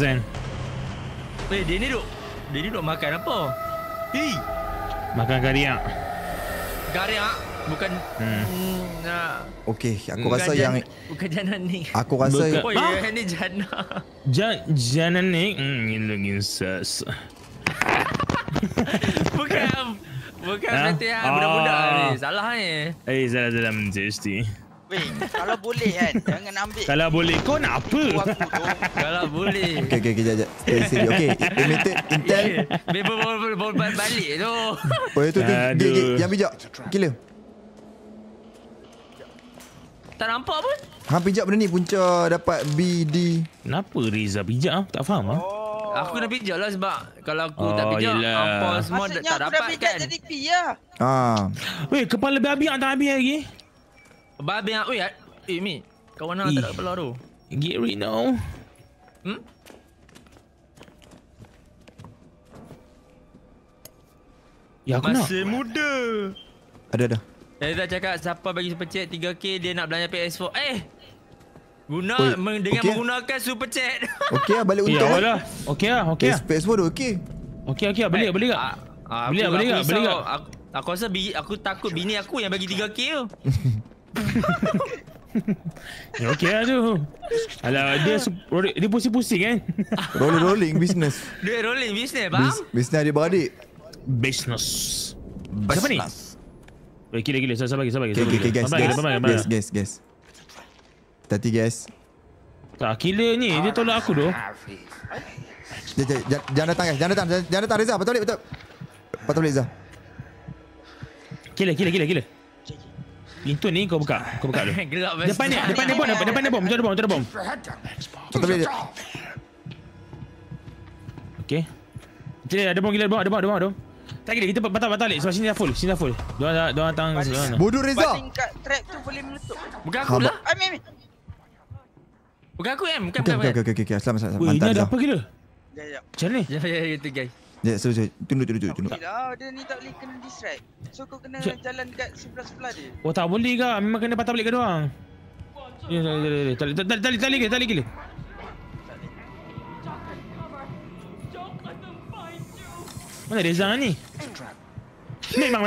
Dia ni duduk makan apa? Hei. Makan kariak. Garing Bukan Okey, aku rasa yang bukan Jana Nick. aku rasa Bukan. Oh ya, ni Jana. Jangan ni lagi ses. Bukan Ha? nanti budak-budak ni. Salah ni. Salah mesti. Weh, kalau boleh kan, jangan ambil Kalau boleh kau nak apa? aku tu. Kalau boleh. Okey, jap. Stay steady. Okey, limited intel. Member balik tu. Oh, itu Aduh. yang bijak. Gila. Tak nampak pun. Hang pijak benda ni punca dapat B, D. Kenapa Riza bijak ah? Tak faham ah. Aku dah pijak lah sebab kalau aku tak Oh, pijak, yelah. apa semua Maksudnya tak aku dah dapat pijak kan. jadi P lah. Weh, kepala babi tak habis lagi. Babi yang, Mi, kawan nak tak ada kepala tu. Get rid now. Ya aku nak. Masih muda. Ada. Dia cakap siapa bagi super chat 3k dia nak belanja PS4. Dengan okey. menggunakan super chat. Okey lah, balik Ya untung. Allah. Okey lah. PS4 dah okey. Okey. Beli tak? Beli tak? Aku rasa aku takut bini aku yang bagi 3k tu. Ya okey lah tu. Alah dia pusing-pusing kan. Rolling business. Duit rolling business, faham? Business adik-beradik. Business. Siapa ni? Weh, gila. Sabar lagi. Okay, guys. Hati guys. Tak, killer ni dia tolak aku tu. Jangan datang Reza. Betul. Reza. Killer. Pintu ni kau buka dulu. Gelap Depan ni bom. Macam ada bom. Betul dia. Okey. Kita ada bom. Tak kira kita patah balik sebab sini dah full. Diorang datang sana. Bodoh Reza. Baling kat trap tu boleh meletup. Bukan aku lah. Amin. Bukan aku Bukan. Okey. Selamat. Weh, ini Mantap ada Reza. apa gila? Ya. Macam ni? Ya, itu guys. Ya, sorry. Tunduk. Gila, dia ni tak boleh kena distract. So kau kena jalan kat sebelah dia. Oh tak boleh ke? Memang kena patah balik ke doang. Ya, tali gila. Mana Reza ni? Memang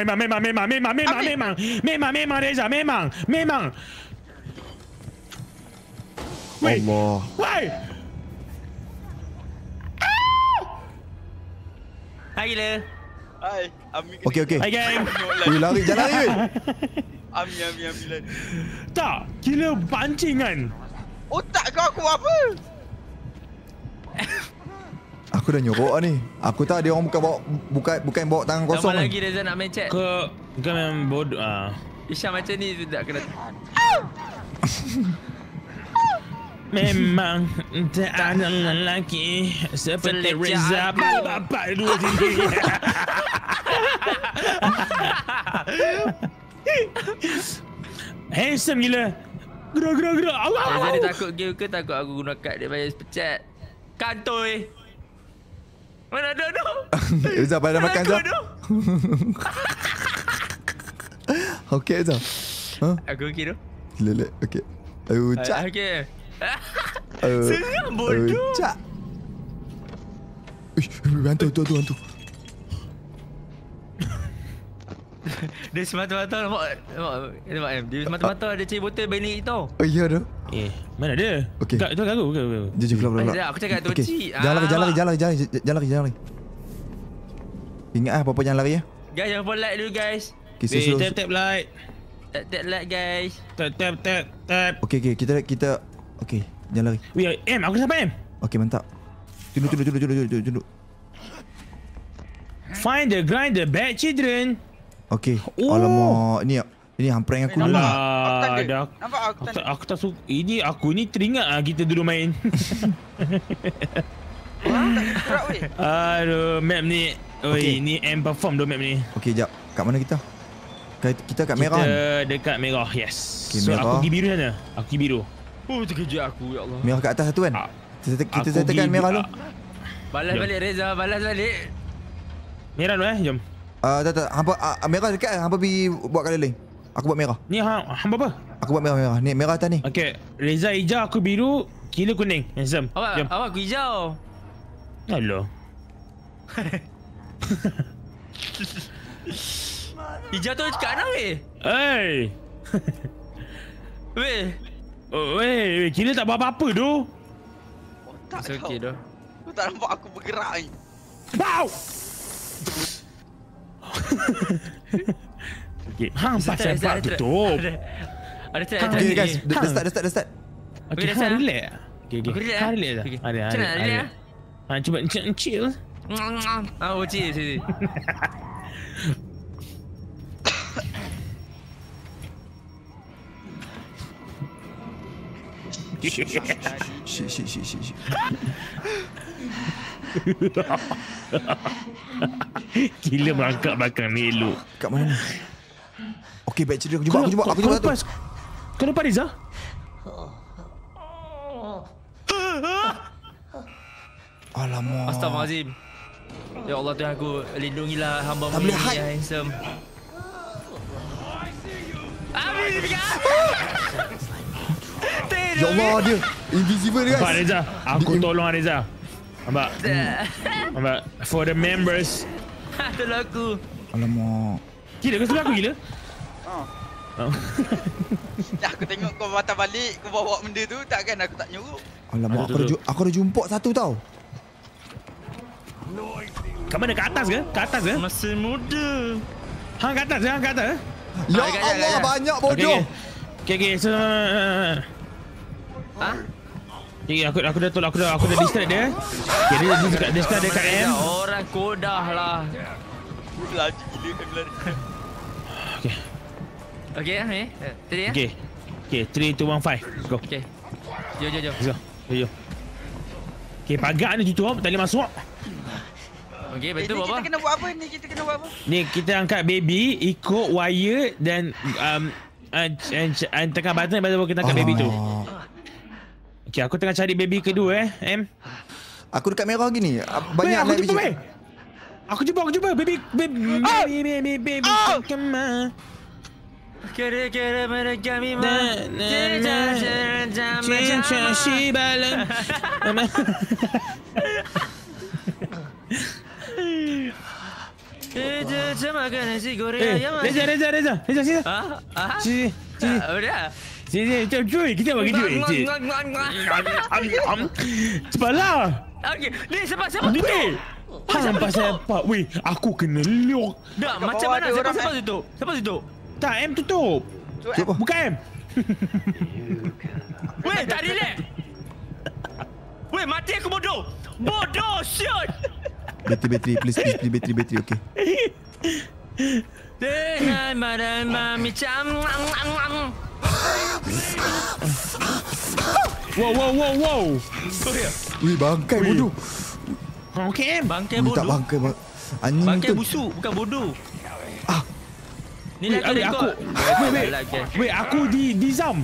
Reza, memang. Wait. Allah. Why? Hai gila. Hai, Ami. Okey. Hai gang. Ui, lari. Ami. Tak, kira pancingan. Otak kau aku apa? Aku dah nyorok ni. Aku tak ada orang bukan bawa tangan kosong Sama ni. lagi Reza nak main chat. Kau memang bodoh ah. Isyam macam ni tu tak kena. Memang tak ada lelaki seperti Reza bapak dua sini. Handsome gila. Gerak. Reza ni takut game ke takut aku guna kad dia bayar super chat. Kantoi. Mana ada tu? Reza pada makan Reza. Okey Reza. Aku okey tu. Lelek. Okey. Cak. Okey. Seram bodoh. Cak. Hantu. Dia semata-mata nampak M. Dia semata-mata ada cari botol balik tau. Oh iya dah. Mana dia? Okey. Kat tu aku. Jom keluar. Aku cakap tu kecil. Jangan lari. Ingat apa-apa jangan lari ya. Guys, jangan lupa like dulu guys. Okay, Tap like. Tap like guys. Tap. Okey, kita okey, jangan lari. Weh, aku sampai M. Okey, mantap. Tunduk. Find the grind the bad children. Okey. Oh. Alamak, ini hang prank aku dulu. Nampak aku tak ada. aku tak suka. Aku ni teringat kita dulu main. Gerak weh. Aduh, map ni. Oi, ni M perform map ni. Okey, jap. Kat mana kita? Kita kat merah kan? Kita dekat merah, yes. Okay, So merah. aku pergi biru sana. Aku pergi biru. Oh, terkejut aku ya Allah. Merah kat atas satu kan? Kita Aku settlekan pergi merah dulu. Balas Jom. balik Reza, balas balik. Merah dulu jom. Tak. Hampa merah dekat. Hampa pergi buat colour lain. Aku buat merah. Ni hamba apa? Aku buat merah. Ni merah atas ni. Okey, Reza hijau, aku biru, killer kuning. Handsome. Jom. Awak aku hijau. Hello. Hijau tu kat mana weh? Hey. Weh. Weh, kira tak buat apa-apa tu. Tak It's okay tahu. dah. Kau tak nampak aku bergerak ni. Wow. Okay, hang pasal pak tutup. Ada tak? Okay guys, dah start. Okay, dah hang start. relax. Okay. Aku relax, Hang eh? relax dah. Okay. Ada. Macam mana relax, eh? Hang cuba chill. Oh, cik, sini. Shit. Gila merangkak belakang ni elok. Kat mana ni? Okay, baik cerita. Aku jumpa tu. Kau nampak Riza? Alamak. Astaghfirullahalazim. Ya Allah Tuhan aku, lindungilah hamba-Mu Tak boleh ini hide. ya handsome. Habis dia. Ya Allah, dia invisible guys. Nampak Reza? Aku tolong Reza. Nampak? Nampak? For the members. Tolong aku. Alamak. Gila, kau suruh aku gila? Oh. Dah aku tengok kau patah balik, kau bawa benda tu, takkan aku tak nyuruh. Alamak, Aduh, aku dah jumpa satu tau. Kat mana? Kat atas ke? Kat atas ke? Masih muda. Hang kat atas ke? Hang kat atas ke? Ya dekat Allah, je. banyak bodoh. Okay. So, Ha? okay, aku dah tolak, aku dah distract dia. Okay, dia start dekat M. Orang kodah lah. Laju gila kan berlari. Okay. Okey, tadi ya? Okay, 3, 2, 1, 5. Go. Okey. Jom. Let's go. Yo. Okay, pagar ni tutup, tak boleh masuk. Okey, Ni betul kita apa? kena buat apa ni? Kita kena buat apa? Ni kita angkat baby, ikut wire dan tekan button baru kita angkat baby tu. Okay, aku tengah cari baby kedua M. Aku dekat merah gini. Weh, Banyak aku night jumpa vision. Aku jumpa baby come on. Kira-kira mereka Cinta si balang. Kita makan nasi goreng Eh, ayam. Reza, sini. Ha? Sini. Udah. Sini, cuy, kita bagi duit. Cepatlah. Okey, ni siapa Ni. tu? Hang pasal apa? Weh, aku kena liok. Dah, Kat macam bawah mana? ada Siapa orang, situ? Siapa situ? Tak, M tutup. Cuba. Bukan M. Weh, tak relax. Weh, mati aku bodoh. Bodoh, shoot. Bateri, please, bateri, okay. Dengan badan mami cam. Wow. Wih, bangkai bodoh. Okay, M. Bangkai Wih, tak bodoh. bangkai. Anjing Bangkai tu. busuk, bukan bodoh. Ni Weh, lah kena aku. ikut. Weh, aku di Zam.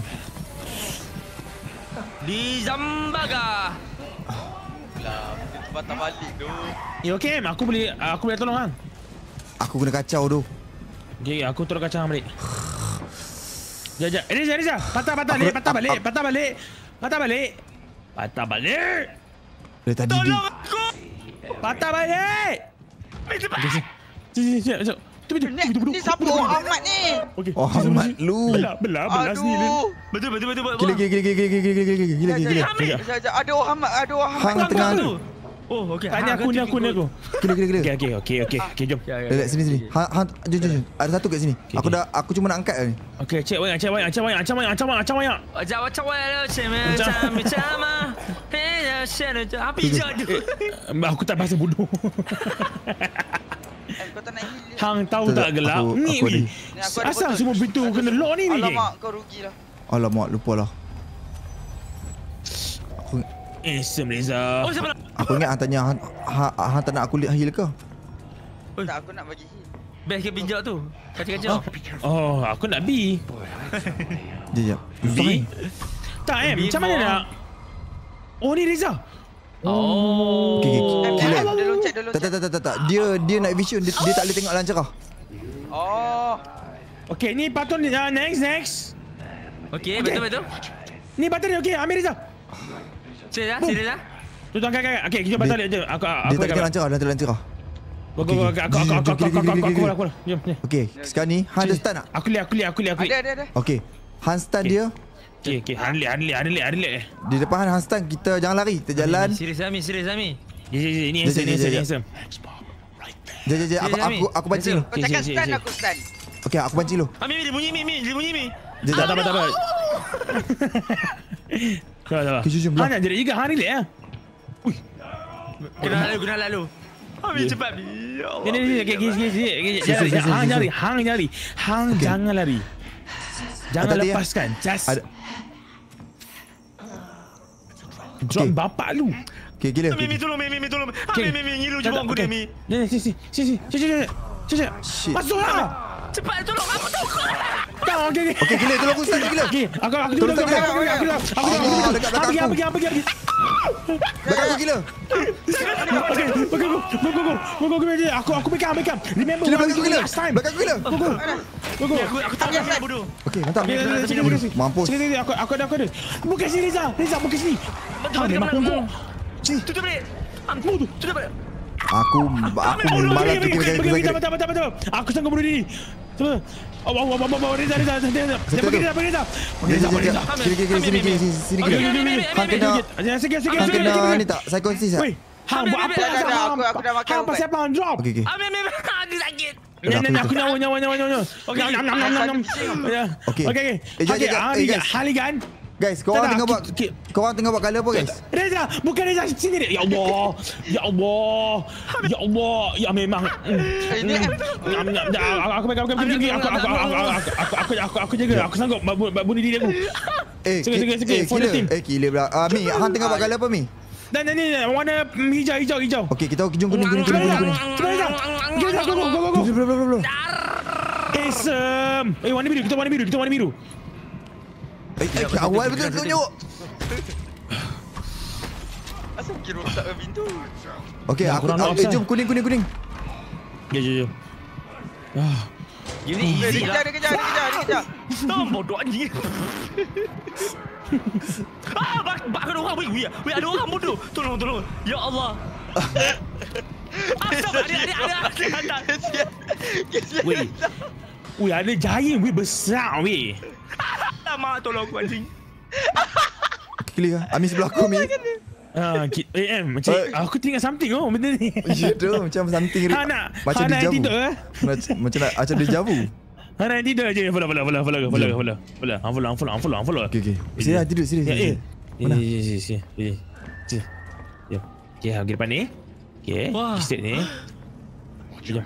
Di Zambaga. Kita patah balik tu. Okay, M. Aku boleh tolong hang. Aku kena kacau tu. Okay, aku tolong kacang balik. Jap. Reza. Patah balik. Dari tadi Tolong dia. aku. Patah balik. Sini. Ni siapa orang Ahmad ni? Okay. Oh, Ahmad lu. Belah sini. Aduh. Betul. Gila. Sekejap. Ada orang Ahmad. Hang tengah tu. Oh, okey. Tanya aku. Gila. Okay, jom. Relax, sini. Hang, jom. Ada satu kat sini. Aku cuma nak angkat ni. Okay, cek banyak. Macam apa hijau tu? Aku tak bahasa bodoh. Kau tak nak heal. Hang tahu tak gelap? Ni aku weh. Ni aku ada Asal botol. semua pintu kena lock ni geng? Alamak, kau rugilah. Alamak, lupa lah. Sem Reza. Oh, siapa nak? Aku ingat hang tanya hang tak nak aku heal ke? Tak, aku nak bagi heal. Best ke pinjau tu? Kacau-kacau. Oh, aku nak B. Jap. B? Tak B macam mana for- nak? Oh, ni Reza. Oh. Okay. Gila. Dia loncat. Tak. Dia night vision. Dia tak boleh tengok dalam cerah. Oh. Okay, ni patut ni. Next. Okey, Okey. betul. Ni patut ni. Okay, ambil Reza. Sini lah. Tu angkat. Okay, kita patut lihat je. Aku Dia tak boleh tengok dalam cerah. Go. Aku lah. Jom. Okey, sekarang ni Han ada stun tak? Aku lihat. Ada. Okey. Han stun dia. Okey. Han lihat. Di depan Han stun, kita jangan lari. Kita jalan. Serius Ami. Ini handsome. Jap. Aku pancing dulu. Kau cakap stun, aku stun. Okey, aku pancing dulu. Ami dia bunyi Mi. Jap. Tak apa. Sabar. Okay, jom. Han nak jerit juga. Han relax lah. Kena lalu. Ami cepat Mi. Ya Allah. Ni. Hang nyari. Hang jangan lari. Jangan Hati-hati, lepaskan. Just drop Okay. bapak lu. Okey, gila. Mi tolong. Okay. Mi ngilu je aku dia Mi. Sini. Shit. Masuklah. Cepat tolong aku tu. Okey. Okey, gila. Tolong aku stun, gila. Okey, aku Tolong dulu. stun, gila. Allah, dekat belakang aku. Pergi. Belakang aku gila. Okey, go. Aku pegang. Remember Gila, what we belakang aku did gila. last time. Belakang aku gila. Go. Aku tak boleh bodoh. Okey, mantap. Sini. Mampus. Sini, aku ada. Bukan sini, Reza, bukan sini. Memang punggung. Tutup balik. Tutup balik. Aku malah fikir Pergi. Aku sanggup bunuh diri. Reza. Sini gila. Han kena ni tak? Psychosis tak? Hang buat apa? Aku dah makan Hang pasal apa? Drop. Okey. Ami aku sakit. Aku nyawa. Okey. Haligan. Guys, korang tengah buat colour apa guys? Reza, bukan Reza sini. Ya Allah. Ya memang. Aku pegang. Aku jaga. Aku sanggup bunuh diri aku. Sikit. For the team. Gila pula. Mi, Han tengah buat colour apa Mi? Dan ni warna hijau. Okey, kita jom kuning. Cepat Reza. Go. Belum. Awesome. Warna biru. Kita warna biru. Awal betul tunjuk. Asal kira rosak ke pintu? Okey, aku jom kuning. Jom. Ini easy lah. Dia kejar. Bodoh ni. Bak ada orang. Weh, ada orang bodoh. Tolong. Ya Allah. Asap ada. Weh, ada giant besar weh. Mak tolong aku anjing. Clear. Ami sebelah aku Mi. Macam aku teringat something benda ni. Ya tu macam something macam dia javu. Macam dia javu. Hana tidur je. Follow. Okey. Serius tidur serius. Mana? Sini. Okey, pergi depan ni. Okey, step ni. Jom.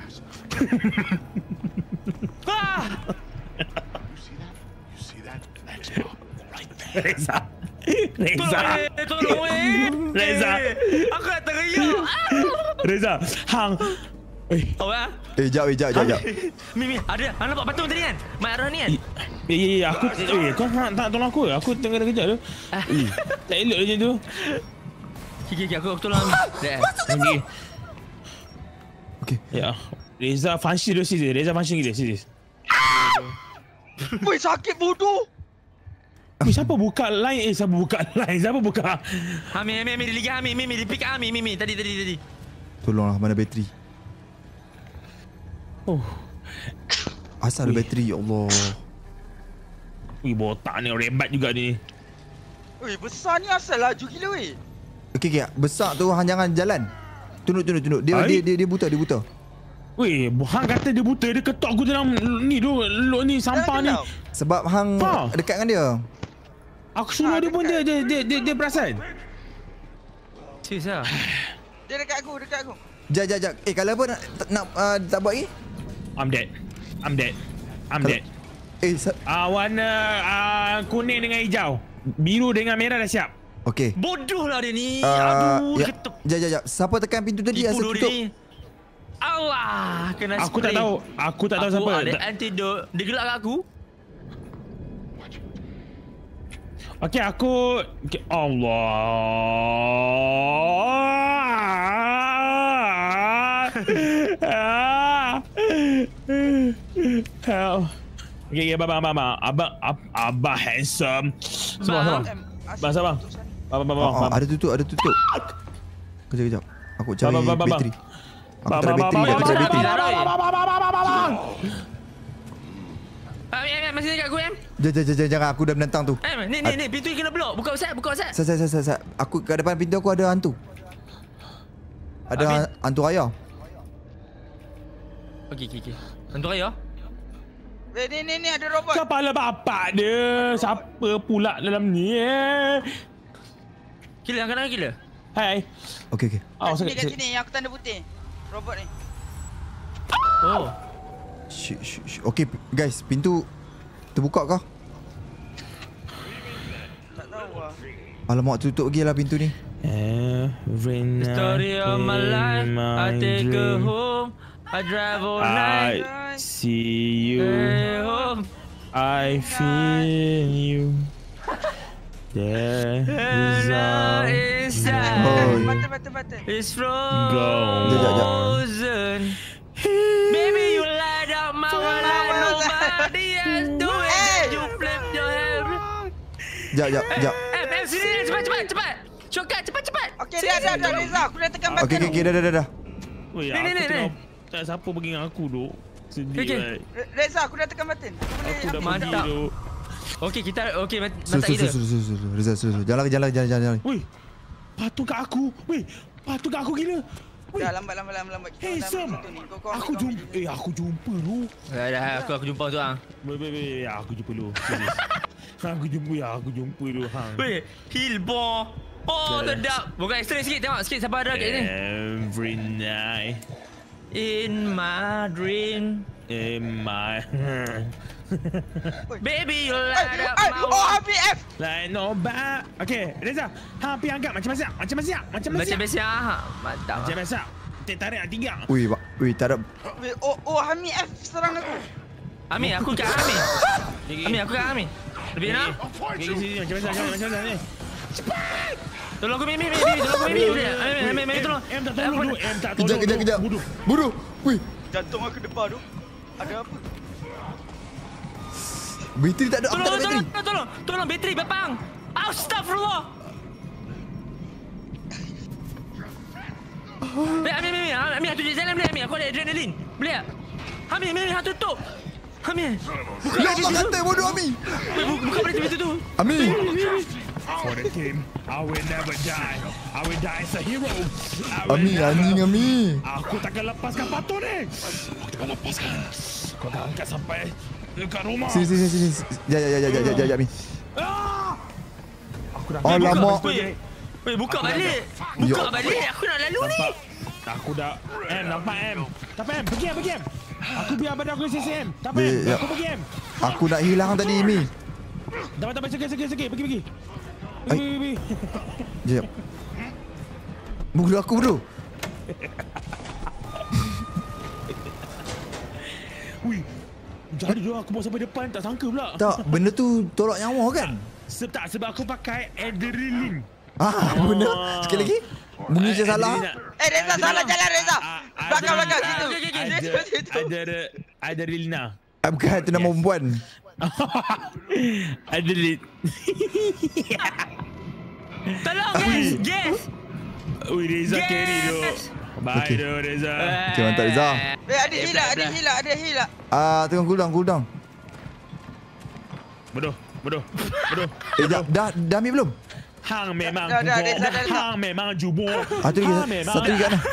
You see that? Next block. Right there. Reza. Tolong Reza. Aku nak teriak. Reza, hang. Awak. Jap. Mi, ada. Hang nampak patung tadi kan? Mak Arah ni kan? Ya, aku kau tak tolong aku. Aku tengah kerja tu. Tak elok macam tu. Okey, aku tolong Mi. Okey. Ya. Reza function dia serius. Reza function gila serius. Weh, sakit bodoh. Siapa buka line? Siapa buka? Mi dia lihat Mi dia pick Mi tadi. Tolonglah, mana bateri? Oh. Asal bateri, ya Allah. Botak ni rebat juga ni. Weh, besar ni asal laju gila weh. Okey, besar tu Han jangan jalan. Tunduk. Dia buta. Weh, hang kata dia buta, dia ketok aku dalam ni tu, lok ni sampah ni. Sebab hang dekat dengan dia. Aku suruh dia pun dia perasan. Serius ah. Dia dekat aku. Jap. Kalau apa nak tak buat lagi? I'm dead. Warna kuning dengan hijau. Biru dengan merah dah siap. Okey. Bodoh lah dia ni. Aduh, ketuk. Jap. Siapa tekan pintu tadi asal tutup? Allah, kena spray. Aku tak tahu siapa. Ada antidote. Dia gelak kat aku. Okey, aku Allah. Okey, abang. Abang handsome. Sabar. Ada tutup. Kejap. Aku cari bateri. Aku tak ada bateri. Aku tak ada bateri. Masih dekat aku, Em. Jangan. Aku dah menentang tu. Ni. Pintu ni kena block. Buka Ustaz. Sat. Aku kat depan pintu aku ada hantu. Ada hantu raya. Okey. Hantu raya? Ni ada robot. Kepala bapak dia. Siapa pula dalam ni Gila, angkat gila. Hai. Okey. Kat sini yang aku tanda putih. Robot ni. Oh. Shh. Okey guys, pintu terbuka kah? Tak tahu lah. Alamak, tutup lagi lah pintu ni. Every night Story of my life. I take her home. I drive all night. I see you. Home. I feel you. There is a inside. Oh. Bata. It's Go. frozen. Baby, you light up my world like nobody else do it. You flip your hair. Jap. Sini, cepat. Shortcut, cepat. Okey, dah Reza. Aku dah tekan button. Okey, dah. Weh, Ni. aku tengok tak siapa pergi dengan aku duk. Sedih. Okey. Reza, aku dah tekan button. Aku dah pergi Mantap. duk. Okey, kita mantap Suruh. kita. Reza. Jalan. Weh, patung kat aku. Weh, patung kat aku gila. Weh, Dah lambat. hey Sam. Aku jumpa lu. Dah, aku jumpa tu hang. Weh, aku jumpa lu. Aku jumpa lu hang. Weh, Hillball. Oh, Dah. sedap. Buka ekstrim sikit, tengok sikit siapa ada kat sini. Every night In my dream. in my Baby, you light up my Oh, world. HPF. like no back. Okay, Reza, hang pergi angkat macam biasa. Macam biasa. Mantap. Macam biasa. Tarik tiga. Wih, tak ada. Oh, Hami F serang aku. Ami, aku kat Ami. Aku kat Ami. Lebih nak? Sini macam biasa ni. Tolong aku, Mimi. Tolong aku, Mimi. Tolong. M tak tolong. M tak tolong. Kejap. Bodoh. Wih, Jantung aku depan tu. Ada apa? bateri tak ada. Aku tak ada bateri. Tolong, bateri bepang. Astagfirullah. Ami, tu jalan boleh, Ami. Aku ada adrenalin. Boleh tak? Ami, hang tutup. Ami. Buka Ya pintu Allah, tu. kata bodoh Ami. Buka pintu tu. Ami. For the team, I will never die. I will die as a hero. Ami. Aku takkan lepaskan patung ni. Aku takkan lepaskan. Kau tak angkat sampai dekat rumah. Sini. Ya, Ami. Aku dah Alamak. Weh, buka balik. Aku nak lalu ni. Aku dah nampak M. Tak M, pergi M. Aku biar badan aku CCM. Tak M, Ya. aku pergi M. Aku nak hilang tadi, Ami. Tak pergi. Pergi. Jap. Bodoh aku, bodoh. Wih. Jadi dia aku bawa sampai depan, tak sangka pula. Tak, benda tu tolak nyawa kan? Sebab aku pakai adrenaline. Benda. Sekali lagi. Bunyi je salah. Reza salah jalan Reza. Belakang situ. Adrenalina. Bukan, itu nama perempuan. Adrenaline. Tolong, guys. Ui, Reza Yes. carry tu. Bye Okey. tu Reza. Okey, mantap Reza. Ada hilak. Tengah cool down. Bodoh. Jap, dah ambil belum? Hang memang Dah, jubur. Reza dah. Hang memang jubur. Satu lagi kat mana?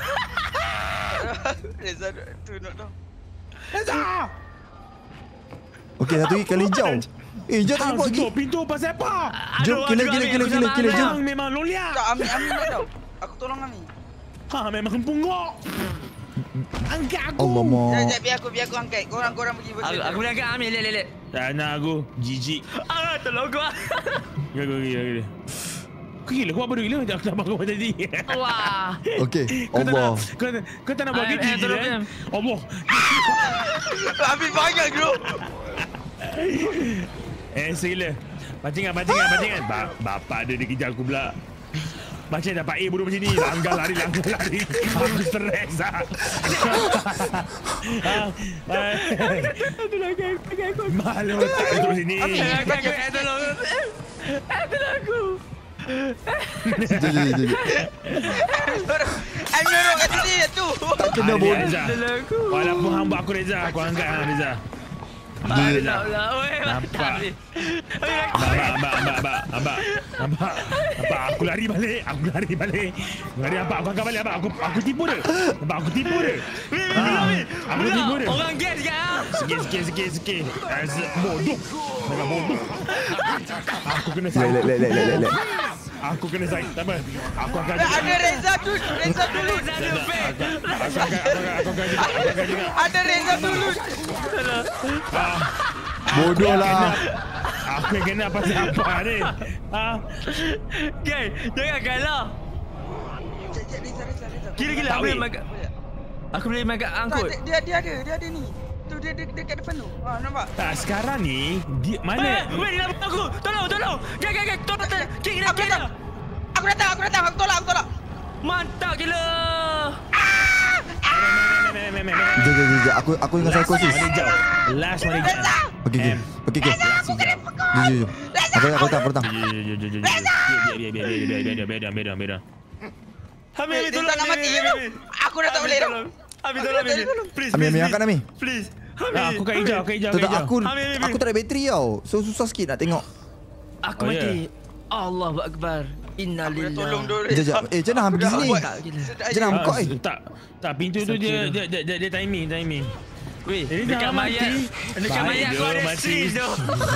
Reza tunjuk tu. Reza! Okey, satu lagi kali hijau. Hijau tak Hang nampak lagi. tutup pintu pasal apa? Jom, kila, jom. Hang memang lolia. Tak, Ami nak tahu. Aku tolong Ami. Hang memang punggok. Angkat aku. Alamak. Sekejap, biar aku angkat. Korang pergi bersih. Aku boleh angkat Ami, lek. Tak nak aku. Jijik. Tolong aku. Gila. Kau gila, kau apa dia gila? Aku tak bangun tadi. Wah. Okey, Kau tak Allah. nak- Kau tak nak buat kerja tolong, gila. Pem. Allah. Ami banyak bro. Segila. Pancingan. Bapak dia kejar aku pula. Macam dapat A bodoh macam ni. Langgar lari. Aku stres lah. Malu tak duduk sini. Tolong aku. Jom. I'm norok kat sini tu. Tak kena bodoh. Reza. Walaupun hamba aku Reza, aku angkat Reza. Mantap lah. Weh, Nampak. mantap ni. Nampak. Aku lari balik. Aku angkat balik. Aku tipu dia. Aku tipu dia. Aku tipu dia. Orang gas kan? Sikit. Bodoh. Jangan bodoh. Aku kena sakit. Lek. Aku kena sakit. Tak apa. Aku akan juga. Ada Reza dulu. Aku akan juga. Ada Reza dulu. Bodoh lah. Aku yang kena pasal apa ni? Gay, jangan kalah. Reza. Gila Tak aku boleh boleh. makan. Aku boleh makan angkut. Dia ada ni. Tu dia dekat depan tu. Nampak? Tak, sekarang ni dia mana? Weh, dia nampak aku. Tolong. Gay, tolong. Kick Aku datang. Aku tolak. Mantap gila. Jom. Aku dengan psychosis. Mana jauh? Last mana jauh? Okey. Jom. Aku datang. Biar. Hamil Dia tak nak mati tu. Aku dah tak boleh dah. Hamil tolong. Please. Ambil angkat Ami. Please. Aku kat hijau. Tak, aku tak ada bateri tau. So susah sikit nak tengok. Aku Oh, mati. Allahu Akbar. Aku dah Innalillah. tolong dulu. Sekejap. Jangan ambil sini. Tak gila. Jangan buka Tak, pintu tu dia timing. Weh, Ini dekat jangan mayat. mati. Dekat Baik mayat aku dia, ada mati. strings tu.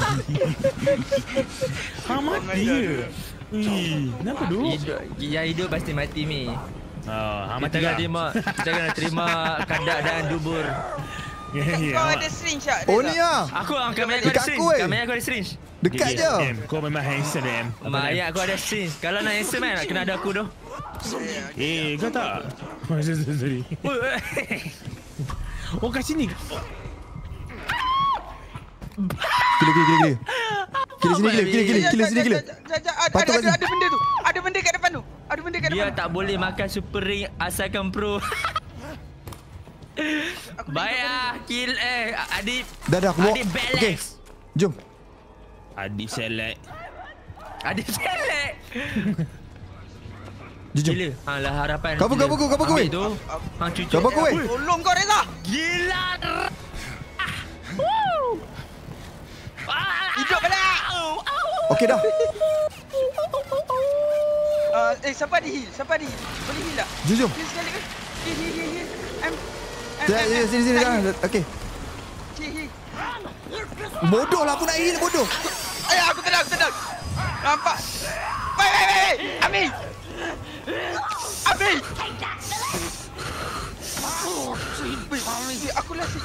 Mati ke? Kenapa tu? Yang hidup pasti mati Mi. Mati Kita kena terima kadak dan dubur. Kau ada syringe tak? Oh ni lah. Aku angkat mayat aku ada Dekat strings. aku, Kat mayat aku ada strings. Dekat je. Kau memang handsome M. Mayat aku ada strings. Kalau nak handsome kan kena ada aku tu. Kau tak? Sorry. Oh kat sini. Gila sini. Ada benda tu. Ada benda kat depan tu. Dia tak boleh makan super ring asalkan pro. Baik ah, kill adik. Dah aku bawa. Adik Okey. balance. Jom. Adik selek. Adik selek. Jom. Gila. Lah harapan. Kau gila. buku, Ambil tu. Cucuk. Kau buku, weh. Tolong kau Reza. Gila. Hidup balik. Okey dah. Siapa di heal? Boleh heal tak? Jom. Heal sekali ke? Heal. Sini. Okey. Heal. Bodoh lah aku nak heal bodoh. Ayah, aku tenang. Nampak? Baik. Ambil. Weh, aku lasi.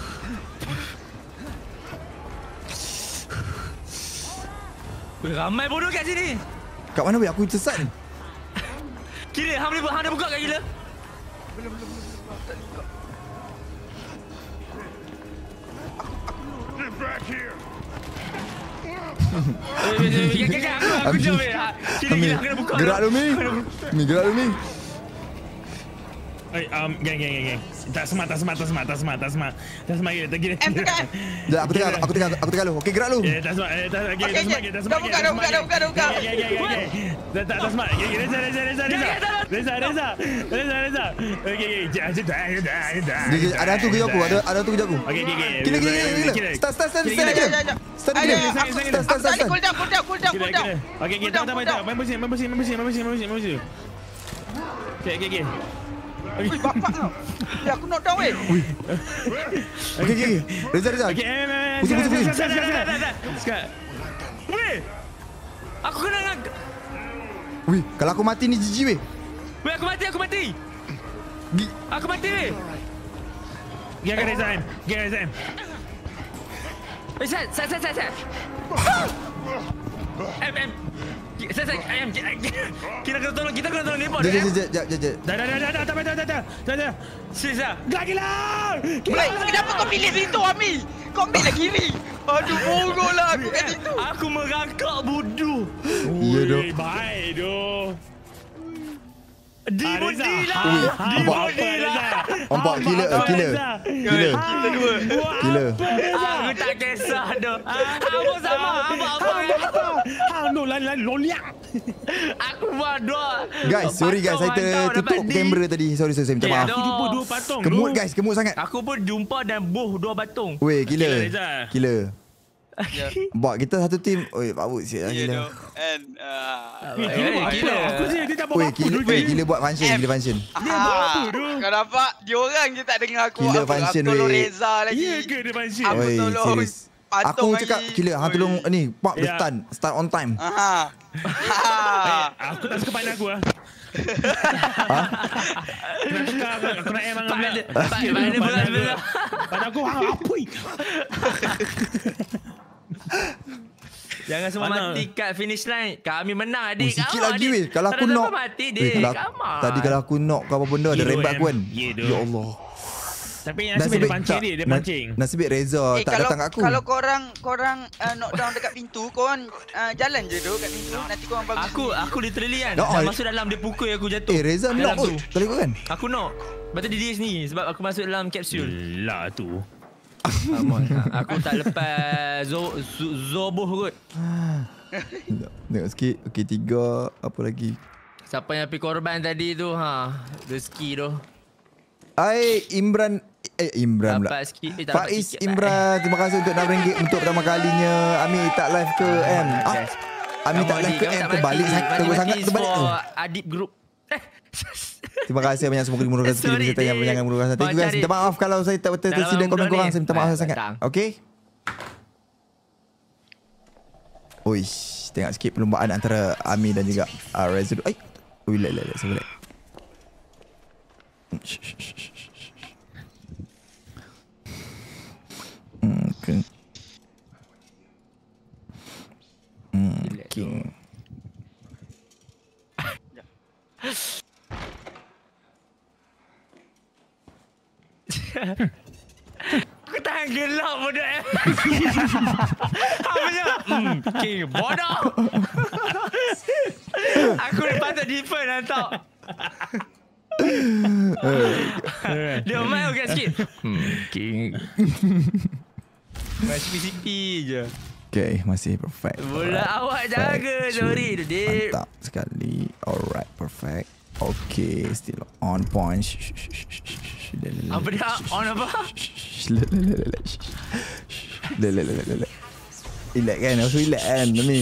Ramai bodoh kat sini. Kat mana weh aku tersesat ni? Gila, hang boleh buka kat gila. Belum. Tak buka. Get back here. Aku jom weh. Gila, aku kena buka. Gerak lu Mi. Gerak lu Mi. Geng. Tak smart. Gila. Dah aku tekan lu. Okey gerak lu. Tak smart. Tak Dah buka. Tak smart. Reza. Okey. Ada hantu kejar aku. Ada hantu kejar aku. Okey. Gila. Start dia. Start dia. Start. Cool down. Okey, tak. Main bersih. Okey. Weh, bapak kau. Aku knock down weh. Okey. Reza. Okey, Pusing. Sekat. Weh. Aku kena nak. Wih, kalau aku mati ni GG weh. Weh, aku mati. Aku mati weh. Get Reza M. Set. Kita kena tolong Nemo dia. Jap. Dah. Sisa. Gila. Kenapa kau pilih situ Ami? Kau ambil lah kiri. Aduh, bodoh lah aku kat situ. Aku merangkak bodoh. Ya doh. Baik doh. Dibodi lah. Nampak gila. Aku tak kisah doh. Apa sama? Apa? No, lari loliak. Aku buat dua. Guys, sorry guys, saya tertutup kamera tadi. Sorry, saya minta maaf. Aduh. Aku jumpa 2 patung Kemut tu. guys, kemut sangat. Aku pun jumpa dan buh 2 batung. Weh, Gila, gila. Reza. Gila. Ya. Buat kita satu tim. Oi, babut siap Ya gila. tu. And Dia buat apa? Gila. Aku je dia tak buat Weh, apa gila, tu. weh, gila buat function, gila function. Dia buat apa tu? Kau nampak? Dia orang je tak dengar aku. Gila Aku function, tolong weh. Reza lagi. Ya ke dia function? Aku Oi, tolong serius. patung Aku cakap lagi. gila, hang tolong ni, pak Ya. start on time. Aha. Aku tak suka pandang aku lah. Kena tukar aku nak emang Pandang berat. Pandang aku hang apa? Jangan semua Mana? mati kat finish line. Kami menang adik. Sikit Kamu, lagi adik. weh. Kalau aku Tak ada knock. siapa mati Weh, dik. kalau- Come on. Tadi kalau aku knock kau apa benda ada Hero rembat aku kan. ya Ya Allah. Tapi nasib dia pancing dia pancing. Nasib baik Reza tak kalau datang kat aku. kalau korang knockdown dekat pintu, korang jalan je tu kat pintu. Nanti korang bagus. Aku literally kan. No, Dah all- masuk dalam dia pukul aku jatuh. Reza Dalam knock tu. Kali kau kan. Aku knock. Lepas tu dia diri sendiri sebab aku masuk dalam kapsul. Lah tu. Aku tak lepas Zoboh kot. Tengok sikit. Okey 3. Apa lagi? Siapa yang pergi korban tadi tu rezeki tu. Imran pula. Dapat sikit tak dapat Faiz sikit Imran, terima kasih untuk RM6 untuk pertama kalinya. Ami tak live ke M? Yes. Ami tak live ke M? Terbalik sangat terbalik. Adib group. Terima kasih banyak semua dimurahkan rezeki Sorry, serta yang Dik. banyak murahkan. Thank you guys. Macam Minta maaf kalau saya tak tersidang komen korang. Saya minta maaf sangat. Okey? Uish, tengok sikit perlombaan antara Ami dan juga Reza. Ui, saya balik. Okay. King. Aku tahan gelap bodoh Apanya? King bodoh. Aku ni patut defend lah tau. Dia main agak sikit. King. Masih PCP je. Okay, masih perfect. Bola awak jaga. Sorry Dip. Mantap sekali. Alright, perfect. Okay, still on point. Apa dia? On apa? Relax kan? Aku relax kan? Ni.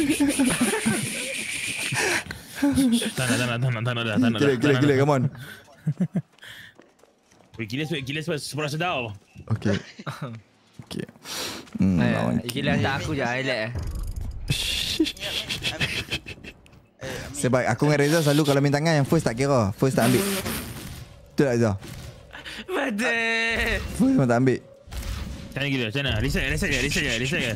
Tak nak. Gila, come on. Gila sebab sedar. Okay. Okay. Gila hantar aku je. Relax. Sebab aku dengan Reza selalu kalau main tangan yang first tak kira. First tak ambil. Betul tak Reza? Betul. First memang tak ambil. Macam mana gila? Macam mana? Reset je.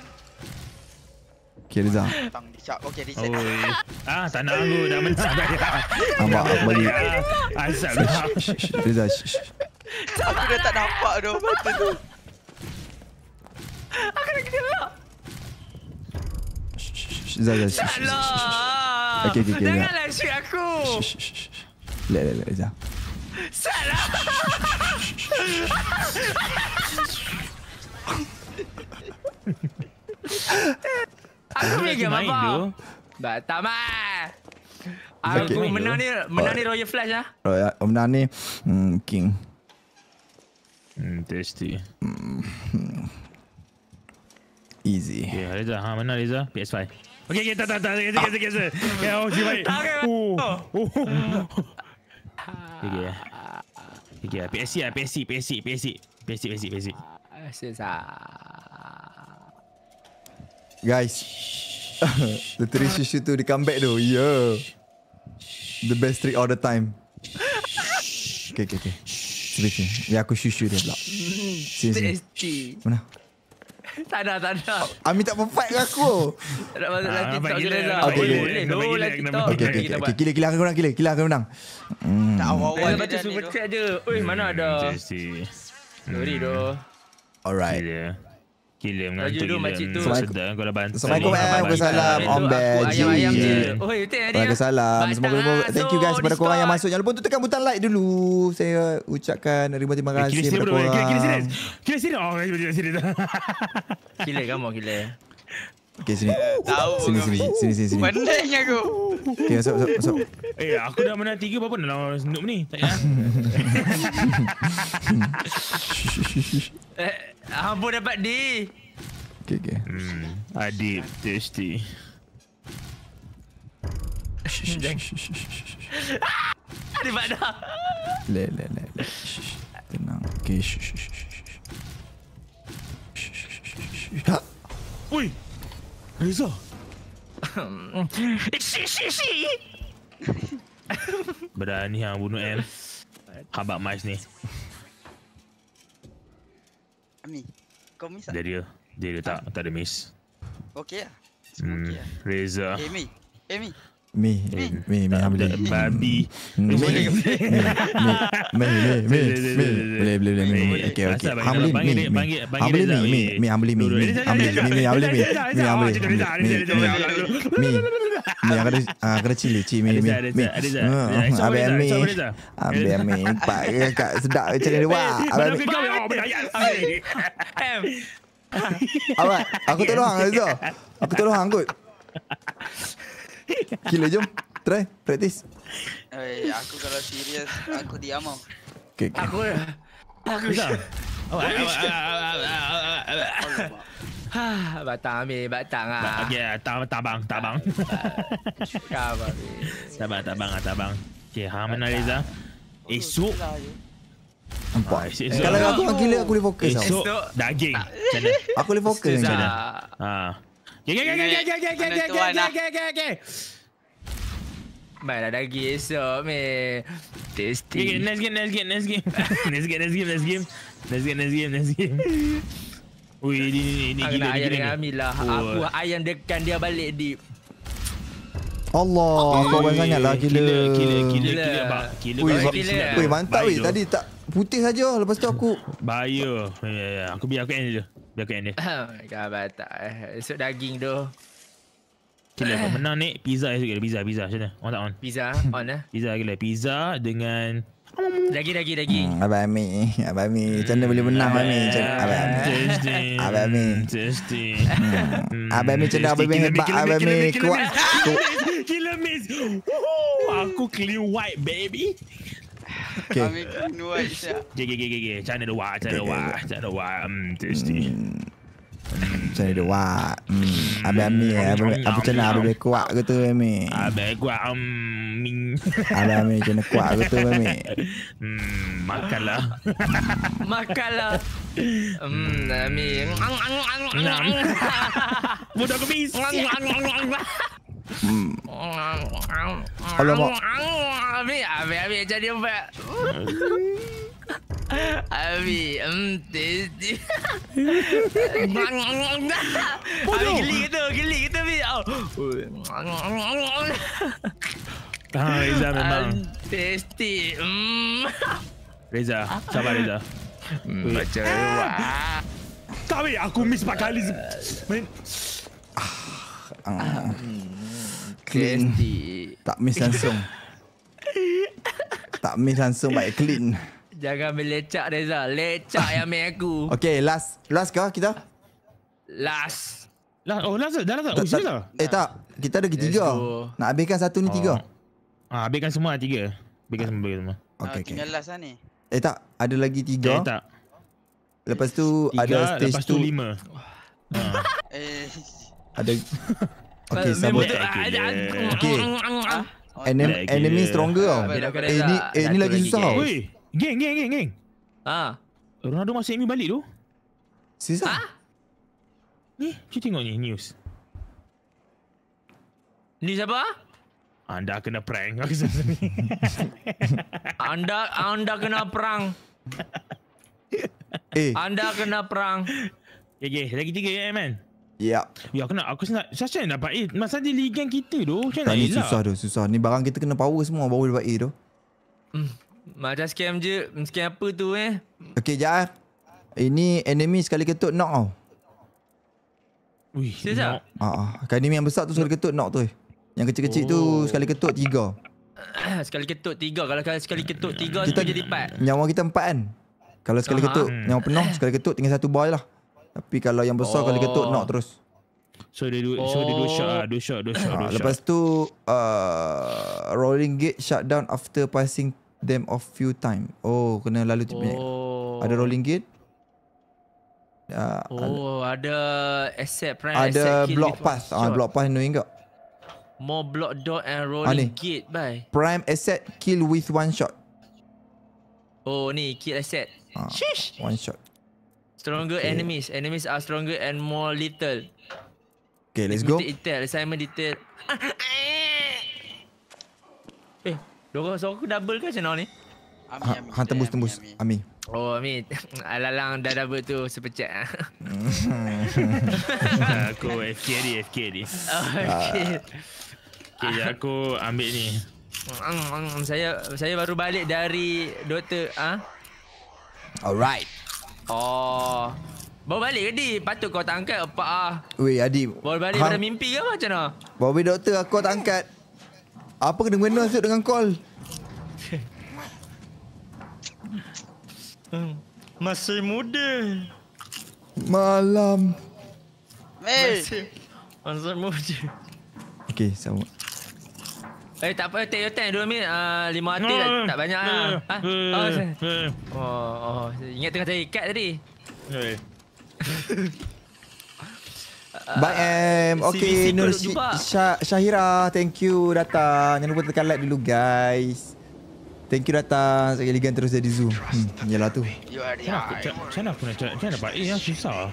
Okay Reza. Tang dicap. Okey, reset. Oi. Tak nak aku dah menang dah. Nampak aku bagi. Asal dah. Reza. Aku dah tak nampak tu. Betul tu. Aku nak gelap. Reza. Salah. Okay. Janganlah shoot aku. Relax Reza. Salah. Aku pegang main apa? tu. Tak mai. Okay. Aku menang ni Royal Flash lah. Menang ni King. Tasty. Easy. Okay, Reza. Mana Reza? PS5. Okay, tak. Cancel. Ya, oh, si baik. Okay, PC. Guys. The 3 shushu tu di comeback tu. Yeah. The best trick all the time. Okay. Sebentar. Ya aku shushu dia pula. Sini. Mana? Tak ada. Ami tak perfect ke aku? Tak nak masuk dalam TikTok je Reza. Okay. Boleh. Dalam TikTok. Okay. Gila akan menang. Tak awal-awal Reza je baca dah ni super tu. chat je. Oi, mana ada. Tasty. Sorry doh. Alright. Gila Laju mengantuk dulu, makcik tu. Sedar kau dah bantu. Assalamualaikum, Waalaikumsalam. Om Ben. Ayam je. Oi, betul dia. Waalaikumsalam. Semoga thank you guys kepada korang yang masuk. Jangan lupa untuk tekan butang like dulu. Saya ucapkan terima kasih kepada korang. Kira serius. Oh, kira serius. Gila kamu gila. Okay, sini. Tahu Sini, kami. sini. Pening aku. Okay, masuk. Aku dah menang 3 berapa dalam Snoop ni? Tak payah. Hampa dapat D. Okay. Adib thirsty. Ada mak dah. Le. Tenang. Okay, Ha! Ui. Reza. Berani hang bunuh M. Habak mais ni. Ami, kau miss tak? Dia tak ada miss. Okey lah. Semua okey lah. Reza. Mi. Mi, ambil. Babi. Boleh. Okay. Hamli Mi kena cili Mi. Ambil Mi. Pak kat sedap macam ni wah. Abang, aku tolong hang Reza. Aku tolong hang kot. Gila, jom. Try, practice. Aku kalau serius, aku diam tau. Okay. Aku batang ambil batang ah. Okey, tabang. Tabang. Okey, hang mana Reza? Esok. Nampak. Esok. Kalau aku orang gila, aku boleh fokus tau. Esok daging. Macam mana? Aku boleh fokus macam mana. Okay. Mainlah daging esok meh. Tasty. Next game. Ui, ni Aku gila nak ayam ni. dengan Amil lah. Aku ayam dekan dia balik deep. Allah, kau banyak sangat lah gila. Wih, mantap weh. Tadi tak putih saja. Lepas tu aku bahaya. Ya. Aku biar aku end je. Kau batak. Esok daging tu. Gila kau menang ni. Pizza esok gila. Pizza macam mana? On tak on? Pizza on lah. Pizza gila. Pizza dengan Daging. Abang Ami. Macam mana boleh menang Abang Ami? Abang Ami. Testing. Abang Ami macam mana Abang Ami hebat Abang Ami. Kuat. Gila miss. Aku clean white baby. Okay. Ami kena buat siap. Okay. Macam mana the white. Testing. Macam mana dia buat. Abang Ami apa macam mana Abang Ami kuat ke tu Abang Ami? Abang kuat Abang Ami macam mana kuat ke tu Abang Ami? Makanlah. Amil. Budak kemis. Alamak. Ambil jadi empat. Abi, tasty. Geli gitu Abi. Reza memang tasty. Reza, sabar Reza. Macam wah. Tak weh, aku miss 4 kali. Tasty. Tak miss langsung baik clean. Jangan melecak Reza. Lecak yang main aku. Okay, last kah kita? Last. Last dah. Oh, sila. Tak. Kita ada ketiga. Let's go. Nak habiskan satu ni 3. Habiskan semua 3. Habiskan semua. Okay. Tinggal last lah ni. Tak. Ada lagi 3. Tak. Lepas tu 3, ada stage lepas tu 2. 5. Ada. Okay, sabar. Okay. Enemy stronger tau. Ni lagi susah tau. Woi, geng. Ronaldo masuk MU balik tu. Susah. Ni, cuba tengok ni news. Ni siapa? Anda kena prank. Anda kena perang. Anda kena perang. Okay, lagi 3 man. Ya. Ya, aku nak Sasha dapat masa dia ligan kita tu. Macam Tak, mana ni susah. Ni barang kita kena power semua baru dapat A tu. Macam scam je. Scam apa tu Okay, sekejap. Ini enemy sekali ketuk knock tau. Wih, Serius tak? Kan enemy yang besar tu sekali ketuk knock tu. Yang kecil-kecil tu sekali ketuk 3. Sekali ketuk 3. Kalau sekali ketuk 3 tu jadi 4. Nyawa kita 4 kan. Kalau sekali ketuk nyawa penuh, sekali ketuk tinggal 1 boy lah. Tapi kalau yang besar kali ketuk knock terus. So dia dua shot. Lepas tu rolling gate shut down after passing them off few time. Oh, kena lalu banyak. Ada rolling gate. Ada asset prime Ada asset block pass. Block pass no enggak. More block door and rolling gate bye. Prime asset kill with one shot. Oh ni kill asset. Shish. One shot. Stronger enemies. Enemies are stronger and more lethal. Okay, let's go. Detail, assignment detail. Dorang suara aku double ke macam mana ni? Han tembus. Ami. Oh, Ami. Alalang dah double tu sepecah. Aku FK ni. Okay. Okay, aku ambil ni. Saya baru balik dari doktor. Alright. Oh. Baru balik ke Di? Patut kau tak angkat apa Weh, Adi. Baru balik pada mimpi ke macam mana? Baru balik doktor aku tak angkat. Apa kena-mena masuk dengan call? Masih muda. Malam. Masih muda. Okay, sama. Tak apa, take your time 2 minit. 5 hati tak banyak lah. Ingat tengah cari ikat tadi. Bye Em. Okay, Nur Syahira, thank you datang. Jangan lupa tekan like dulu guys. Thank you datang. Sekali lagi terus jadi Zoom. Yalah tu. Macam mana aku nak dapat susah.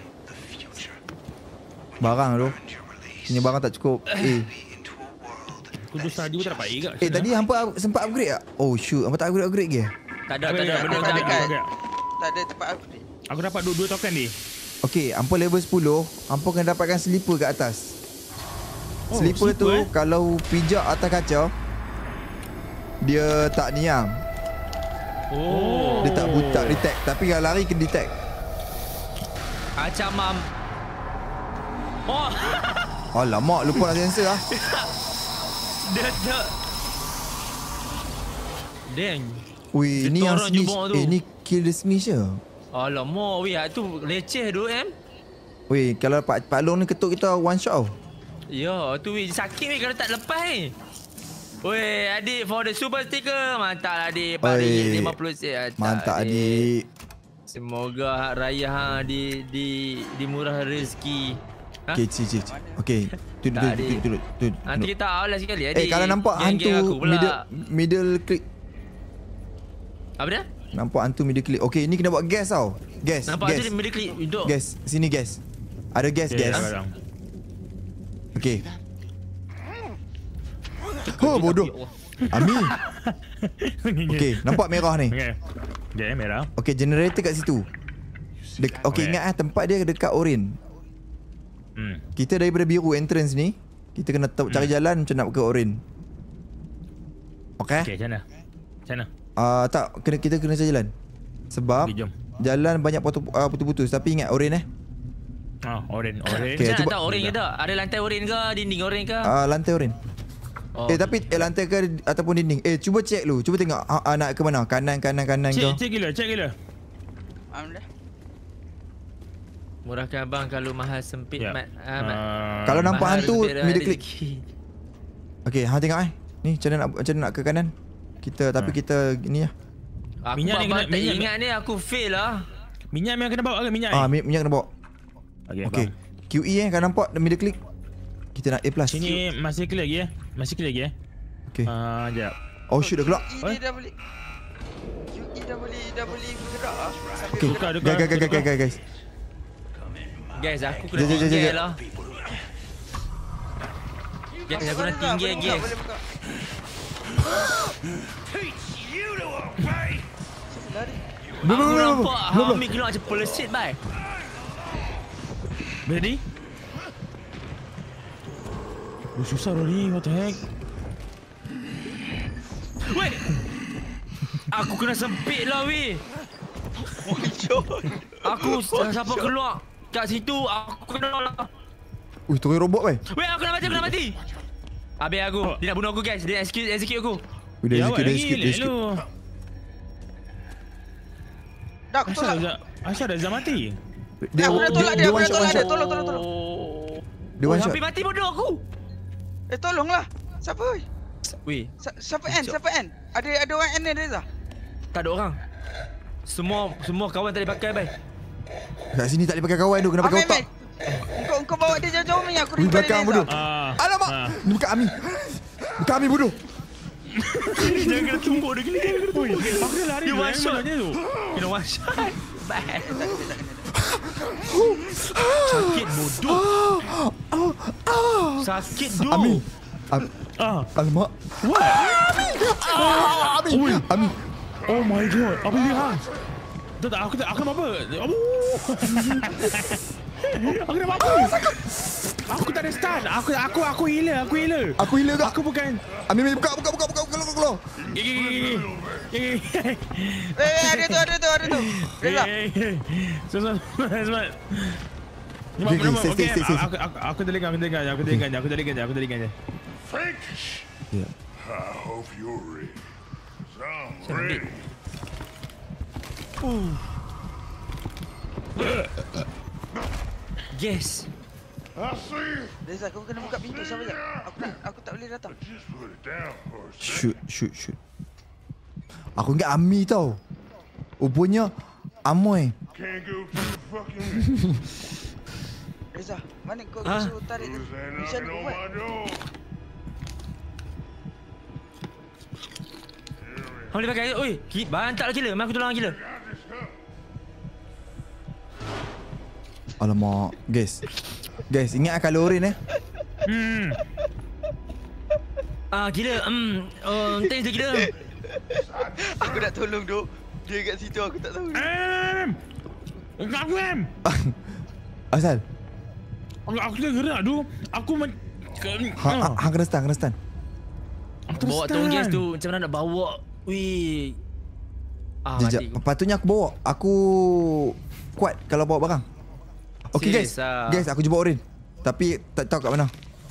Barang tu. Punya barang tak cukup. Aku dah tadi pun tak dapat ke. Tadi hampa sempat upgrade tak? Oh shoot, hampa tak upgrade ke? Tak ada benda tak ada. Tak ada tempat upgrade. Aku dapat 2 token ni. Okay, hampa level 10, hampa kena dapatkan slipper kat atas. Slipper tu kalau pijak atas kaca, dia tak niam. Dia tak butak detect. Tapi kalau lari kena detect. Macam Alamak, lupa nak sensor lah. Dia Dang. Wih, ni yang snitch. Ni kill the snitch je. Alamak, weh, tu leceh tu Weh, kalau Pak Long ni ketuk kita one shot tau. Ya, tu weh, sakit weh kalau tak lepas Weh, adik for the super sticker. Mantap lah adik. Pari 50 sen. Mantap adik. Semoga raya dimurah rezeki. Okay, cik. Okay. Duduk. Nanti kita awal sekali adik. Kalau nampak hantu middle click. Apa dia? Nampak hantu middle click. Okay, ni kena buat gas tau. Gas. Nampak hantu middle click. Duduk. Gas. Sini gas. Ada gas. Okay. Oh, bodoh. Ami. Okay, nampak merah ni. Okay, merah. Okay, generator kat situ. Okay, ingat tempat dia dekat orange. Kita daripada biru entrance ni, kita kena cari jalan macam nak ke orange. Okay? Okay, macam mana? Tak, kita kena cari jalan. Sebab jalan banyak putus-putus. Tapi ingat orange orange. Okay, macam nak tahu orange ke tak? Ada lantai orange ke? Dinding orange ke? Lantai orange. Tapi lantai ke ataupun dinding? Cuba check dulu. Cuba tengok nak ke mana? Kanan ke? Check gila. Alhamdulillah. Murahkan abang kalau mahal sempit mat. Kalau nampak hantu middle click. Okay, hang tengok ni macam mana nak ke kanan. Tapi kita ni lah. Aku minyak ingat ni aku fail lah. Minyak yang kena bawa ke minyak? Minyak kena bawa. Okay. QE kan nampak middle click. Kita nak A+. Sini masih clear lagi Okay. Sekejap. Oh shoot dah keluar. QE dah boleh bergerak lah. Okay. Guys. Guys, aku kena tinggal lah. Guys, aku nak tinggal guys. Aku nampak Hamid keluar macam pelesit bye. Ready? Susah dah ni, what the heck? Weh! Aku kena sempit lah weh. Aku siapa keluar kat situ, aku kena lah. Turun robot weh. Weh, aku nak mati. Habis aku. Dia nak bunuh aku guys. Dia execute aku. Dia execute. Dah, aku tolak. Asal dah mati? Aku dah tolak dia. Tolong. Dia one shot. Hampir mati bodoh aku. Tolonglah. Siapa? Weh, Siapa N? Siapa N? Ada orang N ni Reza? tak ada orang. Semua kawan tak boleh pakai, bai. Kat sini tak boleh pakai kawan tu. Kena pakai otak. Engkau bawa dia jauh-jauh ni. Aku Ui, daripada belakang Reza. bodoh. Alamak. Ni bukan Ami. Bukan Ami bodoh. Jangan kena tumbuk dia. Jangan kena tumbuk. Aku dah lari. Dia one shot. tu. Kena one shot. Bye. Sakit bodoh. Sakit tu. Ami. Alamak. What? Ami. Oh my god. Apa dia hang? Tak, aku nak apa? Aku nak apa? Aku tak ada stun. Aku healer. Aku hilang kak. Aku bukan. Ami buka. Keluar. Ada tu. Reza. Semangat. Stay. Aku telinga. French. Yeah. How fury. Sound Cantik. ready. Yes. I see. Reza, kau kena buka pintu siapa je. Aku tak boleh datang. Just put it down for a second. Shoot. Aku ingat Ami tau. Rupanya Amoy. Can't go too fucking. Reza, mana kau Ah. suruh tarik Who's that Mission knocking kau on buat? my door? Kau boleh pakai. Oi, bantaklah gila. Mak aku tolong gila. Alamak. Guys, ingat kalau Orin Gila. Thanks dia gila. Aku nak tolong duk. Dia kat situ aku tak tahu. Aku Asal. Aku dah gerak tu. Aku Hang kena stun. Bawa tonggis tu. Macam mana nak bawa? Wih. Sekejap. Mati. Patutnya aku bawa. Aku kuat kalau bawa barang. Okay guys. Serius, Guys, aku jumpa Orin. Tapi tak tahu kat mana.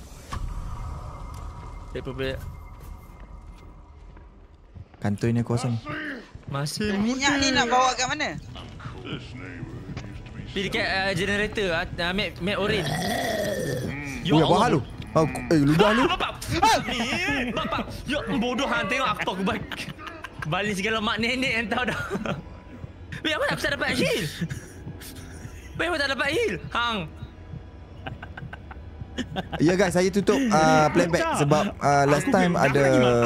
Kantor ni kosong. Masih Minyak ni nak bawa kat mana? pergi dekat generator. Make orange. Oh, ya, bahal lu. Ludah lu. Bapak. Bapak. Ya, bodoh hang tengok aku balik segala mak nenek entah dah. Weh, apa aku tak dapat heal? Weh, aku tak dapat heal. Hang. Ya guys, saya tutup playback sebab last time ada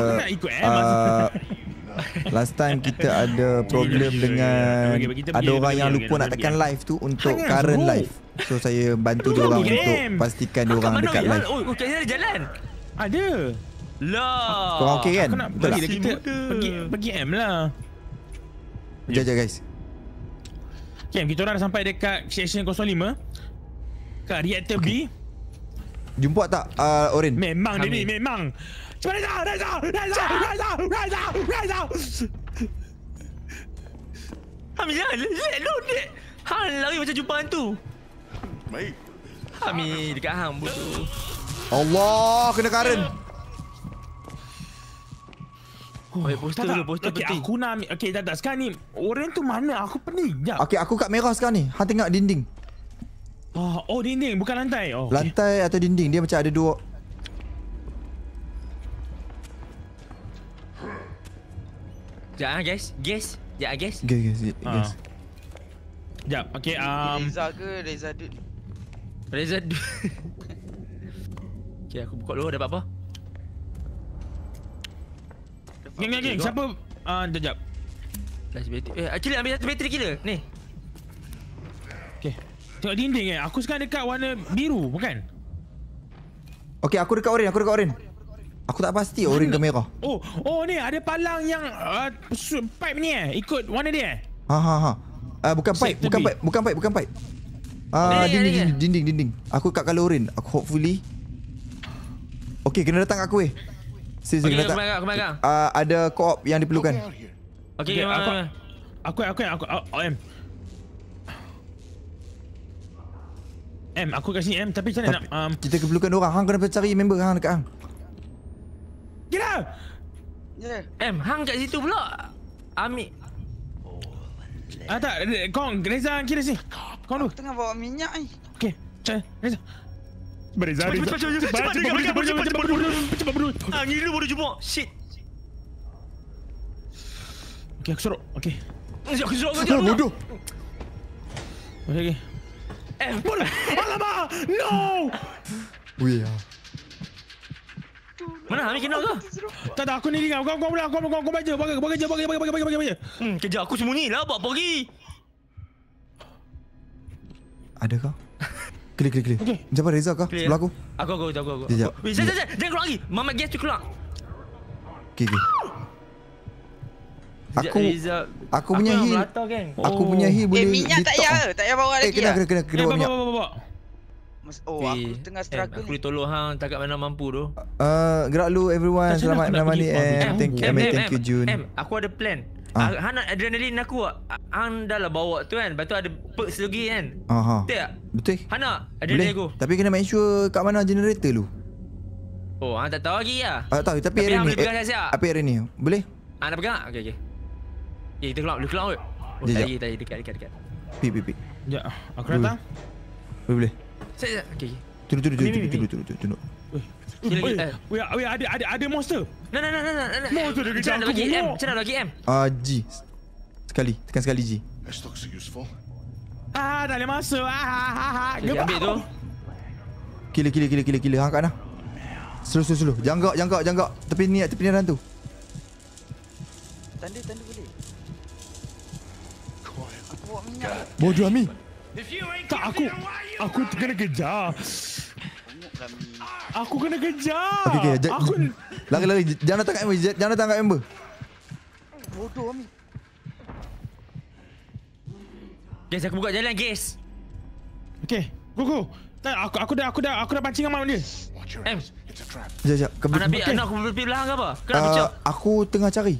last time kita ada problem dengan ada orang yang lupa nak tekan live tu untuk current live. So saya bantu dia orang untuk pastikan dia orang dekat live. Oh, kat sini ada jalan. Ada. Lah. Korang okey kan? Aku nak Betul tak? pergi kita pergi M lah. Sekejap guys. Okay, kita orang dah sampai dekat section 05. Kat reactor B. Jumpa tak Orin? Memang dia ni, memang. Cepat Reza! Hami jangan let load dek. Hang lari macam jumpa hantu. Mate. Hami dekat hang bodoh. Allah, kena current. Poster Okay, penting. aku nak ambil. Okay, tak. Sekarang ni, orang tu mana? Aku pening. Sekejap. Okay, aku kat merah sekarang ni. Hang tengok dinding. Oh, dinding. Bukan lantai. Oh, okay. Lantai atau dinding. Dia macam ada dua. Sekejap guys. Sekejap guys. Guys. Sekejap. Okay, Reza ke Reza dude? Reza. Okay, aku buka dulu dapat apa? Geng. Siapa? Sekejap. Flash bateri. Killer ambil satu bateri killer. Ni. Okay. Tengok dinding Aku sekarang dekat warna biru, bukan? Okay, aku dekat Orin. Aku tak pasti Orin ke merah. Oh ni ada palang yang pipe ni ikut warna dia Ha. Bukan pipe. Dinding. Aku kat kalau Orin. Aku hopefully. Okay, kena datang kat aku Okay, kena datang. aku megang. Ada co-op yang diperlukan. Okay, Aku aku kat sini tapi macam mana nak Kita perlukan orang. Hang kena cari member hang dekat hang. Gila. Ya. hang kat situ pula. Ambil. Tak, kau Reza kira sini. Kau dulu. Tengah bawa minyak ni. Okey. Reza. Reza, Cepat, cepat berdua. Gila baru jumpa. Shit. Okay, aku sorok. Okay. Aku suruh kau Ah, jumpa. bodoh. Okay. Bodoh. Alamak. No. Weh. Mana Ami kena ke? Tak, aku ni kau baca. Bagi. Kejap aku sembunyi lah buat pergi. Ada kau? Klik. Okey. Siapa Reza kah? Clear. Sebelah aku. Aku. Sekejap. Weh, jangan keluar lagi. Mama gas tu keluar. Okay. Sekejap, Reza. Aku punya yang heal. melata, geng. Aku punya heal boleh minyak tak detox. tak payah bawa lagi. Kena bawa minyak. Bawa. Oh, aku tengah struggle Aku boleh tolong hang takat mana mampu tu. Gerak lu everyone. Tak, Selamat nak menemani pergi. thank you Jun. Aku ada plan. Ah. Hang nak adrenalin aku. Hang dah lah bawa tu kan. Lepas tu ada perks lagi kan. Aha. Betul tak? Betul. Hang nak Boleh. adrenalin aku? Tapi kena make sure kat mana generator lu. Oh, hang tak tahu lagi lah. Tahu tapi Tapi hari hang ni. boleh pegang siap-siap. Apa hari ni? Boleh? Hang nak pegang? Okey. Kita keluar kot. Oh, Jap. tadi dekat. Pi. Sekejap. Aku datang. Boleh. Sekejap. Okey. Tunduk. Weh, ada monster. Nah. Monster dia kejar aku. Macam mana bagi M? G. Tekan sekali G. This looks useful. Dah boleh masuk. Okay, ambil tu. Kila. Hang kat mana? Slow. Janggak. Tepi ni rantu. Tanda boleh. Aku bawa minyak. Bodoh Ami. Tak, aku kena kejar. Bongok kami. Aku kena kejar. Okey. Aku Lari. Jangan datang kat member. Jangan datang kat member. Bodoh Ami. Guys, aku buka jalan, guys. okey. Go. Tak, aku dah pancing amat dia. Watch your Em. ass. It's a trap. Sekejap. Anak aku pergi belakang ke apa? Kenapa pecah? Aku tengah cari.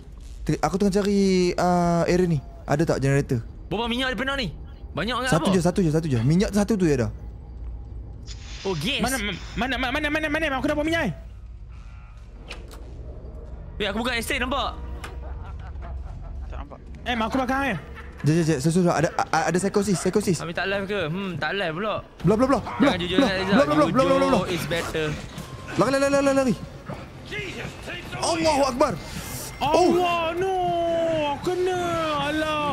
Area ni. Ada tak generator? Berapa minyak dia pernah ni? Banyak sangat Satu apa? je. Minyak satu tu je dah. Oh, gas. Mana? Aku dah bawa minyak. Weh, aku buka estate nampak. Tak nampak. Aku bakar Jap. Sesuatu ada psikosis. Ambil tak live ke? Tak live pula. Belah. Jangan jujur dengan Reza. Jujur is better. Lari. Allahu Akbar. Allah, no. Aku kena. Alah.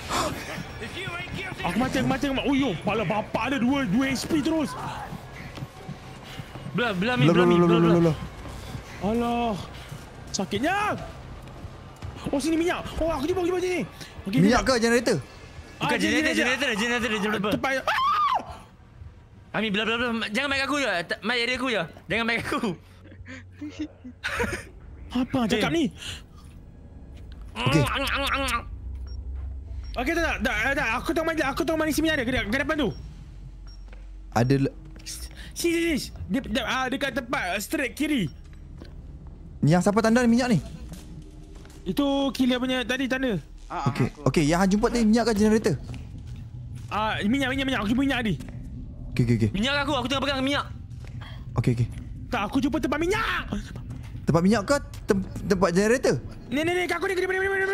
Aku mati. Oh, yo. Pala bapak ada 2 HP terus. Belah. Alah. Sakitnya. Oh, sini minyak. Oh, aku jumpa sini. Okay, Minyak ke generator? Bukan generator. Tepat. Ami, belah. Jangan mic aku je. Mic area aku je. Jangan mic aku. Apa cakap ni? Okey. Okey, tak. Aku tahu mana isi minyak dia. Ke depan tu. Ada Sini. Dia dekat tempat straight kiri. yang siapa tanda minyak ni? Itu killer punya tadi tanda. Okey, yang hang jumpa tadi minyak ke generator? Minyak. Aku jumpa minyak tadi. Okey. Minyak aku tengah pegang minyak. Okey. Tak, aku jumpa tempat minyak. Tempat minyak ke tempat generator? Ni aku ni.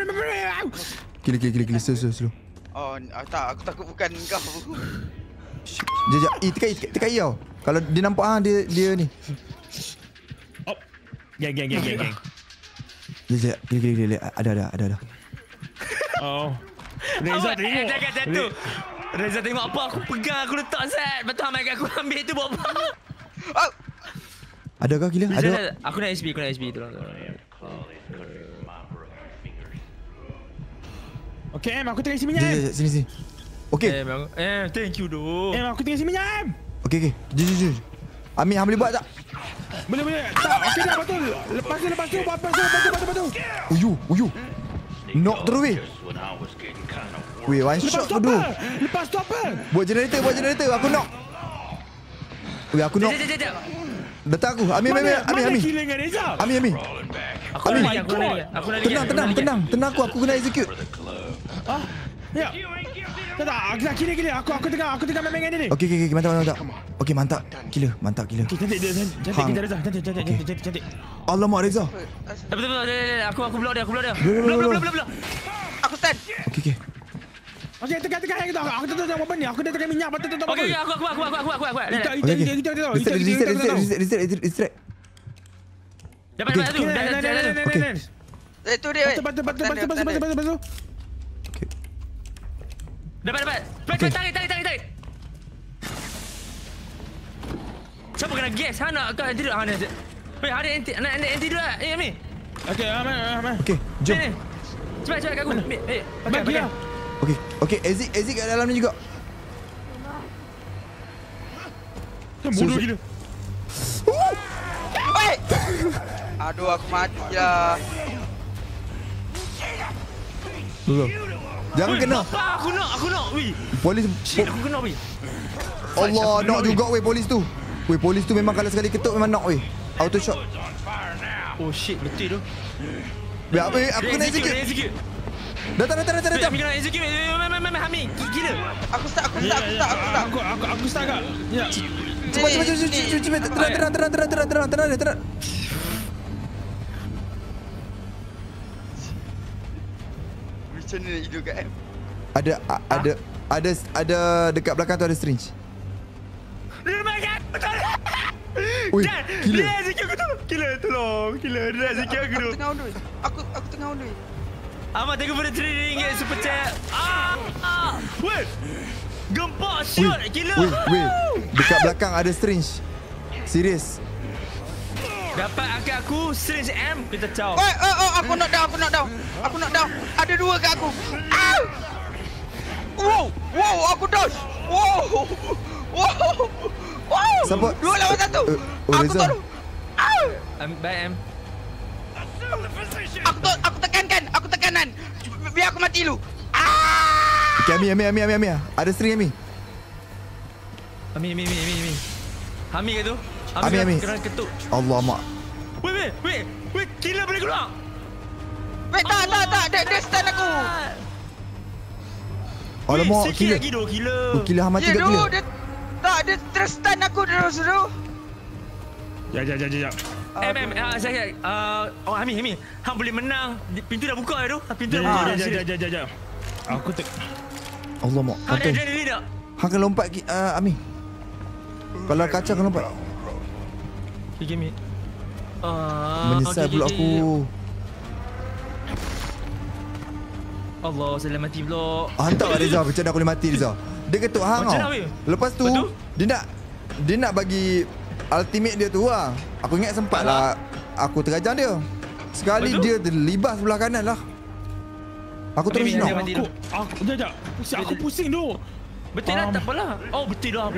Kila. Slow. Oh, tak. Aku takut bukan kau. Jap. Tekan tau. Kalau dia nampak dia ni. Oh. Geng. Jap. Kila. Ada. Oh. Reza tengok. Jangan jatuh. Reza tengok apa aku pegang, aku letak set. Betul mic aku ambil tu buat apa? Oh, Ada ke Kila? Ada. Aku nak SP tolong. Okey, aku tengah isi minyak. Jap, sini. Okey. Thank you doh. Aku tengah isi minyak. Okey. Jujur. Ami, hang boleh buat tak? Boleh. Tak, okey dah betul. Lepas tu. Uyu. Knock terus weh. Weh, one shot tu tu. Lepas tu apa? Buat generator. Aku knock. Weh, aku knock. Jap. Datang aku. Ami. Mana killer dengan Reza? Ami. Aku nak lagi. Tenang aku kena execute. Ya. Tak, killer. Aku tengah main dengan dia ni. Okey, mantap. Okey, mantap. Gila. Okey, cantik Reza. Cantik. Alamak Reza. Betul. Aku block dia. Belum. aku stand. Okey. Okey, tekan kita. Aku tak tahu apa ni. Aku dah tekan minyak betul betul. Okey, aku. Distract. Dapat tu. Itu dia. Betul. Dapat. Tarik. Siapa kena gas? Nak kau tidur. Weh, ada anti dulu lah. Ami. Okey, aman. Okey, jom. Cepat kat aku. Pakai. Okey, exit kat dalam ni juga. Bodoh gila. Oi! Aduh, aku mati lah. Jangan kena. Aku nak. Weh. Polis. Shit, aku kena weh. Allah, knock juga weh polis tu. Weh, polis tu memang kalau sekali ketuk memang knock weh. Auto shot. Oh shit, betul tu. Weh, apa aku kena execute. Datang. Kami kena execute. Hami, gila. Aku start. Aku start kak. Ya. Cepat. Terang. Macam mana nak hidup kat M? Ada dekat belakang tu ada syringe. Dia makan. Betul. Ui, gila. Dia execute aku tu. Gila, tolong. Dia execute aku tu. Aku tengah on the way. Ahmad, thank you for the $3 super chat. Weh. Gempak shoot. Gila. Weh. Dekat belakang ada syringe. Serius. Dapat angkat aku syringe M. Kita caw. Oi, aku knock down. Ada dua kat aku. Wow, aku dodge. Wow. Siapa? 2 lawan 1. Aku Reza. tahu. Bye M. Aku tekanan. Biar aku mati dulu. Okay, Ami. Ada string Ami. Ami. Hami ke tu? Ami. Kena ketuk. Allah mak. Weh. Gila boleh keluar. Wait, tak. Dia stun aku. Alamak, sikit gila. lagi doh, gila. Oh, gila Hamad juga gila. Dia terus stun aku terus. Ya. Saya Hami. Hang boleh menang. Pintu dah buka tu. Pintu dah buka. Ya. Aku tak. Allah mak. Ada Kata. ni tak? Hang akan lompat Ami. Kalau kaca akan lompat. Okay, Mi. Menyesal pula aku. Allah, saya mati pula. Hantar Reza, macam mana aku boleh mati Reza. Dia ketuk hang Macam tau. mana, weh? Lepas tu Betul? dia nak bagi ultimate dia tu lah. Aku ingat sempat lah aku terajang dia. Sekali Betul? dia terlibas sebelah kanan lah. Aku terus Ami, knock. dia mati dulu. Sekejap. Aku pusing tu. Betul lah, tak apalah. Oh, betul lah.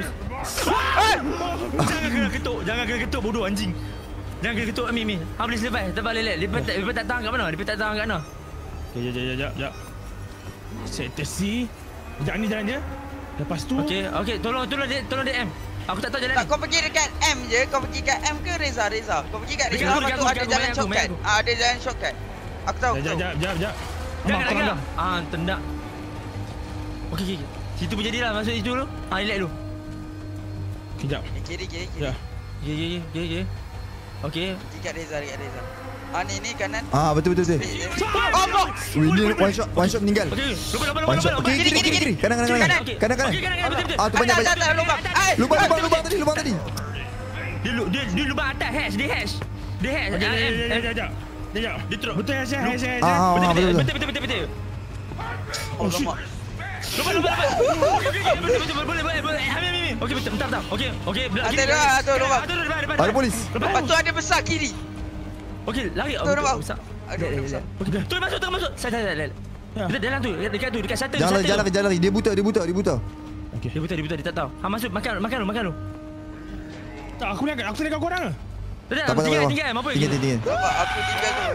Jangan kena ketuk bodoh anjing. Jangan kena ketuk Ami. Hang boleh survive. Tak boleh. Dia tak tahan kat mana? Sekejap. Sektor C. Sekejap ni jalan dia. Lepas tu. Okey. Tolong dia M. Aku tak tahu jalan Tak, ni. kau pergi dekat M je. Kau pergi kat M ke Reza? Kau pergi kat Reza. Lepas tu ada jalan shortcut. Ada jalan shortcut. Aku tahu. Sekejap. Jangan. Tendak. Okey. Situ pun jadilah. Masuk situ dulu. Relax dulu. Sekejap. Kiri. Ya. Ya. Okey. Pergi kat Reza. Ni kanan. Betul. Oh, bro. Wih, dia one shot meninggal. Okey. One shot. Lupa. Kiri. Kanan. Okey, Kanan. betul. Tu banyak. Tak, lubang. Lubang tadi. Dia lubang atas hash. Dia hash. Sekejap. Dia teruk. Betul ya, saya. Betul. Oh, lama. Lupa. Betul. Boleh. Hami. Okey, betul. Bentar. Okey. Atas lubang. Ada polis. Lepas tu ada besar kiri. Okey, lari. Tu lubang. Besar. Ada besar. Okey, tu masuk. Saya. Dalam tu, dekat tu, dekat shuttle. Jangan lari. Dia buta. Dia buta, dia tak tahu. Hang masuk makan lu. Tak, aku nak korang. Tak apa. Tinggal. Apa? Tinggal. Aku tinggal tu.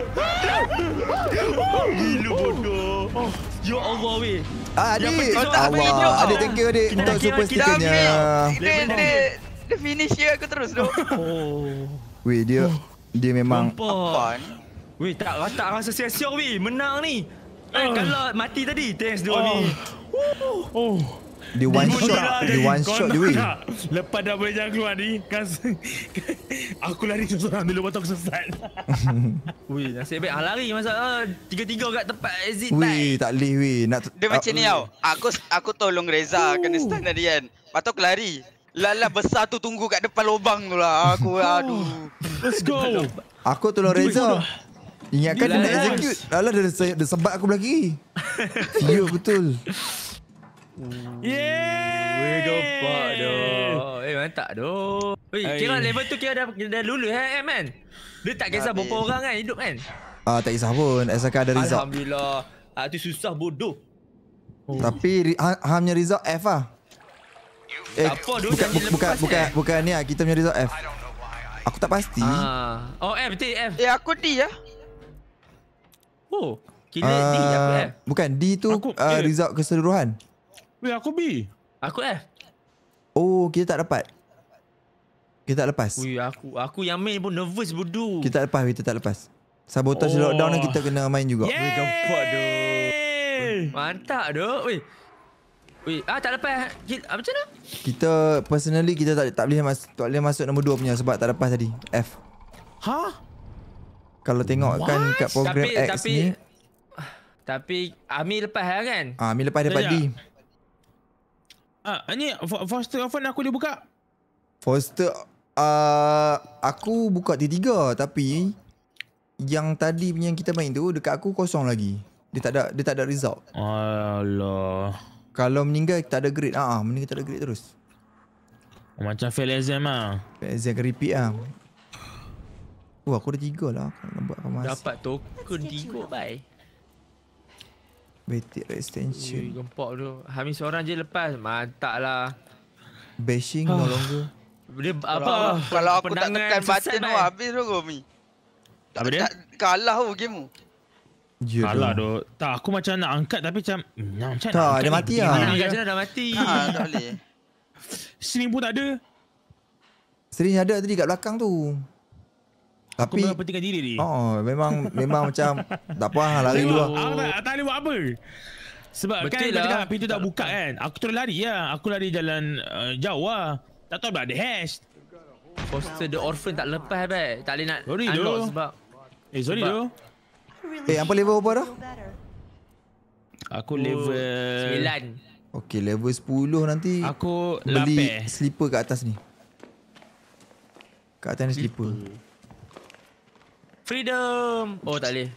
Gila bodoh. Ya Allah weh. Adik. tak apa, hidup. Allah. Adik thank you adik untuk super stickernya. Dia finish dia aku terus tu. Weh, dia memang Nampak. Weh, tak rasa sia-sia weh. Menang ni. Kalau mati tadi. Thanks doa ni. Dia one Kau shot. nak- Dia one kau shot nak je weh. tak? Lepas dah boleh jalan keluar ni kan, aku lari seorang dulu waktu aku sesat. Wih, nasib baik lari masalah tiga-tiga kat tempat exit Weh, tak boleh weh. Dia macam ni tau. Aku tolong Reza kena stun tadi kan. Lepas tu aku lari. Lala besar tu tunggu kat depan lubang tu lah. Aku aduh. Let's go. Aku tolong Reza. Ingatkan dia nak Gila, execute. Alah dia sebat aku lagi. Siap betul. Yeah. Weh, gempak doh. Mantap doh. Weh, kira level tu kira dah lulus man. Dia tak kisah berapa Habis. orang kan hidup kan? Tak kisah pun. Asalkan ada result. Alhamdulillah. Tu susah bodoh. Tapi hamnya result F lah. Tak apa, dia jangan lepas Bukan ni lah. Kita punya result F. Aku tak pasti. Oh, F, betul F. Aku D lah. Oh, kira D aku F. Bukan D tu Aku A. result keseluruhan. Weh, aku B. Aku F. Oh, kita tak dapat. Kita tak lepas. Ui, aku yang main pun nervous bodoh. Kita tak lepas, kita tak lepas. Sabotage Oh. lockdown ni kita kena main juga. Weh, gempak doh. Yeay. Mantap doh. Weh. Tak lepas. Macam mana? Kita personally kita tak boleh masuk nombor 2 punya sebab tak lepas tadi. F. Hah? Kalau tengok kan kat program X ni, Tapi Ami lepas lah kan? Mi lepas dapat D. Ni Foster Oven aku dia buka. Foster aku buka T3 tapi yang tadi punya yang kita main tu dekat aku kosong lagi. Dia tak ada result. Alah. Kalau meninggal tak ada grade. Meninggal tak ada grade terus. Macam fail exam lah. Exam akan repeat lah. Aku ada 3 lah. Aku nak buat kemas. Dapat token 3 bye. Batik Ui, extension. gempak tu. Hamis seorang je lepas. Mantap lah. Bashing no longer. Dia apa? Kalau aku tak penangan tekan sesat, button tu bye. habis tu Mi. Apa dia? Kalah tu game tu. Ya Kalah dah. doh. Tak, aku macam nak angkat tapi macam macam Tak, nak angkat dia ni, mati pergi lah. mana Angkat ya? macam mana dah mati. Tak boleh. Sini pun tak ada. Sering ada tadi kat belakang tu. Aku Tapi memang pentingkan diri ni. memang macam tak apa lah, lari Tengok, luar. aku tak boleh buat apa. Sebab Betul kan lah. ketika pintu tak buka kan, aku terus lari lah. Aku lari jalan jauh lah. Tak tahu ada hash. Poster The Orphan tak lepas bye. Tak boleh nak Sorry, unlock doh. sebab Sorry Sebab- doh. Apa level apa dah? Aku level 9. Okey, level 10 nanti Aku beli lapar. slipper kat atas ni. Kat atas ni slipper. Freedom. Oh tak boleh.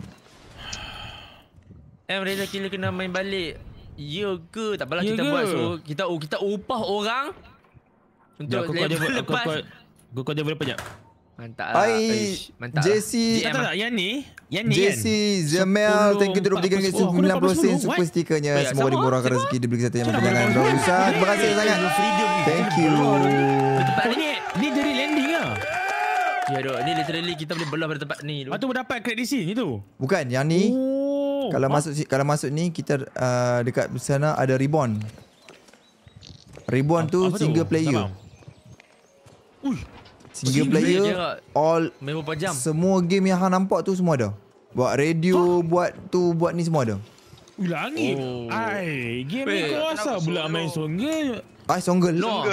Reza kira kena main balik. Ya ke? Tak apalah Ya kita ke? buat so kita upah orang untuk Aku kau level lepas. kau level lepas jap. Mantap lah. Hai, Ish, mantap lah. JC. Tak tak yang ni kan. JC Zamel, thank you 23 ringgit 90 sen 10, super stikernya. Oh, ya, Semoga sama, dimurahkan sama. rezeki diberi kesihatan yang Sama, berkepanjangan. sama. Berusaha. Terima kasih sangat. Thank you. Tempat Kau ni. ni jadi landing ah. Ya dok, ni literally kita boleh belah pada tempat ni tu. Lepas tu dapat credit di sini tu. Bukan, yang ni Oh. kalau masuk ni kita dekat sana ada reborn. Reborn tu Apa single player. Ui, Single Single player player all Main berapa jam? semua game yang hang nampak tu semua ada. Buat radio, buat ni semua ada. ui langit. Oh. Ai, game Weh, ni kau asal kenapa pula solo? main songgel? Songgel. No.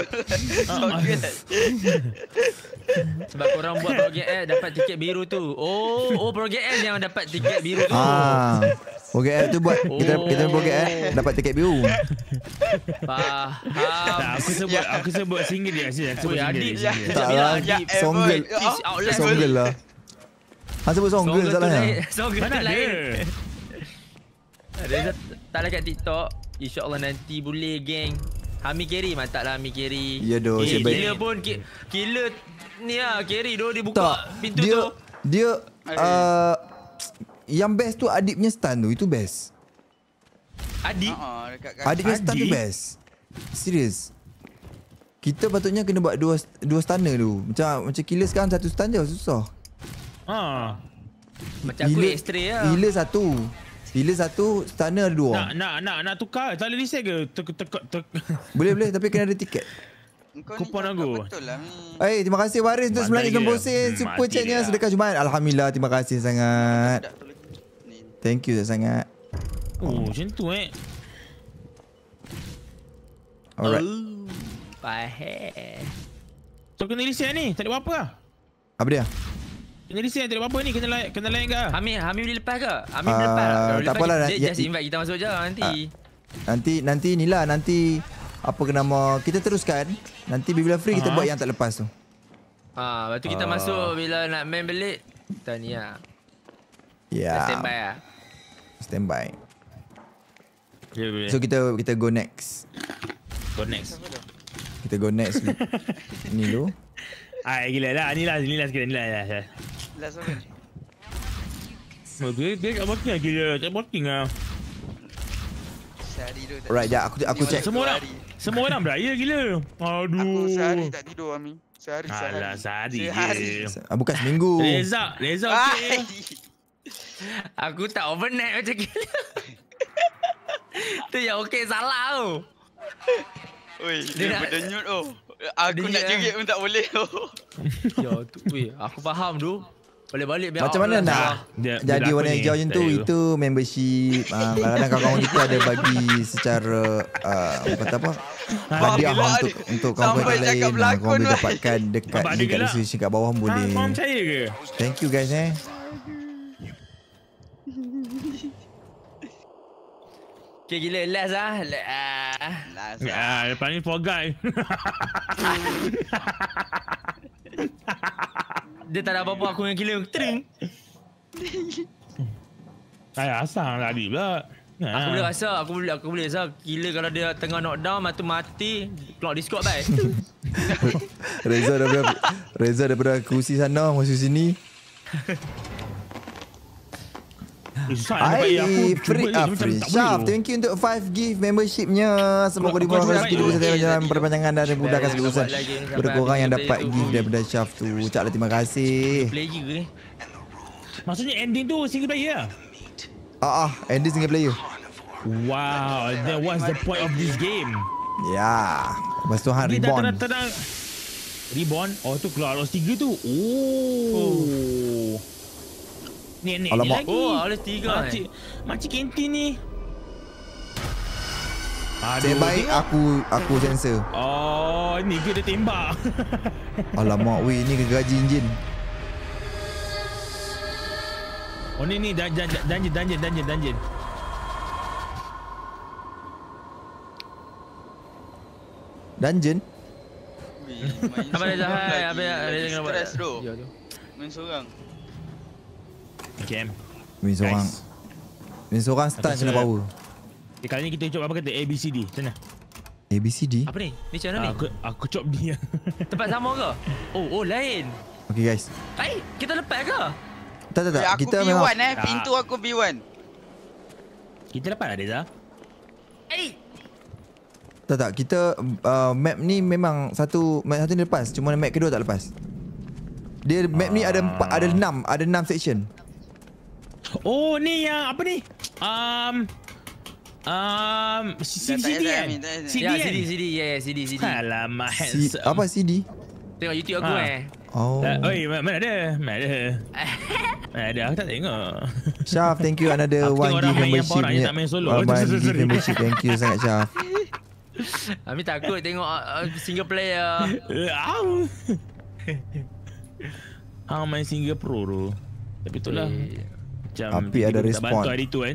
Sebab korang buat projek X dapat tiket biru tu. Oh projek X yang dapat tiket biru tu. Program tu buat kita program dapat tiket biru. Faham. Tak, aku sebut single dia asyik. Aku sebut Oi, single adik. dia. Sekejap Tak bila lah, Adik songgel. is outlet. Songgel lah. Hang sebut songgel tu salahnya. lain. Songgel Mana tu ada? lain. Reza tak lah kat TikTok. InsyaAllah nanti boleh geng. Hami carry mantap lah Hami carry. Ya doh, Eh, saya baik. Killer pun killer ni lah carry doh dia buka Tak, pintu dia tu. dia yang best tu Adib punya stun tu, itu best. Adik. Dekat Adib punya stun tu Adib? best. Serius. Kita patutnya kena buat dua stunner tu. Macam killer sekarang satu stun je susah. Ha. Macam aku extra lah. Healer satu, stunner ada 2. Nak tukar. Tak boleh reset ke? Boleh tapi kena ada tiket. Kupon aku. Betul lah Mi. Terima kasih Waris untuk Mati 990 dia. sen super Mati chatnya dia. sedekah Jumaat. Alhamdulillah, terima kasih sangat. Tak tulis ni. Thank you sangat. Oh, macam tu Alright. Pahal. So kena listen ni. Tak ada apa-apa lah. Apa dia? Kena listen tak ada apa-apa ni. Kena lain ke? Ami boleh lepas ke? Ami boleh lepas lah. Kalau tak lepas apalah, dia just invite kita masuk je nanti. Nanti inilah, nanti apa ke nama, kita teruskan. Nanti bila free kita buat yang tak lepas tu. Lepas tu kita masuk bila nak main balik. Kita ni lah. Ya. Standby lah. Standby. Ya, boleh. So kita go next. Go next. Kita go next. Ni dulu. Gila lah. Ni lah sikit. Ni lah. Last apa ni? Dia kat working lah gila. Tak working lah. Sehari tu tak Right, jap aku check. Semua orang beraya gila. Aduh. Aku sehari tak tidur Ami. Sehari. Alah, sehari je. Bukan seminggu. Reza okey. Aku tak overnight macam gila. Tu yang okey salah tu. Oi, dia berdenyut tu. Aku nak jerit pun tak boleh tu. Ya tu, aku faham tu. Balik-balik biar Macam mana nak jadi warna hijau macam tu? Itu membership. Kadang-kadang kawan-kawan kita ada bagi secara kata apa? Hadiah untuk kawan-kawan kita lain. Kau boleh dapatkan dekat link kat description kat bawah boleh. Faham saya ke? Thank you guys Okay gila last lah. Lepas ni for guy. Dia tak ada apa-apa aku yang gila. Tering. Saya asal tadi pula. Aku boleh rasa, aku boleh rasa gila kalau dia tengah knockdown matu mati keluar Discord bye. Reza daripada kursi sana masuk sini. Syaf, thank you untuk 5 gift membershipnya. Semoga dimurahkan rezeki dulu setiap jalan perpanjangan dan dimudahkan segala urusan. Kepada korang yang dapat gift daripada Syaf tu, ucaplah terima kasih. Player ke? Maksudnya ending tu single player? Ending single player. Wow, that was the point of this game. Ya, lepas tu Reborn. Reborn? Oh tu keluar Lost 3 tu. Oh. Ni Alamak. lagi. Lost 3 Makcik kantin ni. Sebaik aku sensor. Oh, ni ke dia tembak. Alamak weh, ni gaji enjin. Oh ni dungeon. Dungeon? Apa dia Zahai? Apa dia kena buat? Stress tu. Ya tu. Main seorang. Okay. Win seorang stun kena power. Kali ni kita cuba apa kata ABCD. Macam mana? ABCD? Apa ni? Ni macam mana ni? Aku cop dia. Tempat sama ke? Oh lain. Okay guys. Kita lepas ke? Tak. Aku Kita B1 memang pintu aku B1. Kita dapat lah Reza. Tak. Kita map ni memang map satu ni lepas. Cuma map kedua tak lepas. Dia map ni ada 6 section. Oh ni yang apa ni? CD kan? CD. Alamak. Apa CD? Tengok YouTube aku Oh. Oi, mana ada? Mana ada? Aku tak tengok. Syaf, thank you another Aku one tengok gift orang main yang membership. porak je tak main solo. Membership. Thank you sangat Syaf. Ami takut tengok single player. Hang main single pro tu. Tapi itulah. Macam Api ada tak respon. bantu hari tu kan.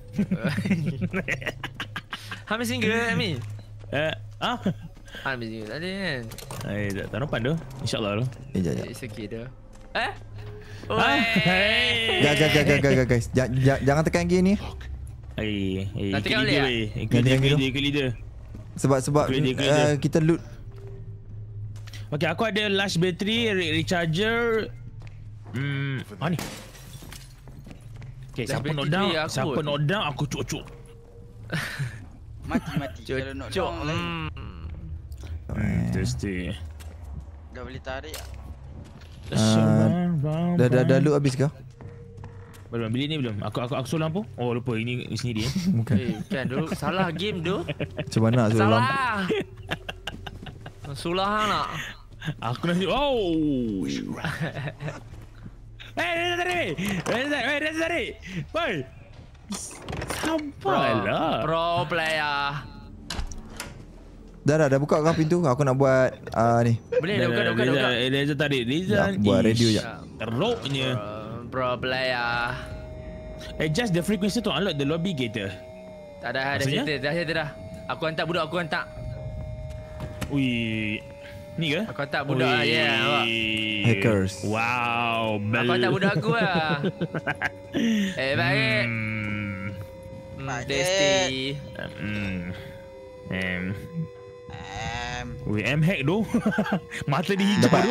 Ami single Ami. Ami single tadi kan. Tak nampak tu. InsyaAllah tu. Sekejap. It's okay tu. Jangan guys. Jangan tekan game ni. Nak tekan boleh Ikut leader. Sebab kita loot. Okay, aku ada large battery, recharger. Ni. Okay, siapa knock down aku cuk. Mati kalau nak Cuk. Thirsty. Dah boleh tarik tak? Dah loot habis ke? Belum, bilik ni belum. Aku suruh lampu. Oh, lupa ini sini dia. Bukan. Kan dulu salah game tu. Macam mana nak suruh lampu? Sulah hang nak. Aku nak Reza tarik. Woi. Sampailah. Pro player. Dah buka kau pintu. Aku nak buat ni. Boleh dah buka. Reza tarik. Reza Nak buat radio je. Teruknya. Bro player. Adjust the frequency to unlock the lobby gator. Tak dah settle dah. Aku hantar budak aku hantar. Ui. Ni ke? Aku hantar budak lah. Ya, nampak. Hackers. Wow. Aku hantar budak aku lah. Baik. Desti. Weh, M-hack tu. Mata dia hijau tu.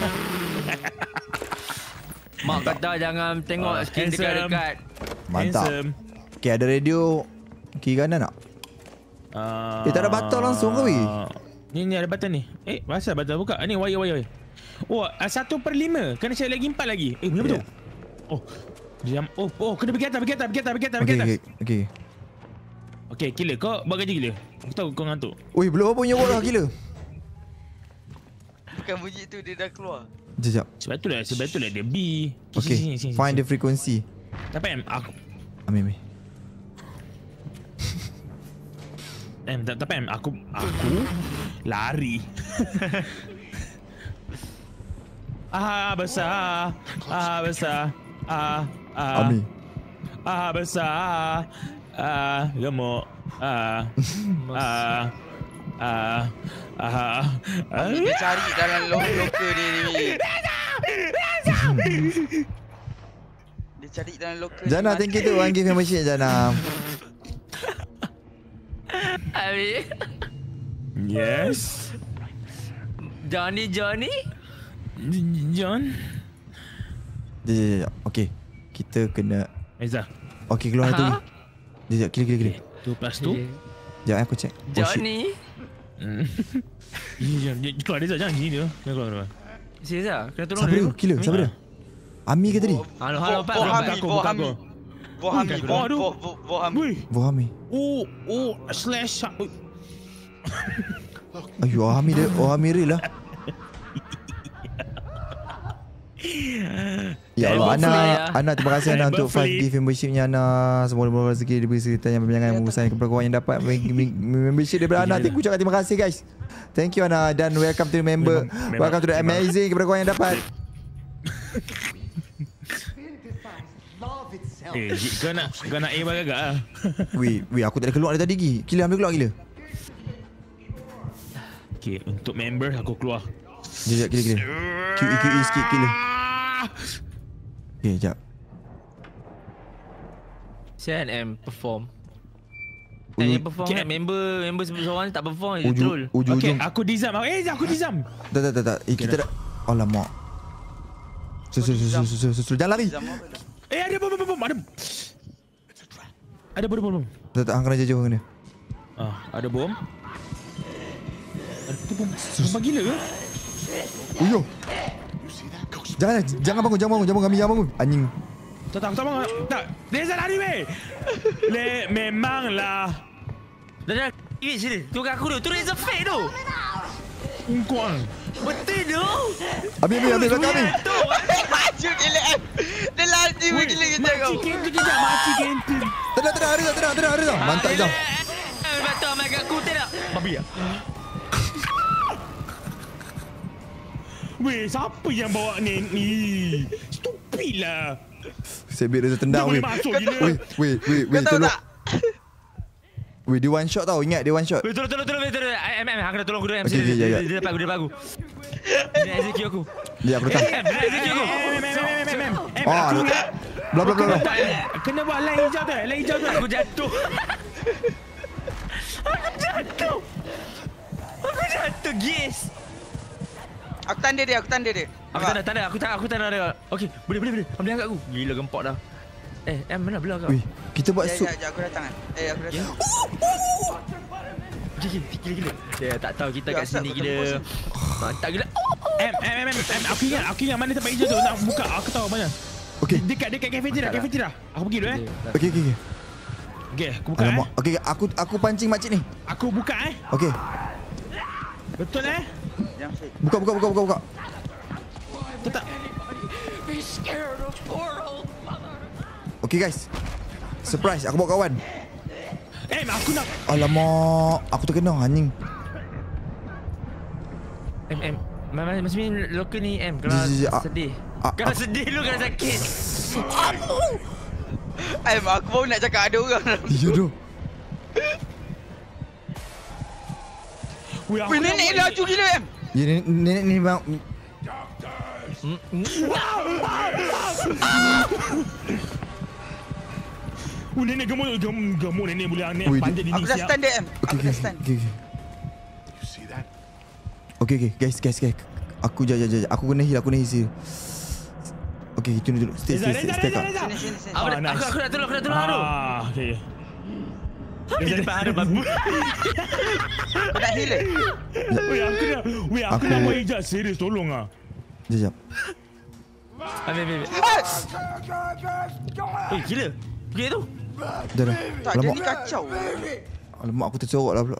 Mak kata jangan tengok skin dekat-dekat. Mantap. Handsome. Okay, ada radio kiri kanan tak? Tak ada batal langsung ke weh? Ni ada button ni. Pasal button buka. Ni wire. Oh, 1/5. Kena cari lagi 4 lagi. Benar betul. Oh. Jam. Oh, kena pergi atas. Okay, gila. Kau buat kerja gila. Aku tahu kau ngantuk. Ui, belum apa punya buat lah gila. Bukan bunyi tu dia dah keluar. Sekejap. Sebab tu lah dia B. Okay, find the frequency. Tapi aku Ambil. tapi aku lari. Besar. Ambil. Besar. Gemuk. Dia cari dalam loker dia ni. Dia cari dalam loker. Jana, thank you tu. One give membership Jana. Abi. Yes. Johnny. John. Sekejap. Okay. Kita kena. Aiza. Okay, keluar tu. Sekejap, kira. 2 plus 2. Sekejap, aku check. Johnny. Keluar dia jangan gini dia. Jangan keluar. Serius lah? Kena tolong Siapa dia. dia? Killer, siapa dia? Ami ke tadi? Halo, Pak. Bohami. Oh, slash. Ayuh, Ami dia. Ami real lah. Ya Allah, Ana terima kasih Ana untuk 5 gift membershipnya Ana. Semoga rezeki diberi serta yang pembimbingan membesarkan kepada korang yang dapat membership daripada Ana. Aku ucapkan terima kasih guys. Thank you Ana dan welcome to the member. Welcome to the amazing kepada korang yang dapat. Kau nak aim agak lah. Weh, aku tak ada keluar dari tadi Gi. Killer ambil keluar gila. Okay, untuk member aku keluar. Sekejap, killer. QE sikit killer. Okay, sekejap. CNM perform. Member seorang ni tak perform, dia troll. Ujung. Okay, aku dizam. Aku dizam. Tak. Kita dah. Alamak. Susul. Jangan lari. Ada bom. Ada bom. Tak, hang kena jauh kena. Ada bom. Ada bom. Bom gila ke? Uyo. Jangan bangun. Kami jangan bangun. Anjing. Tak bangun. Tak. Reza lari weh. Memanglah. Dah. Sini. Tunggu aku dulu. Tu Reza fake tu. Kuang. Betul tu. Ambil belakang kami. Maju gila. Dia lari gila kita kau. Makcik kentin. Tenang. Mantap jam. Betul amat kat aku tak. Babi ya. Weh, siapa yang bawa ni? Stupid lah. Sebab dia tendang weh. Weh, tolong. Weh, dia one shot tau. Ingat dia one shot. Weh, tolong. Hang kena tolong aku dulu. Okay, Dia dapat aku. Ini execute aku. Ya, aku datang. Execute aku. Bla. Kena buat line hijau tu. Aku jatuh. Guys. Aku tanda dia. Aku tanda dia. Okey, boleh. Ambil angkat aku. Gila gempak dah. Mana belah kau? Weh, kita buat sup. Aku datang kan. Aku datang. Gila. Dia tak tahu kita kat sini gila. Mantap gila. Aku ingat mana tempat hijau tu nak buka. Aku tahu mana. Okey. Dekat cafeteria. Aku pergi dulu Okey. Okey, aku buka. Alamak. Okey, aku pancing makcik ni. Aku buka Okey. Betul Buka. Tak. Okey guys. Surprise, aku bawa kawan. Aku nak. Alamak, aku terkena anjing. Macam ni lokal ni kalau sedih. Kalau sedih lu kena sakit. Aku baru nak cakap ada orang. Ya doh. Weh, nenek laju gila Ya nenek ni bang. Nenek gemuk nenek boleh aneh panjat dinding Aku dah stand dia Aku dah stand. You see that? Okay, guys. Aku jap. Aku kena heal sih. Okay, tunggu dulu. Stay kak. Sini. Aku nak tolong tu. Okay. Di depan ada babu. Aku nak heal. Aku nak buat hijab serius tolong ah. Jap. Ambil. Gila. Pergi tu. Dah. Tak, dia ni kacau. Alamak, aku tercorok lah pula.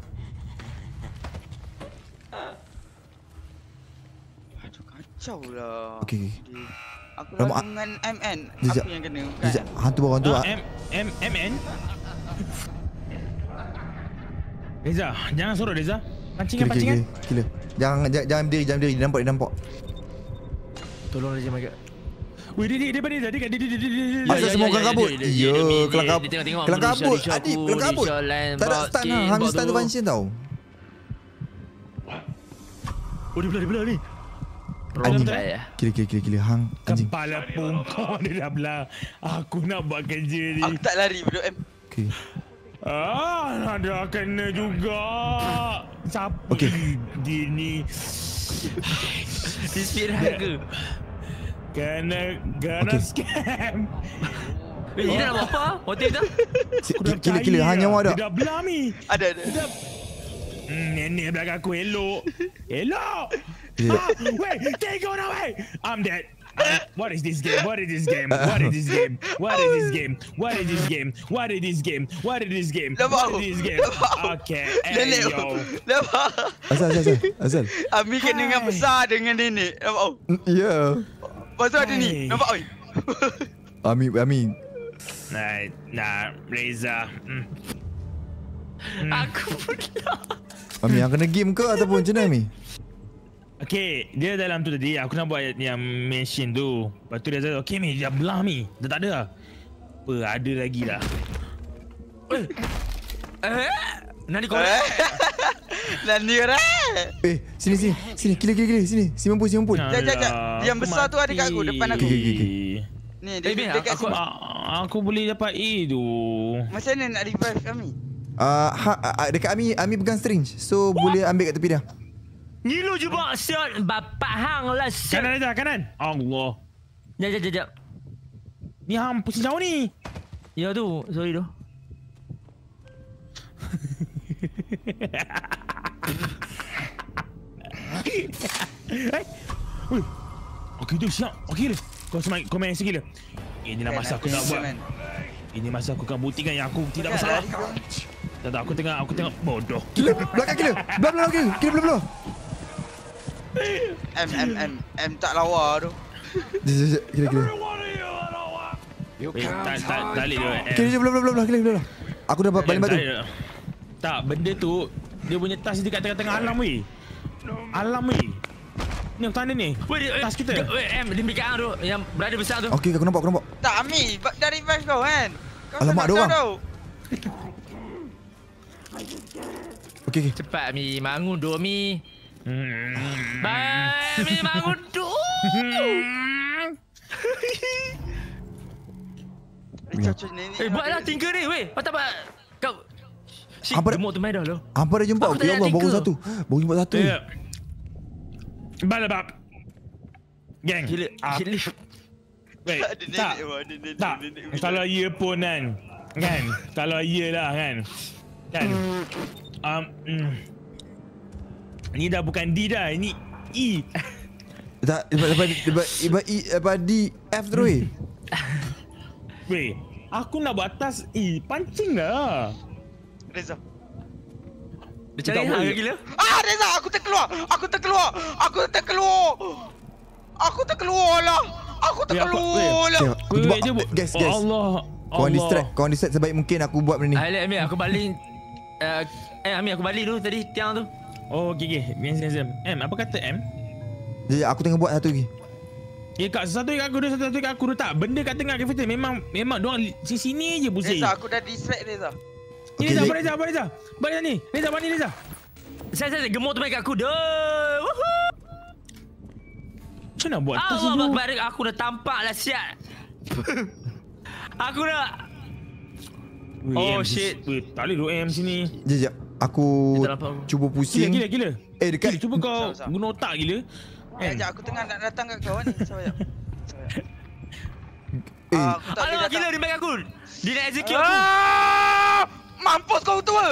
Aduh, kacau lah. Okay. Aku lalu dengan MN. Aku yang kena bukan. Hantu. MN. Reza, jangan sorok Reza. Pancingan. Gila. Jangan berdiri. Dia nampak. Tolong Reza Maga. Weh, dia pada Reza. Dia Asal semua kelang kabut. Ya, kelang kabut. tengok. Kelang kabut. Adib, kelang kabut. Tak ada stun lah. Hang stun tu function tau. Oh, dia belah ni. Anjing. Gila. Hang anjing. Kepala pungkau dia dah belah. Aku nak buat kerja ni. Aku tak lari bro Okay. Dah kena juga. Siapa dia ni? Dia speed ke? Kena scam. Dia nak buat apa? Hotel dah? Gila. Hang nyawa dah. Dia dah belah ni. Ada Nenek belakang aku elok. Wait, take on away. I'm dead. What is this game? What is this game? Okay. Nenek Lepas Asal. Ami kena dengan besar dengan nenek. Nampak Ya. Pasal ada ni. Nampak oi. Ami. Nah, Reza. Aku pula. Ami yang kena game ke ataupun macam mana Ami? Okay, dia dalam tu tadi. Aku nak buat yang mention tu. Lepas tu dia kata, okay Mi, dia belah Mi. Dah tak ada lah. Apa, ada lagi lah. Nani korek? Nani korek? Sini. Gila. Sini. Si mampus. Sekejap. Yang besar tu ada kat aku, depan aku. Ni, dia dekat sini. Aku boleh dapat A tu. Macam mana nak revive kami? Dekat Ami pegang strange. So boleh ambil kat tepi dia. Ngilu je bak shot. Bapak hang lah shot. Kanan aja, kanan. Allah. Jap. Ni hang pusing jauh ni. Ya tu, sorry tu. Okey tu siap. Okey le. Kau main sikit le. Inilah masa aku nak buat. Ini masa aku akan buktikan yang aku tidak bersalah. Tak, aku tengok bodoh. Gila, belakang gila. Belah. Gila. M tak lawa tu. Gila. Tak boleh dia. Gila. Aku dah balik batu. Tak, benda tu dia punya tas dekat tengah-tengah alam weh. Ni tanda ni. Tas kita. Dia dekat hang tu. Yang berada besar tu. Okey, aku nampak. Tak Ami, dari revive kau kan. Alamak, ada orang. Okey. Cepat Mi, bangun tu Mi. Mi bangun tu. Buatlah tinker ni weh. Patut buat kau. Shit, gemuk tu main dah lo. Hampa dah jumpa. Ya Allah, baru satu. Balabap. Gang. Gila. Wait, tak. Kalau ia pun kan. Kalau ia lah kan. Ni dah bukan D dah. Ini E. Tak, lepas D F terus. Weh, aku nak buat atas E. Pancing lah. Reza. Dia cari hang gila. Reza, aku terkeluar lah. Aku terkeluar lah. Guys. Allah. Kau distract sebaik mungkin aku buat benda ni. Ambil aku baling. Ambil aku baling tu tadi tiang tu. Oh, okey. Handsome. Apa kata M? Sekejap, aku tengah buat satu lagi. Kak, satu kat aku, satu kat aku tak. Benda kat tengah cafeteria memang diorang sini je pusing. Reza, aku dah distract Reza. Ni Reza, Abang Reza. Balik ni. Reza, balik ni Reza. Saya gemuk tu main kat aku dah. Woohoo. Macam nak buat tu Allah dulu? Akbar, aku dah tampak lah siap. Aku dah. Oh shit. Weh, tak boleh 2M sini. Sekejap. Aku Dia tak nampak aku. cuba pusing. Gila. Dekat. Cuba kau Sabar. guna otak gila. Sekejap, aku tengah nak datang kat kau ni. Sabar. Aku tak boleh Alamak, datang. gila dia main kat aku. Dia nak execute aku. Mampus kau tua.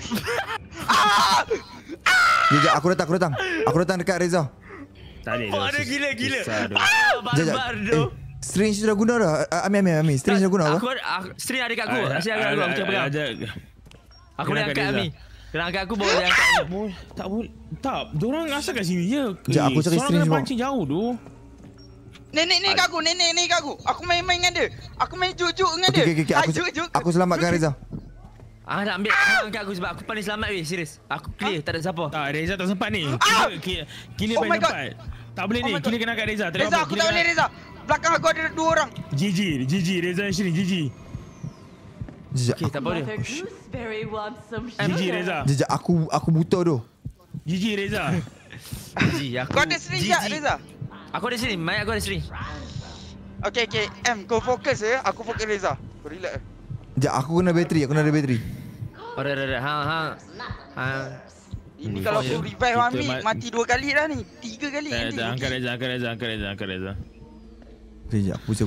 Sekejap, aku datang. Aku datang dekat Reza. Tak boleh. Oh, ada gila. Susah tu. Barbar tu. Strange sudah guna dah. Ami. Strange sudah guna apa? String ada kat aku. Asyik ada kat aku. Aku tengah pegang. Aku boleh Kena angkat angkat Ami. Kena angkat aku bawa dia angkat Ami. Tak boleh. Tak, diorang asal kat sini je. Sekejap, aku cari seorang string kena sebab- pancing jauh tu. Nenek ni kat aku, nenek ni kat aku. Aku main dengan dia. Aku main juk-juk dengan dia. Okey. Aku selamatkan Reza. Nak ambil angkat aku sebab aku paling selamat weh. Serius. Aku clear. Tak ada siapa. Tak, Reza tak sempat ni. Killer Oh my paling God. sempat. Tak boleh ni. Oh my God. Killer kena kat Reza. Reza, aku tak boleh Reza. Belakang aku ada 2 orang. GG. Reza yang sini. GG. Sekejap. Okay, tak boleh. Mother Gooseberry wants some GG sugar. Reza. Sekejap, aku buta tu. GG Reza. Ji, aku. Kau ada string tak Reza? Aku ada string. Mai aku ada string. Okay. Kau fokus ya. Aku fokus Reza. Kau relax. Sekejap, aku kena bateri. Oh, dah. Hang. Ini kalau aku revive Kita Amir, mati 2 kali dah ni. 3 kali nanti. Angkat Reza. Sekejap, pusing.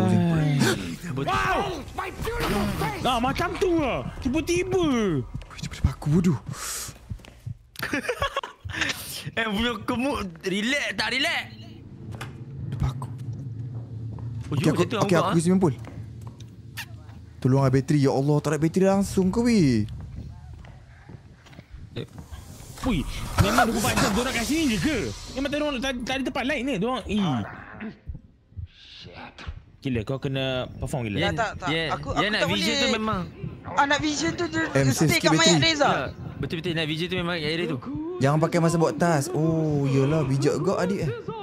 Wow! Macam tu lah. Tiba-tiba. Cepat aku bodoh. Punya kemuk. Relax tak relax? Depan aku. Oh, Aku isi mempul. Tolonglah bateri. Ya Allah, tak ada bateri langsung ke weh. Ui, memang 24 jam diorang kat sini je ke? Memang tak ada tempat lain ni diorang. Gila, kau kena perform gila. Ya, tak. Aku nak tak vision boleh. tu memang. Nak vision tu dia Sis, stay kat mayat bateri. Reza. Betul nak vision tu memang kat area tu. Jangan pakai masa buat task. Oh, iyalah bijak gak adik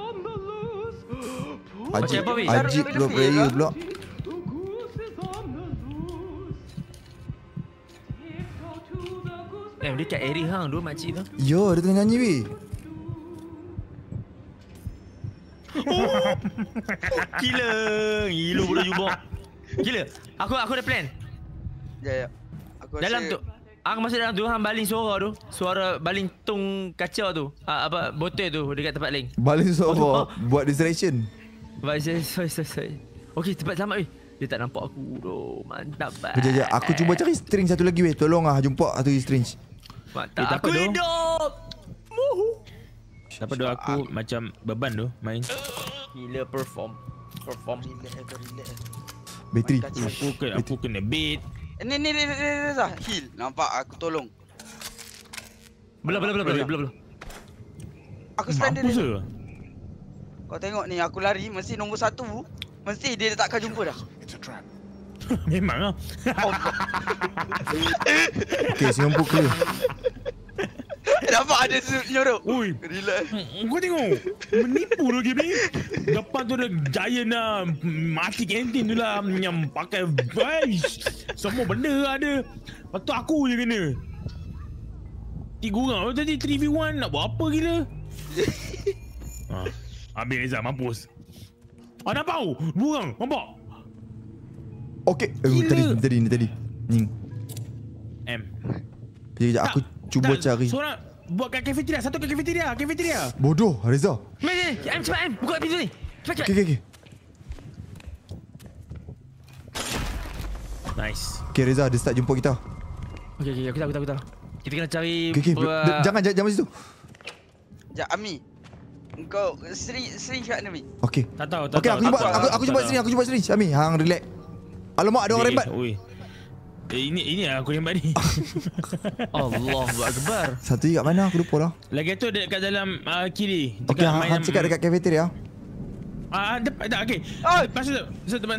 Macam apa, weh? Ajib pula player pula. Dia kat area hang tu makcik tu. Ya, dia tengah nyanyi weh. Gila bodoh jubok. Gila. Aku ada plan. Ya. Aku Dalam tu hang masuk dalam tu hang baling suara tu. Suara baling tung kacau tu. Botol tu dekat tempat lain. Balik suara buat distraction. Sorry. Okey, cepat selamat weh. Dia tak nampak aku tu. Mantap bah. Sekejap, aku cuba cari string satu lagi weh. Tolonglah jumpa satu string. Mantap. tak Aku apa tu. hidup. Siapa doa aku macam beban tu main. Gila perform. relax. Bateri. Aku kena beat. Ni Reza. Heal. Nampak aku tolong. Belah. Aku stand Mampus dia. ke? Kau tengok ni aku lari mesti nombor 1. Mesti dia takkan jumpa dah. It's a trap. Memang lah. Okay, Singapura clear. Nampak ada nyorok. Ui, Relax. kau tengok. Menipu lagi ni. Depan tu ada giant lah. Mati kantin tu lah. Yang pakai vice. Semua benda ada. Lepas tu aku je kena. 3 orang. Tadi 3v1 nak buat apa gila? Habis Reza mampus. Nampak tau? 2 orang. Nampak? Okay. Tadi. Ni. M. Sekejap, aku cuba cari. Seorang buat kat cafeteria. Satu kat cafeteria. Bodoh, Reza. Mari, cepat buka pintu ni. Cepat. Okay. Nice. Okay, Reza, dia start jumpa kita. Okay, aku tahu. Kita kena cari Okay. Jangan situ. Sekejap, Ami. Engkau sering kat ni, Mi. Okay. Tak tahu. Okay, aku cuba string. Ami, hang relax. Alamak, ada orang rembat. Ui. Ini aku rembat ni. Allahu Akbar. Satu kat mana aku lupa lah. Lagi tu dekat dalam kiri. Okay, hang cakap dekat cafeteria. Depan tak okey. Oi! Pasal teman.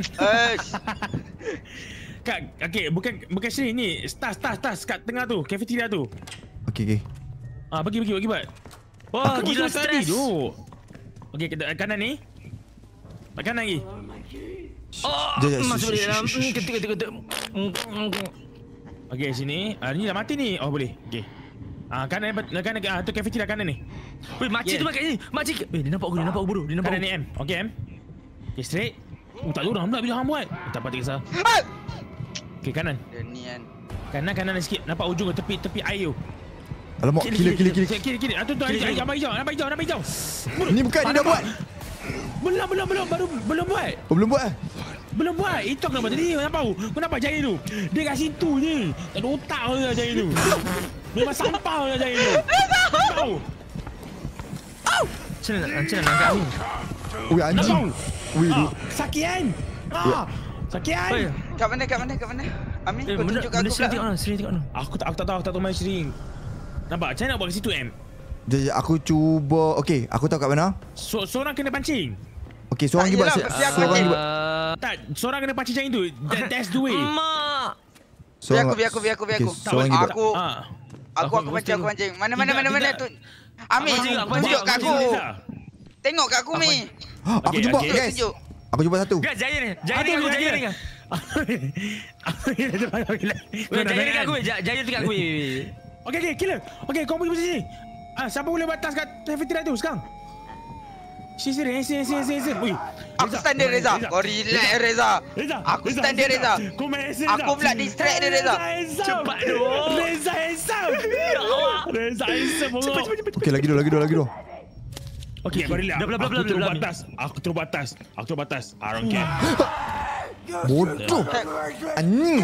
Kak, okey, bukan sini ni. Stars kat tengah tu, cafeteria tu. Okay. Pergi buat. Wah, Aku gila masuk tadi stres. tu. Okey, kita kanan ni. Kanan lagi. Oh, Jom, masuk balik dalam. Ketuk. Okey, sini. Ni dah mati ni. Oh, boleh. Okey. Kanan tu cafeteria kanan ni. Weh, makcik tu kat sini. Makcik. Dia nampak aku bodoh. Dia nampak Kanan ni M. Okey, M. Okey, straight. Tak ada orang pula bila hang buat. Tak apa, tak kisah. Okey, kanan. Dia ni kan. Kanan sikit. Nampak ujung tepi air tu. Alamak, kira. Kiri. Tu nampak hijau. Ni bukan dia dah buat. Belum buat. Oh, belum buat. Belum buat. Itu kenapa tadi? Kau nampak jari tu? Dia kat situ je. Tak ada otak ke jari tu. Memang sampah je jari tu. Tahu? Macam mana nak angkat ni? Ui, anjing. Ui, Sakit kan? Sakit kan? Weh, Kat mana? Amin, kau tunjuk kat benda aku sering kat. tengok mana? Sering tengok mana? Aku tak tahu main sering. Nampak? Macam mana nak buat kat situ, M? Jom, aku cuba. Okey, aku tahu kat mana. Seorang kena pancing. Okey, seorang Tak, ni buat. yelah, mesti aku Seorang ni pancing. buat. Tak, seorang kena pancing macam itu. That's the way. Mak. Biar aku. Okey, seorang ni buat. Aku pancing. Mana tu? Amin, Aku pancing. tunjuk kat aku. Tengok kat aku, Mi. Aku Okey, jumpa, okey. guys. Tunjuk. Aku jumpa satu. Guys, jaya ni. Jaya dengan aku. Jaya dengan aku. Jaya dekat aku. Okey, killer. Okey, kau pergi posisi. Siapa boleh buat task kat cafeteria tu sekarang? Sini. Ui. Aku stand dia, Reza. Kau relax, Reza. Aku stand dia, Reza. Kau main Reza. Aku pula distract dia, Reza. Cepat dong. Reza handsome. Ya Allah. Reza handsome. Cepat. Okey, lagi dua. Okey, kau relax. Dah, Aku terus buat atas. I don't care. Bodoh. Anjing.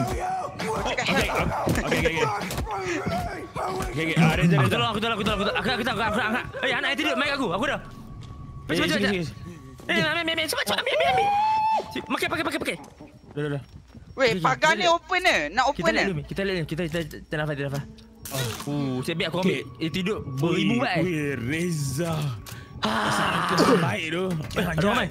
Okey. Reza. Aku tolong. Aku angkat. Anak itu dia. Mic aku dah. Cepat. Ambil. Cepat. Pakai. Dah. Weh, pagar ni open ke? Nak open ke? Kita lihat. Kita nafas. Saya biar aku ambil. Tidur beribu buat. Weh, Reza. Sangat baik tu. Ada ramai.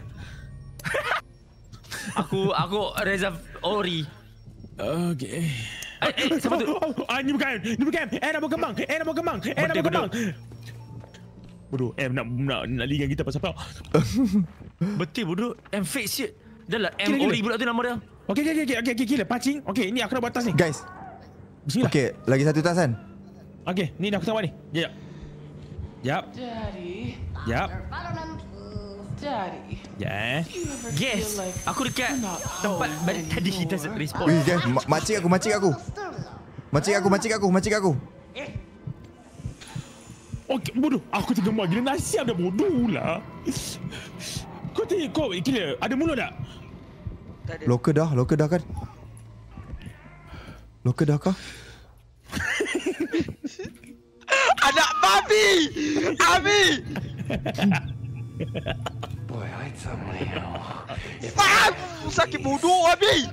Aku Reza Ori. Okey. Siapa tu? Ni bukan. Nak berkembang. Bodoh, nak ligan kita pasal apa? Betul bodoh. M fake shit. Dah lah M Ori pula tu nama dia. Okey, gila pancing. Okey, ni aku nak buat tas ni. Guys. Bismillah. Okey, lagi satu tas kan? Okey, ni dah aku buat ni. Jap. Daddy. Ya. Yes. Aku dekat tempat balik tadi kita respawn. Wih, guys, makcik aku. Okey, bodoh. Aku tengah buat gila nasiap dah bodoh lah. Kau gila, ada mulut tak? Tak ada. Loker dah kan? Loker dah kah? Anak babi! Abi! Boy, I suddenly know. Faham! Sakit bodoh, Abi!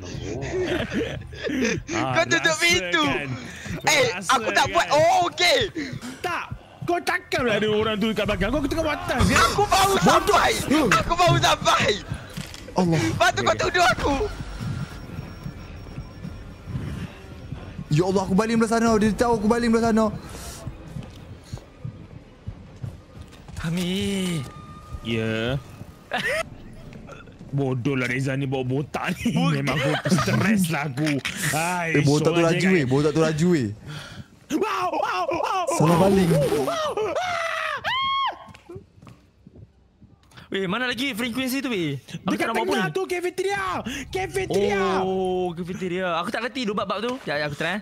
Kau tutup pintu! Aku tak buat. Oh, okey! Tak. Kau takkanlah ada orang tu kat belakang. Kau tengah buat atas kan? Aku baru sampai! Allah. Lepas tu kau tuduh aku! Ya Allah, aku baling belah sana. Dia tahu aku baling belah sana. Ami. Ya. Bodoh lah Reza ni bawa botak ni. Memang aku stres lah aku. Botak tu laju weh. Wow. Salah baling. Weh, mana lagi frekuensi tu weh? Dekat tengah tu cafeteria. Oh, cafeteria. Aku tak kerti dua bab tu. Aku try.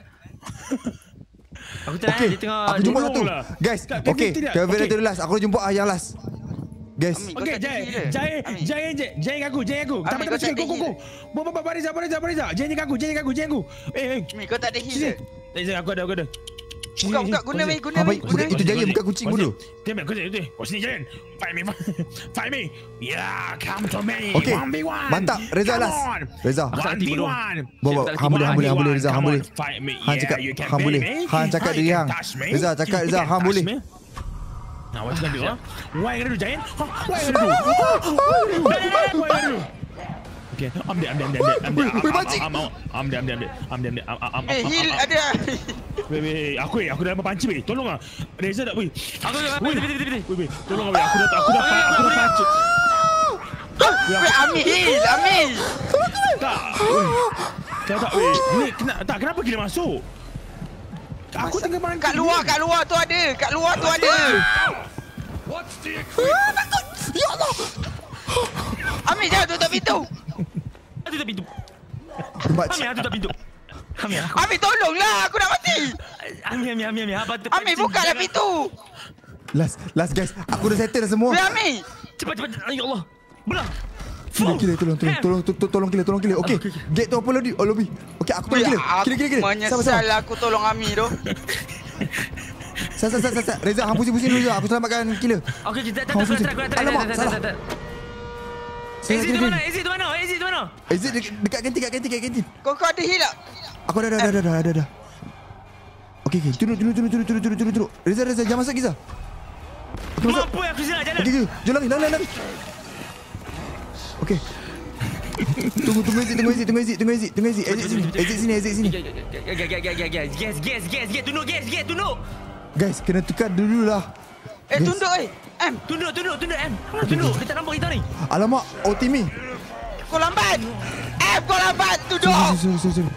Okey, dia tengah aku jumpa tolong satu. lah. Guys, Kat okey. cafeteria. Cafeteria Okey. tu last. Aku jumpa yang last. Guys. Ami, kau Okey, tak ada healer. Jai aku. Ami, kau tak ada Go. healer. Bariza. Jai aku. Mi, kau tak ada healer. Reza, aku ada. Buka, guna Mi. Itu jaya bukan kucing bodoh. Diam, kau sini Jayan. Fight me. Yeah, come to me. Okey. 1v1. Mantap. Reza Come last. on. Reza. 1v1. Bawa, hang boleh Reza, hang boleh. Fight me. Hang cakap, hang boleh. Hang cakap diri hang. Reza cakap Reza, hang boleh. Nah, what's gonna do? Why gonna do, Jayan? Why gonna do? Okay. Ambil. Heal ada. Weh, aku dah dapat panci weh. Tolong ah. Reza tak weh. Aku dah betul. Weh, tolong weh. Aku dah panci. Weh, Amil. Tak. Weh. Ni kenapa kita masuk? Aku tengah main. Kat luar tu ada. What's the equipment? Ya Allah. Amil jangan tutup pintu. Tutup pintu. Makcik. Amir tutup pintu. Amir. Amil tolonglah, aku nak mati. Amir. Amil bukalah pintu. Last guys. Aku dah settle dah semua. Weh, Amil. Cepat. Ya Allah. Belah. Tolong killer. Okey. Gate tu apa lobby? Okey, aku tolong killer. Menyesal aku tolong Amil tu. Sat. Reza, hang pusing dulu je. Aku selamatkan killer. Okey, tak. Alamak, salah. Exit tu mana? Exit dekat kantin. Kau ada heal tak? Aku ada. Okey. Tunduk. Reza, jangan masuk Giza. Okey, masuk. Mampu aku silap jalan. Okey, jom lari. Okey. Tunggu exit. Exit sini. Gas. Tunduk. Guys, kena tekan dulu lah. Tunduk M. Tunduk M. Tunduk. Dia tak nampak kita ni. Alamak, Otimi. Kau lambat. M, kau lambat. Tunduk. Sorry.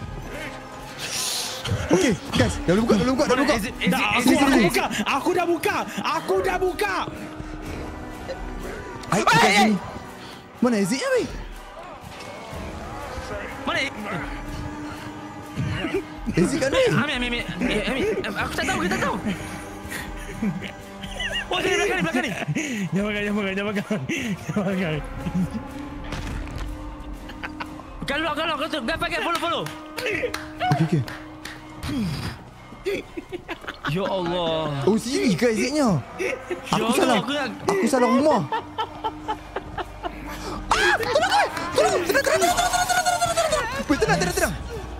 Okey, guys, dah buka. Exit. Aku dah buka. Aik kat sini. Mana exit ni? Mana? Exit kat ni. Amir. Aku tak tahu, kita tahu. Oh, dia belakang ni. Jangan. Kalau kau tu, pakai follow. Okey. Ya Allah. Oh, sini ke exitnya? Ya Aku Allah, salah. Aku salah rumah. Tolong. Tenang.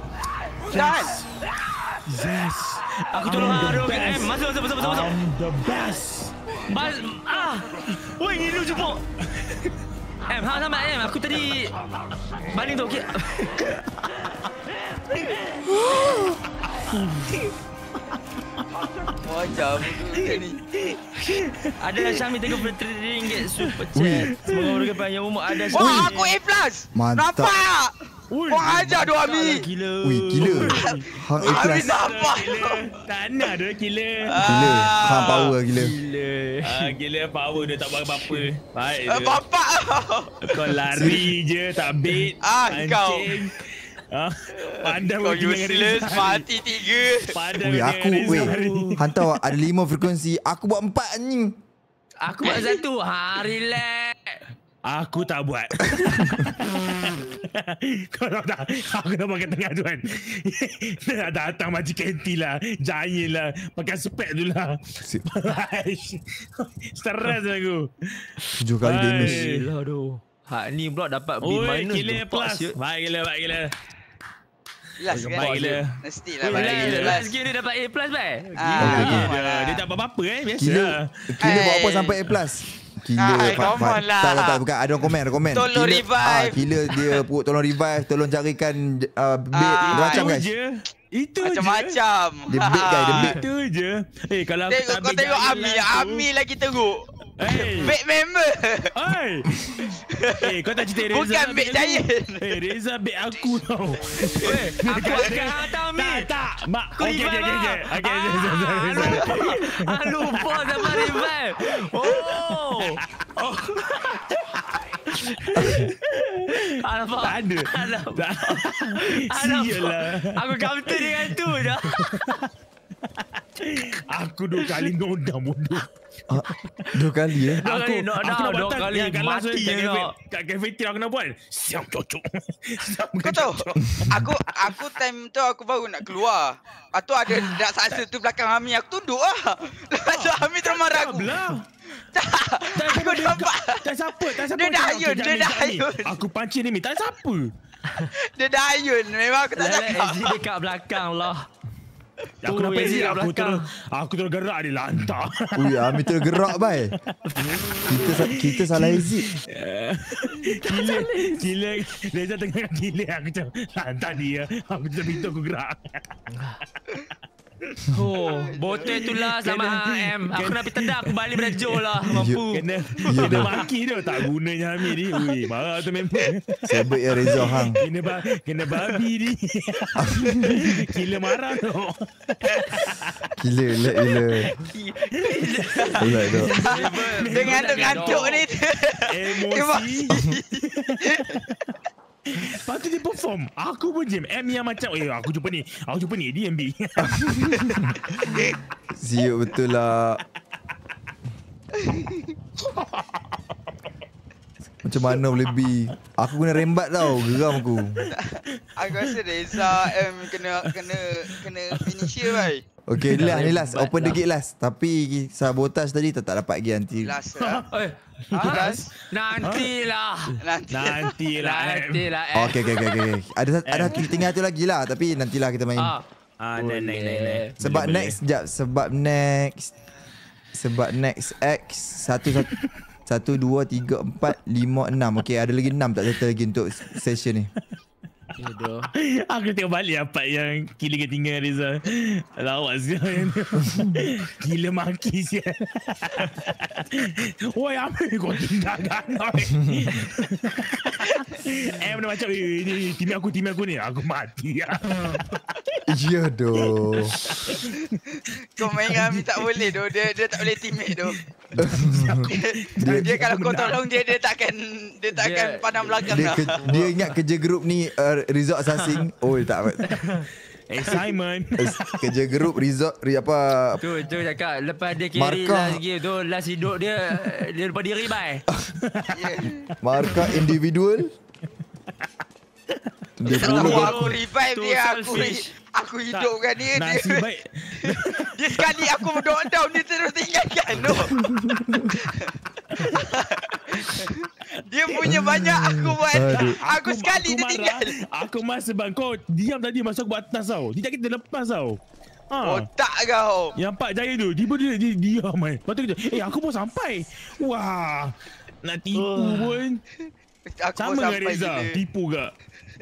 Yes. Aku tolong M. Masuk. I'm the best. Woi, ni lu jumpa. M, hang sama M. Aku tadi baling tu okey. Macam ni. Ada Syami RM30 super chat. Semoga berkah panjang umur. Ada Syami. Wah, aku A+. Mantap. Nampak? Kau ajar doa Amil. Gila. Gila. Hang A+. Amil nampak. Tak nak dah gila. Gila. Hang power gila. Gila power dia tak buat apa-apa. Baik je. Bapak. Kau lari je tak beat. Kau. Pandai Kau useless. Mati 3. Pandai Hantar ada 5 frekuensi. Aku buat 4 anjing. Aku buat 1. Relax. Aku tak buat. Kau tahu tak? Aku dah pakai tengah tuan. Dia nak datang macam kantin lah. Giant lah. Pakai spek tu lah. Stres aku. 7 kali damage. Gila tu. Hak ni pula dapat B-. Killer plus. Baik gila. Last kan? Baik gila. Mestilah Baik baik gila. last. Last game dia dapat A+, baik? Dia tak buat apa-apa biasa. Killer buat apa sampai A+. Killer tak bukan ada komen. Tolong revive. Killer dia tolong revive, tolong carikan bait macam guys. Itu macam-macam. Dia bait guys, dia bait. Itu je. Kalau Kau tengok Amil lagi teruk. Bait member. Kau tak cerita Reza. Bukan bait giant. Reza bait aku tau. Aku akan hantar Amir. Tak. Mak. Okey. Lupa sama revive. Oh. Alamak. Tak ada. Alamak. Sialah. Aku counter dengan tu je. Aku 2 kali nodam bodoh. 2 kali Aku nak buat kali mati kat cafeteria aku nak buat. Siap cocok. Kau tahu, aku time tu aku baru nak keluar. Atau ada dak saksa tu belakang Amir, aku tunduk lah. Lepas tu Amir termarah aku. Tak, aku nampak. Tak siapa. Dia dah ayun. Aku pancing ni, tak siapa. Dia dah ayun. Memang aku tak cakap. Exit dekat belakang lah. Aku nampak Easy dia, kat belakang. aku terus gerak dia lantak. Ui, Ami tergerak bai. Kita salah exit. Gila. Reza tengah gila. Aku macam lantak dia. Aku macam pintu aku gerak. Oh, botol tu lah sama M. Aku nak pergi tendang, aku balik belajar lah. Mampu. Kena maki dia. Tak gunanya Amir ni. Ui, marah tu member. Sebab ya Reza hang. Kena babi ni. Gila marah tu. Gila. Ulat tu. Dia ngantuk-ngantuk ni. Emosi. Lepas tu dia perform. Aku pun jam. M yang macam aku jumpa ni DMB. Siap betul lah. Macam mana boleh B? Aku kena rembat tau. Geram aku. Aku rasa Reza kena finisher bai. Okay, ni last. Open the gate last. Tapi sabotage tadi tak dapat pergi nanti. Last lah. Last. Nantilah. Okay. Ada tinggal tu lagi lah. Tapi nantilah kita main. Next. Sebab next X 1, 2, 3, 4, 5, 6. Okay, ada lagi 6 tak settle lagi untuk session ni. Aku tengok balik apa yang Kila tinggal Reza. Lawak sial. Gila maki sial. Oi Amir kau tinggalkan. Mana macam ni tim aku ni aku mati. Ya doh. Kau main dengan Ami tak boleh doh. Dia tak boleh teammate doh. Dia kalau kau tolong dia takkan pandang belakang dah. Dia ingat kerja grup ni resort assassin. Oh tak. Simon. Kerja grup resort apa? Tu cakap lepas dia carry last game tu last hidup dia lupa diri bai. Markah individual. Dia aku revive dia, aku hidupkan dia. Nasib baik. Dia sekali aku down dia terus tinggalkan tu. Dia punya banyak aku buat. Aku sekali dia tinggal. Aku masa bang kau diam tadi masa aku buat atas tau. Tidak kita lepas tau. Otak kau. Yang Pak Jaya tu dia diam kan. Lepas tu dia aku pun sampai. Wah. Nak tipu pun. Aku sama dengan Reza. Tipu gak?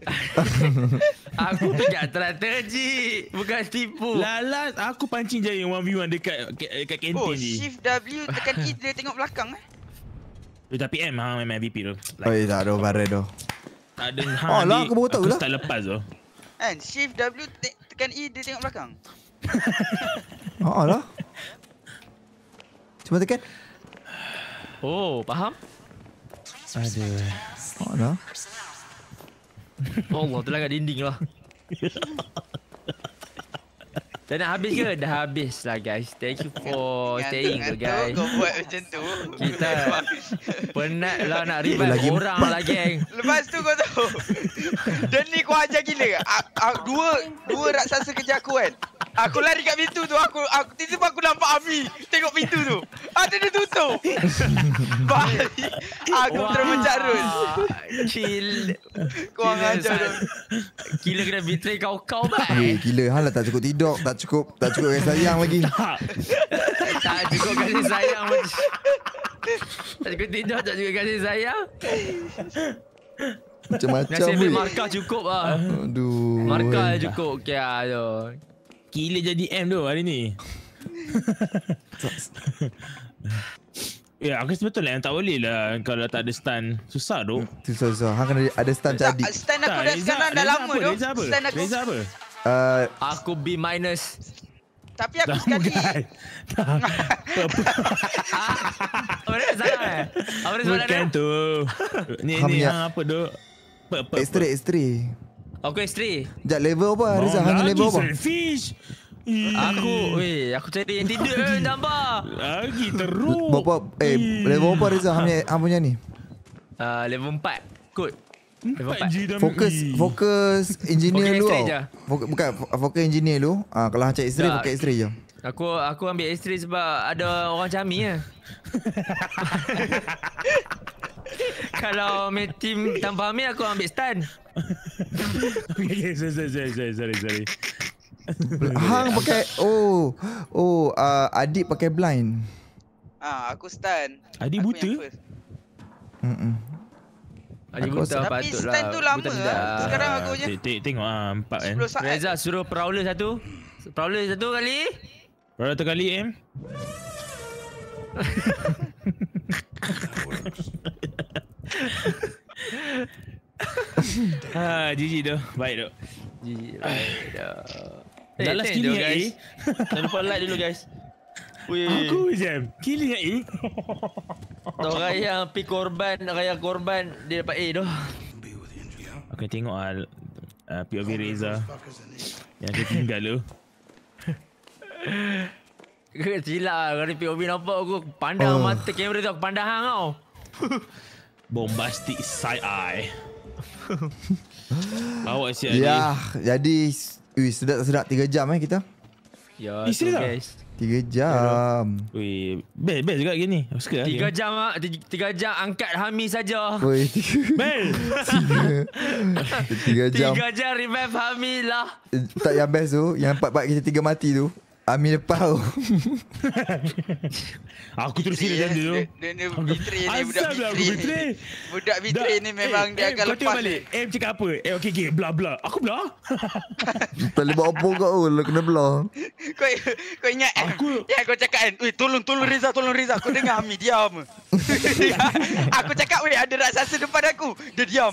Aku pijak strategi, bukan tipu. Lalas aku pancing Jaya 1v1 dekat kantin ni. Shift W tekan E dia tengok belakang Tapi M memang MVP tu. Oh tak ada barang tu. Tak ada lah aku baru tahu lah. Aku start lepas tu. Kan Shift W tekan E dia tengok belakang. Lah. Cuma tekan. Oh, faham? Aduh. Lah. Allah, terlanggar dinding lah. Dah nak habis ke? Dah habis lah guys. Thank you for staying tu guys. Kau buat macam tu. Kita penat lah nak revive orang lah geng. Lepas tu kau tahu. Dan ni kau ajar gila. Dua raksasa kerja aku kan. Aku lari kat pintu tu. Aku tiba-tiba aku nampak Ami tengok pintu tu. Dia tutup. Balik. Aku terus mencarut. Chill. Kau ajar tu. Gila kena betray kau bye. Gila hal lah tak cukup tidur. Tak cukup kasih sayang lagi. Tak cukup kasih sayang. Tak cukup tidur, tak cukup kasih sayang. Macam-macam. Nasib markah cukup lah. Aduh. Markah cukup kia tu. Gila jadi M tu hari ni. Ya, aku sebetulnya tak boleh lah kalau tak ada stun. Susah tu. Susah. Hang kena ada stun cadik. Stun aku dah sekarang dah lama tu. Stun aku. Reza apa? Aku B-. Tapi aku sekali. Apa dia salah Apa dia soalan dia? Bukan tu. Ni hang apa tu? X3. Aku S3. Sekejap level apa? Reza hang level apa? Fish. Aku cari yang tidur tambah. Lagi teruk. Berapa level apa Reza hang punya ni? Level 4 kot. Level 4. Fokus engineer lu. Fokus Bukan fokus engineer lu. Kalau hang cari X3 pakai X3 je. Aku ambil S3 sebab ada orang cami lah. Kalau main team tanpa Amir aku ambil stun. Okay, sorry. Hang pakai adik pakai blind. Aku stun. Adik Aku buta? yang first. Adik Aku buta Tapi patutlah. stun tu lama Buta lah. tidak. Sekarang aku punya Tengok 4 kan. 10 saat. Reza suruh prowler satu. Prowler satu kali. Berapa tu kali M? GG tu. Baik tu. Eh, Dalam thank skill you, yang A. guys. Jangan lupa like dulu guys. Wih. Aku jam. Kill yang A. Orang yang pi korban, orang yang korban dia dapat A tu. Aku tengok POV Reza yang tertinggal tu. Silap lah. Kalau POV nampak aku pandang mata kamera tu. Aku pandang hang tau. Bombastic side eye. Awak siap Ya, jadi sedap 3 jam kita. Ya, Serius tu tak? guys. 3 jam. Weh, best juga gini. Aku suka 3 jam ah, 3 jam angkat Hami saja. Woi, Best. 3 jam. 3 jam revive Hami lah. Tak yang best tu, yang part-part kita 3 mati tu. Ami lepas tu. Aku terus sini macam tu. Dia betray ni, budak Asal lah aku betray. betray. Budak betray ni memang dia akan kau tengok lepas. balik. Cakap apa? Okay, bla bla. Aku bla. Tak boleh buat apa kau lah kena belah. Kau ingat kau cakap kan, "Weh, tolong Reza. Kau dengar Hami diam." Aku cakap, "Weh, ada raksasa depan aku." Dia diam.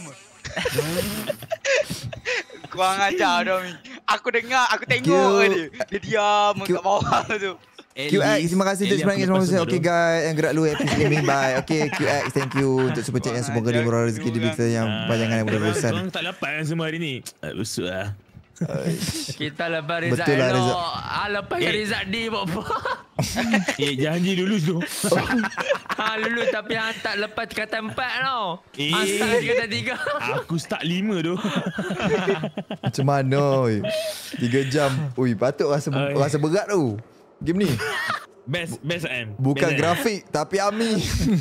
Kurang ajar dah, Mi. Aku dengar, aku tengok dia. Dia diam kat bawah tu. QX, terima kasih untuk RM9.90. Okay guys, yang gerak lu happy streaming, bye. Okay QX, thank you untuk super chat yang semoga dimurah rezeki di kita yang panjangan yang berurusan. Korang tak dapat kan semua hari ni. Busuk lah. Kita lepas Reza Betul lah, Reza. lepas Reza D buat apa? Janji lulus tu. Lulus tapi hang tak lepas kata 4 tau. Hang start lagi kata 3. Aku start 5 tu. Macam mana oi? 3 jam. Ui, patut rasa berat tu. Game ni. Best M. Bukan best, grafik tapi Ami.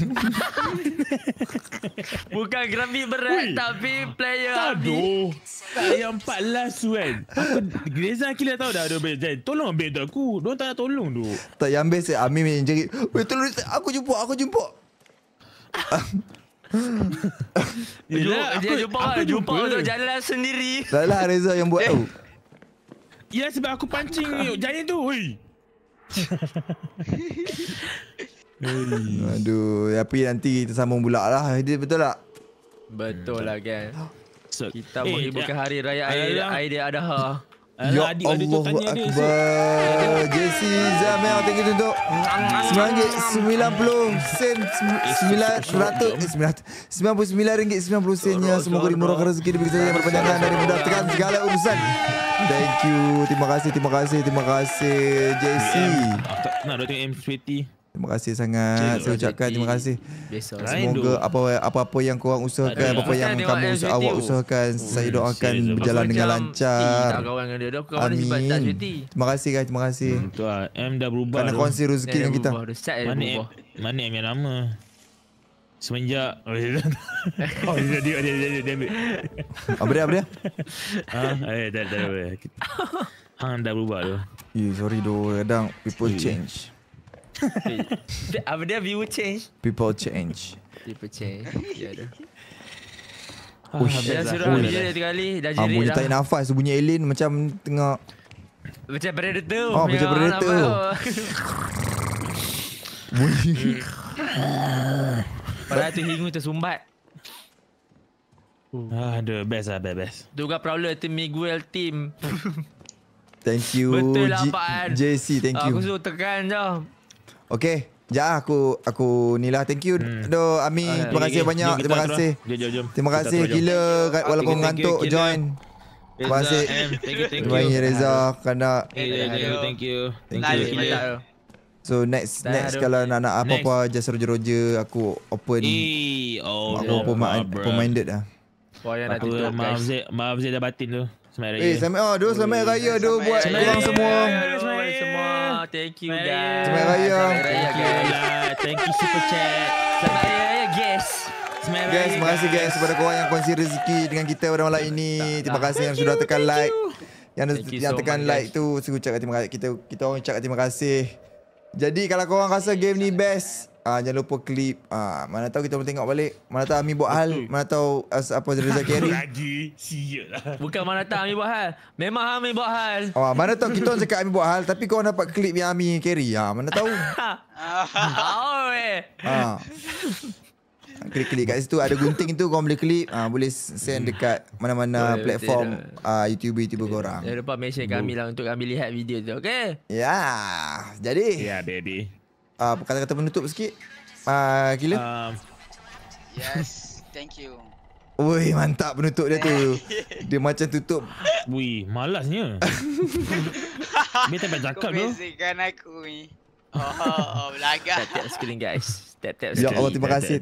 Bukan grafik berat tapi player Hami. Tak yang 4 last tu kan. Reza kira tahu dah ada best. Tolong best aku. Diorang tak nak tolong tu. Tak yang best Ami main jerit. Weh tolong aku jumpa. Dia jumpa untuk jalan sendiri. Salah Reza yang buat tu. Ya sebab aku pancing giant tu. Oi. Aduh, tapi nanti kita sambung pula lah. Betul tak? Betul lah kan. So, Kita menghiburkan hari raya Aidiladha. Ya adik ada tu Allahu tanya dia. Akbar. JC Zamel, thank you untuk RM99.90 semoga dimurahkan rezeki diberi kita yang berpanjangan dan dimudahkan segala urusan. Thank you. Terima kasih JC. Nak tengok M20. Terima kasih sangat. Saya ucapkan terima kasih. Biasa. Semoga apa-apa yang korang usahakan, apa-apa yang awak usahakan, saya doakan berjalan dengan lancar. Tak kawan dengan dia. Kawan dia sebab tak cuti. Terima kasih guys, terima kasih. Tu lah. M dah berubah. Kerana kongsi rezeki dengan kita. Mana M yang lama? Semenjak dia ambil. Apa dia? Tak Hang dah berubah tu. Sorry doh, kadang people change. Apa dia view change? People change. Ya dah. Uish. Dia suruh dia kali dah jerit Bunyi dah. tarik nafas, bunyi alien macam tengah Macam predator. macam predator. Bunyi. Padahal tu hingu tersumbat. The best. Tugas Prowler team Miguel team. Thank you Betul lah Pak. JC, thank you. Aku suruh tekan je. Okay, sekejap aku ni lah. Thank you doh Ami. Terima kasih banyak. Terima kasih. Jom. Terima kasih gila walaupun mengantuk join. Terima kasih. Thank you. Terima kasih Reza kerana Thank you. so next kalau nak apa-apa just roger aku open. Aku open minded lah. Wah yang nak tutup guys. Maaf Zed dah batin tu. Selamat Raya. Selamat Raya doh buat korang semua. Semua. Thank you guys. Selamat Raya. Thank you super chat. Selamat Raya guys. Guys, terima kasih guys kepada korang yang kongsi rezeki dengan kita pada malam ini. Terima kasih yang sudah tekan like. Thank you yang so tekan much, like guys. tu, saya ucapkan terima kasih. Kita orang ucapkan terima kasih. Jadi kalau korang rasa game ni best, jangan lupa klip. Mana tahu kita boleh tengok balik. Mana tahu Ami buat hal, mana tahu apa Reza carry. Lagi sial lah. Bukan mana tak Ami buat hal. Memang Ami buat hal. Mana tahu kita orang cakap Ami buat hal tapi korang dapat klip yang Ami carry. Mana tahu. Oh, Klik-klik kat situ ada gunting tu, korang boleh klik, boleh send dekat mana-mana Boleh, platform YouTuber korang. Jangan lupa mention kami lah untuk kami lihat video tu, okay? Ya, jadi Ya, baby. kata-kata penutup sikit. Gila. Yes, thank you. Oi, mantap penutup dia tu. Dia macam tutup. Wih, malasnya. Biar tak cakap Kau tu. bezakan aku ni. Belagak. Tap screen guys. Tap Ya screen. Allah, terima kasih.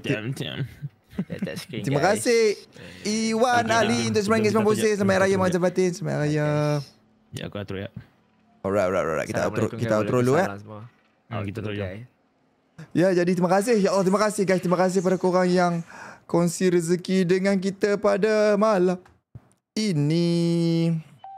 Tap screen Terima guys. kasih Iwan Ali untuk RM9.90. Selamat Raya Mazhar Batin. Selamat Raya. Ya, aku atur ya. Alright. Kita outro dulu Kita atur je. Ya, jadi terima kasih. Ya Allah, terima kasih guys. Terima kasih pada korang yang kongsi rezeki dengan kita pada malam ini.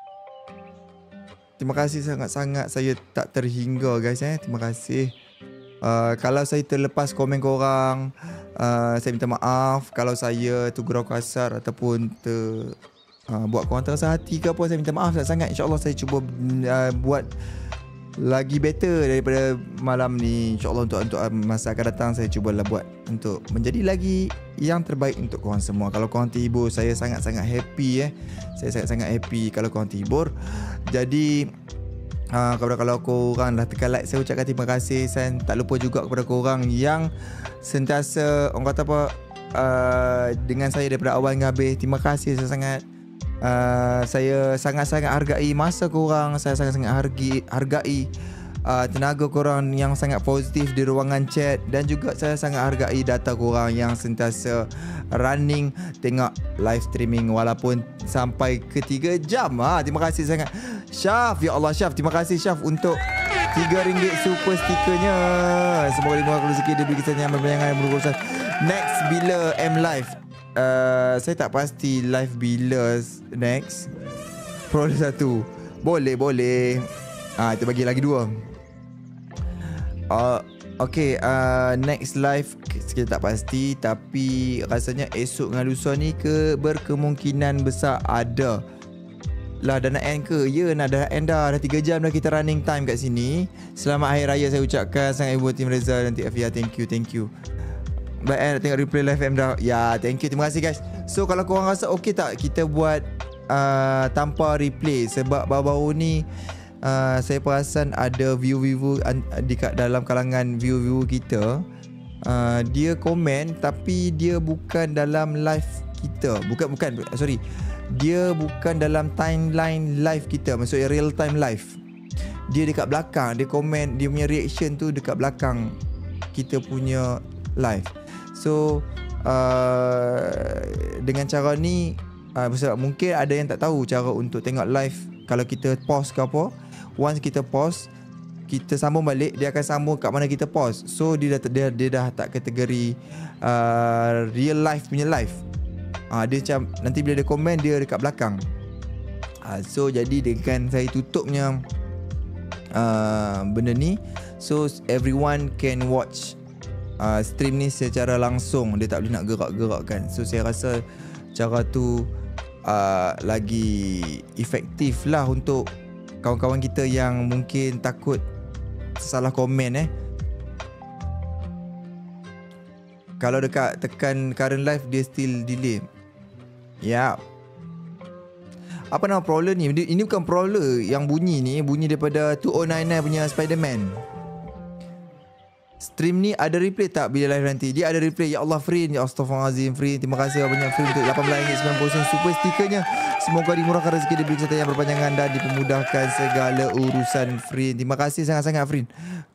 Terima kasih sangat-sangat. Saya tak terhingga guys. Terima kasih. Kalau saya terlepas komen korang, saya minta maaf. Kalau saya tergurau kasar ataupun buat korang terasa hati ke apa, saya minta maaf sangat-sangat. InsyaAllah saya cuba buat lagi better daripada malam ni. InsyaAllah untuk masa akan datang saya cubalah buat untuk menjadi lagi yang terbaik untuk korang semua. Kalau korang terhibur, saya sangat-sangat happy. Saya sangat-sangat happy kalau korang terhibur. Jadi kalau korang dah tekan like, saya ucapkan terima kasih. Saya tak lupa juga kepada korang yang sentiasa orang kata apa, dengan saya daripada awal hingga habis. Terima kasih sangat. Saya sangat-sangat hargai masa korang. Saya sangat-sangat hargai tenaga korang yang sangat positif di ruangan chat. Dan juga saya sangat hargai data korang yang sentiasa running tengok live streaming walaupun sampai ke 3 jam. Terima kasih sangat Syaf. Ya Allah Syaf, terima kasih Syaf untuk RM3 super stickernya. Semoga dimurahkan rezeki, diberi kesenangan berbayangan dan berurusan. Next bila M live, saya tak pasti live bila next. Pro 1 boleh. Kita bagi lagi 2. Okay, next live kita tak pasti, tapi rasanya esok dengan lusa ni berkemungkinan besar ada. Lah dah nak end ke? Ya, dah end dah 3 jam dah kita running time kat sini. Selamat Hari Raya saya ucapkan. Sangat ibu tim Reza dan Tik Afia. Thank you. Baik, nak tengok replay live M dah. Ya, thank you. Terima kasih guys. So kalau korang rasa okey tak kita buat tanpa replay, sebab baru-baru ni saya perasan ada view dekat dalam kalangan view kita, dia komen tapi dia bukan dalam live kita. Sorry, dia bukan dalam timeline live kita, maksudnya real time live. Dia dekat belakang, dia komen, dia punya reaction tu dekat belakang kita punya live. So dengan cara ni, mungkin ada yang tak tahu cara untuk tengok live kalau kita pause ke apa. Once kita pause, kita sambung balik, dia akan sambung kat mana kita pause. So dia dah tak kategori real life punya live. Dia macam nanti bila dia komen, dia dekat belakang. So jadi dengan saya tutupnya benda ni, so everyone can watch stream ni secara langsung. Dia tak boleh nak gerak-gerakkan. So saya rasa cara tu lagi efektif lah untuk kawan-kawan kita yang mungkin takut salah komen. Kalau dekat tekan current live, dia still delay. Ya. Apa nama prowler ni? Ini bukan prowler yang bunyi ni, bunyi daripada 2099 punya Spider-Man. Stream ni ada replay tak bila live nanti? Dia ada replay. Ya Allah, Frin. Ya Astaghfirullahaladzim, Frin. Terima kasih banyak Frin untuk RM18.90 super stickernya. Semoga dimurahkan rezeki, diberi kesehatan yang berpanjangan dan dipermudahkan segala urusan, Frin. Terima kasih sangat-sangat, Frin.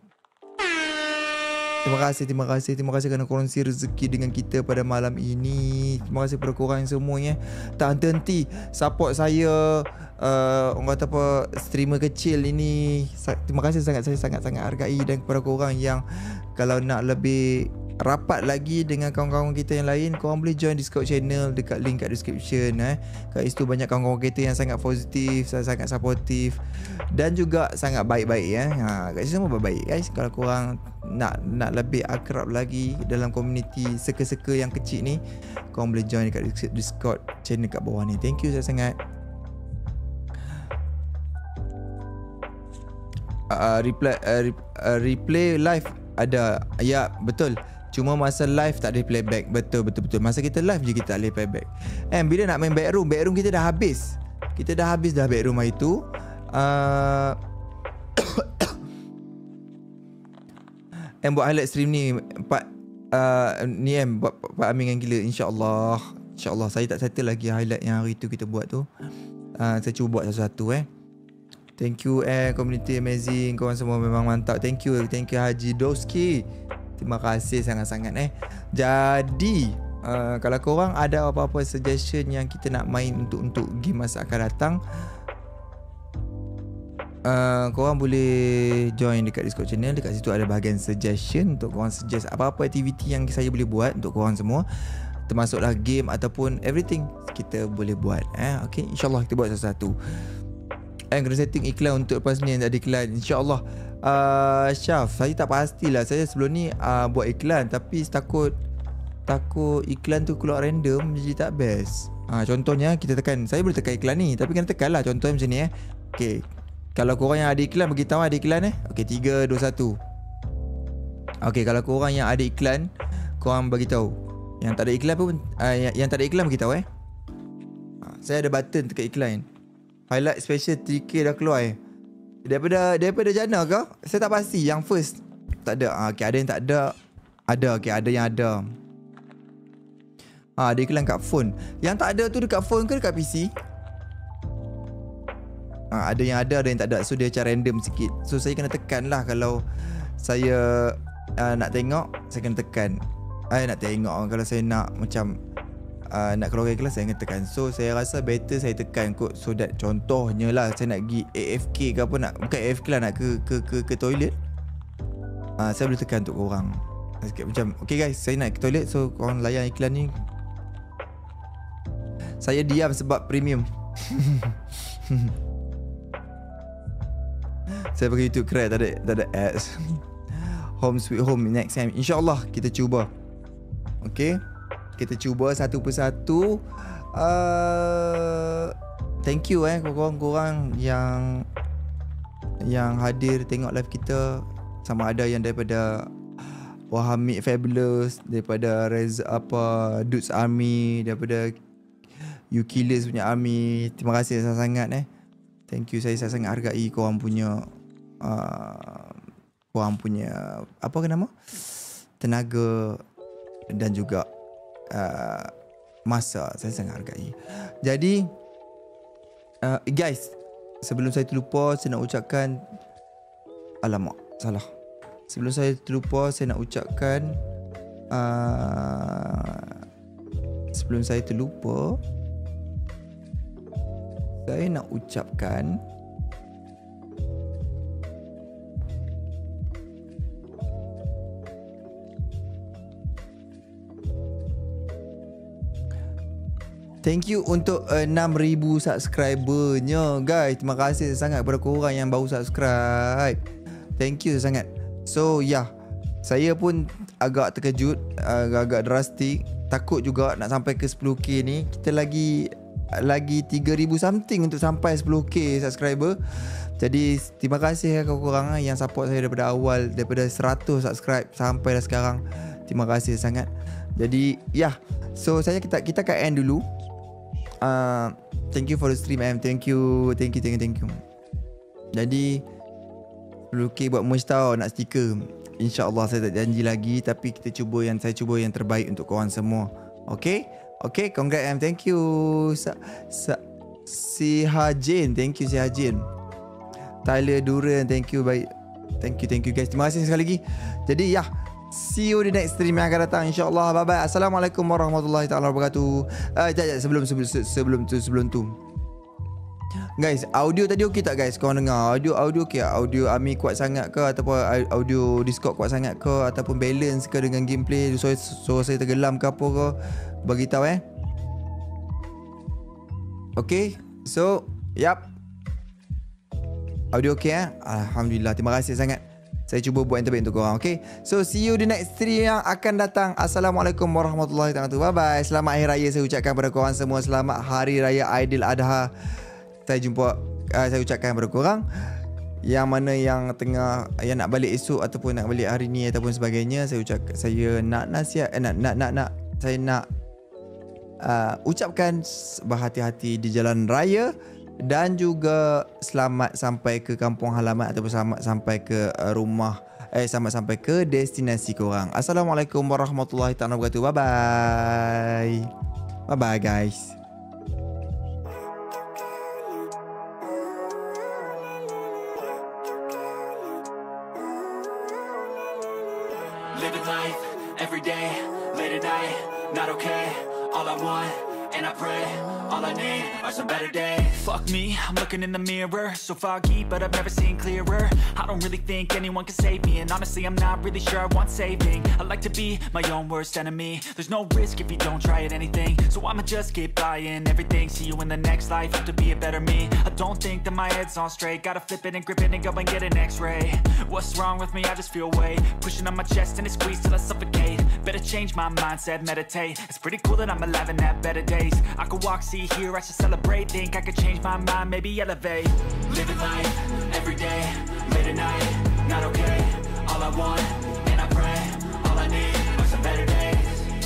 Terima kasih kerana kongsi rezeki dengan kita pada malam ini. Terima kasih kepada korang semuanya. Tak henti support saya, orang kata apa, streamer kecil ini. Terima kasih sangat, saya sangat-sangat hargai. Dan kepada korang yang kalau nak lebih rapat lagi dengan kawan-kawan kita yang lain, korang boleh join Discord channel dekat link kat description. Kat situ banyak kawan-kawan kita yang sangat positif, sangat supportive dan juga sangat baik-baik kat situ semua baik-baik guys. Kalau korang nak lebih akrab lagi dalam komuniti seka-seka yang kecil ni, korang boleh join dekat Discord channel kat bawah ni. Thank you sangat. Replay live ada. Ya, betul. Cuma masa live tak ada playback. Betul. Masa kita live je kita tak boleh playback. Bila nak main backroom kita dah habis. Kita dah habis dah backroom hari tu. Buat highlight stream ni ni buat Pak Amin dengan gila. InsyaAllah saya tak settle lagi highlight yang hari tu kita buat tu. Saya cuba buat satu-satu. Thank you community amazing. Korang semua memang mantap. Thank you Haji Doski. Terima kasih sangat-sangat Jadi kalau korang ada apa-apa suggestion yang kita nak main untuk game masa akan datang, korang boleh join dekat Discord channel. Dekat situ ada bahagian suggestion untuk korang suggest apa-apa aktiviti yang saya boleh buat untuk korang semua, termasuklah game ataupun everything kita boleh buat. Okay, InsyaAllah kita buat satu-satu. Kena setting iklan untuk lepas ni yang tak ada iklan, InsyaAllah. Syaf, saya tak pastilah. Saya sebelum ni buat iklan, tapi takut iklan tu keluar random, jadi tak best. Contohnya kita tekan, saya boleh tekan iklan ni, tapi kena tekan lah. Contohnya macam ni Okay, kalau korang yang ada iklan, beritahu ada iklan Okay, 3, 2, 1. Okay, kalau korang yang ada iklan, korang beritahu. Yang tak ada iklan pun yang tak ada iklan beritahu saya ada button tekan iklan. Highlight special 3K dah keluar Daripada Jana ke? Saya tak pasti. Yang first tak ada. Okay, ada yang tak ada. Ada. Okay, ada yang ada. Ada iklan kat phone. Yang tak ada tu dekat phone ke dekat PC? Ada yang ada yang tak ada. So dia macam random sikit. So saya kena tekan lah. Kalau saya nak tengok, saya kena tekan. Nak tengok. Kalau saya nak macam nak keluar kelas, saya kena tekan. So saya rasa better saya tekan kot. So that contohnya lah, saya nak pergi AFK ke apa, nak bukan AFK lah, nak ke toilet, saya boleh tekan untuk korang. Macam okay guys, saya nak ke toilet, so korang layan iklan ni. Saya diam sebab premium. Saya pakai YouTube Crack, tak ada ads. Home sweet home next time, InsyaAllah kita cuba. Okay, kita cuba satu persatu. Thank you korang-korang yang hadir tengok live kita. Sama ada yang daripada Wahamid Fabulous, daripada Reza Dudes Army, daripada You Killers punya Army. Terima kasih sangat-sangat Thank you. Saya sangat hargai korang punya apa ke nama, tenaga dan juga masa. Saya sangat hargai. Jadi guys, sebelum saya terlupa, saya nak ucapkan, alamak, salah. Sebelum saya terlupa, saya nak ucapkan thank you untuk 6,000 subscribernya guys. Terima kasih sangat kepada korang yang baru subscribe. Thank you sangat. So saya pun agak terkejut, agak drastik. Takut juga nak sampai ke 10k ni. Kita lagi 3,000 something untuk sampai 10k subscriber. Jadi terima kasih korang yang support saya daripada awal, daripada 100 subscribe sampai dah sekarang. Terima kasih sangat. Jadi so kita akan end dulu. Thank you for the stream Thank you. Jadi 10k buat merch tau, nak stiker. InsyaAllah saya tak janji lagi, tapi saya cuba yang terbaik untuk korang semua. Okay, congrats thank you Si Hajin. Thank you Si Hajin. Tyler Duran, thank you. Baik, thank you guys. Terima kasih sekali lagi. Jadi see you di next stream yang akan datang, InsyaAllah. Bye bye. Assalamualaikum warahmatullahi taala wabarakatuh. Sebelum tu Guys, audio tadi okey tak guys? Korang dengar audio okey tak? Audio Ami kuat sangat ke, ataupun audio Discord kuat sangat ke, ataupun balance ke dengan gameplay? So saya tenggelam ke apa ke? Bagi tahu Okey. So, yap. Audio okey Alhamdulillah. Terima kasih sangat. Saya cuba buat yang terbaik untuk korang. Okay. So see you di next stream yang akan datang. Assalamualaikum warahmatullahi wabarakatuh. Bye bye. Selamat Hari Raya saya ucapkan kepada korang semua. Selamat Hari Raya Aidiladha. Saya ucapkan kepada korang yang mana yang tengah yang nak balik esok ataupun nak balik hari ni ataupun sebagainya. Saya nak nasihat saya nak ucapkan berhati-hati di jalan raya dan juga selamat sampai ke kampung halaman ataupun selamat sampai ke rumah selamat sampai ke destinasi korang. Assalamualaikum warahmatullahi wabarakatuh. Bye bye. Bye bye guys. Living life every day, late at night, not okay. All I want, and I pray, all I need are some better days. Fuck me, I'm looking in the mirror, so foggy, but I've never seen clearer. I don't really think anyone can save me, and honestly I'm not really sure I want saving. I like to be my own worst enemy. There's no risk if you don't try at anything, so I'ma just keep buying everything. See you in the next life, have to be a better me. I don't think that my head's on straight, gotta flip it and grip it and go and get an x-ray. What's wrong with me? I just feel weight pushing on my chest and it squeezes till I suffocate. Better change my mindset, meditate. It's pretty cool that I'm alive and have better days. I could walk, see, hear, I should celebrate. Think I could change my mind, maybe elevate. Living life, every day, late at night, not okay. All I want, and I pray, all I need are some better days.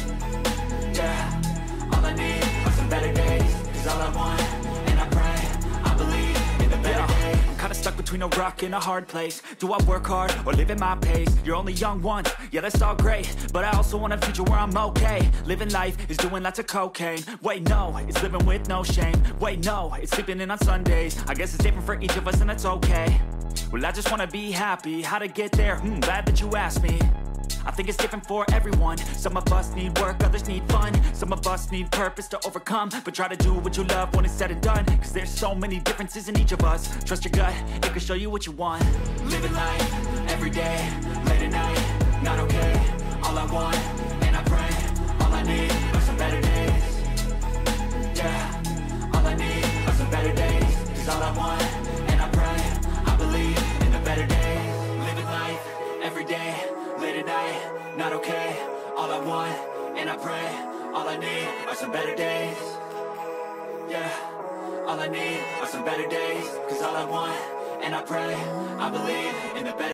Yeah, all I need are some better days. Cause all I want, and I pray, I believe in the better days. I'm kinda stuck between a rock and a hard place. Do I work hard or live at my pace? You're only young once, yeah that's all great, but I also want a future where I'm okay. Living life is doing lots of cocaine. Wait no, it's living with no shame. Wait no, it's sleeping in on Sundays. I guess it's different for each of us and that's okay. Well I just wanna be happy, how to get there? Glad that you asked me. I think it's different for everyone. Some of us need work, others need fun. Some of us need purpose to overcome. But try to do what you love when it's said and done. Cause there's so many differences in each of us. Trust your gut, it can show you what you want. Living life, every day, late at night, not okay. All I want, and I pray, all I need are some better days. Yeah, all I need are some better days. Cause all I want, and I pray, I believe in the better days. Living life, every day, late at night, not okay. All I want, and I pray, all I need are some better days. Yeah, all I need are some better days. Cause all I want, and I pray, I believe in the better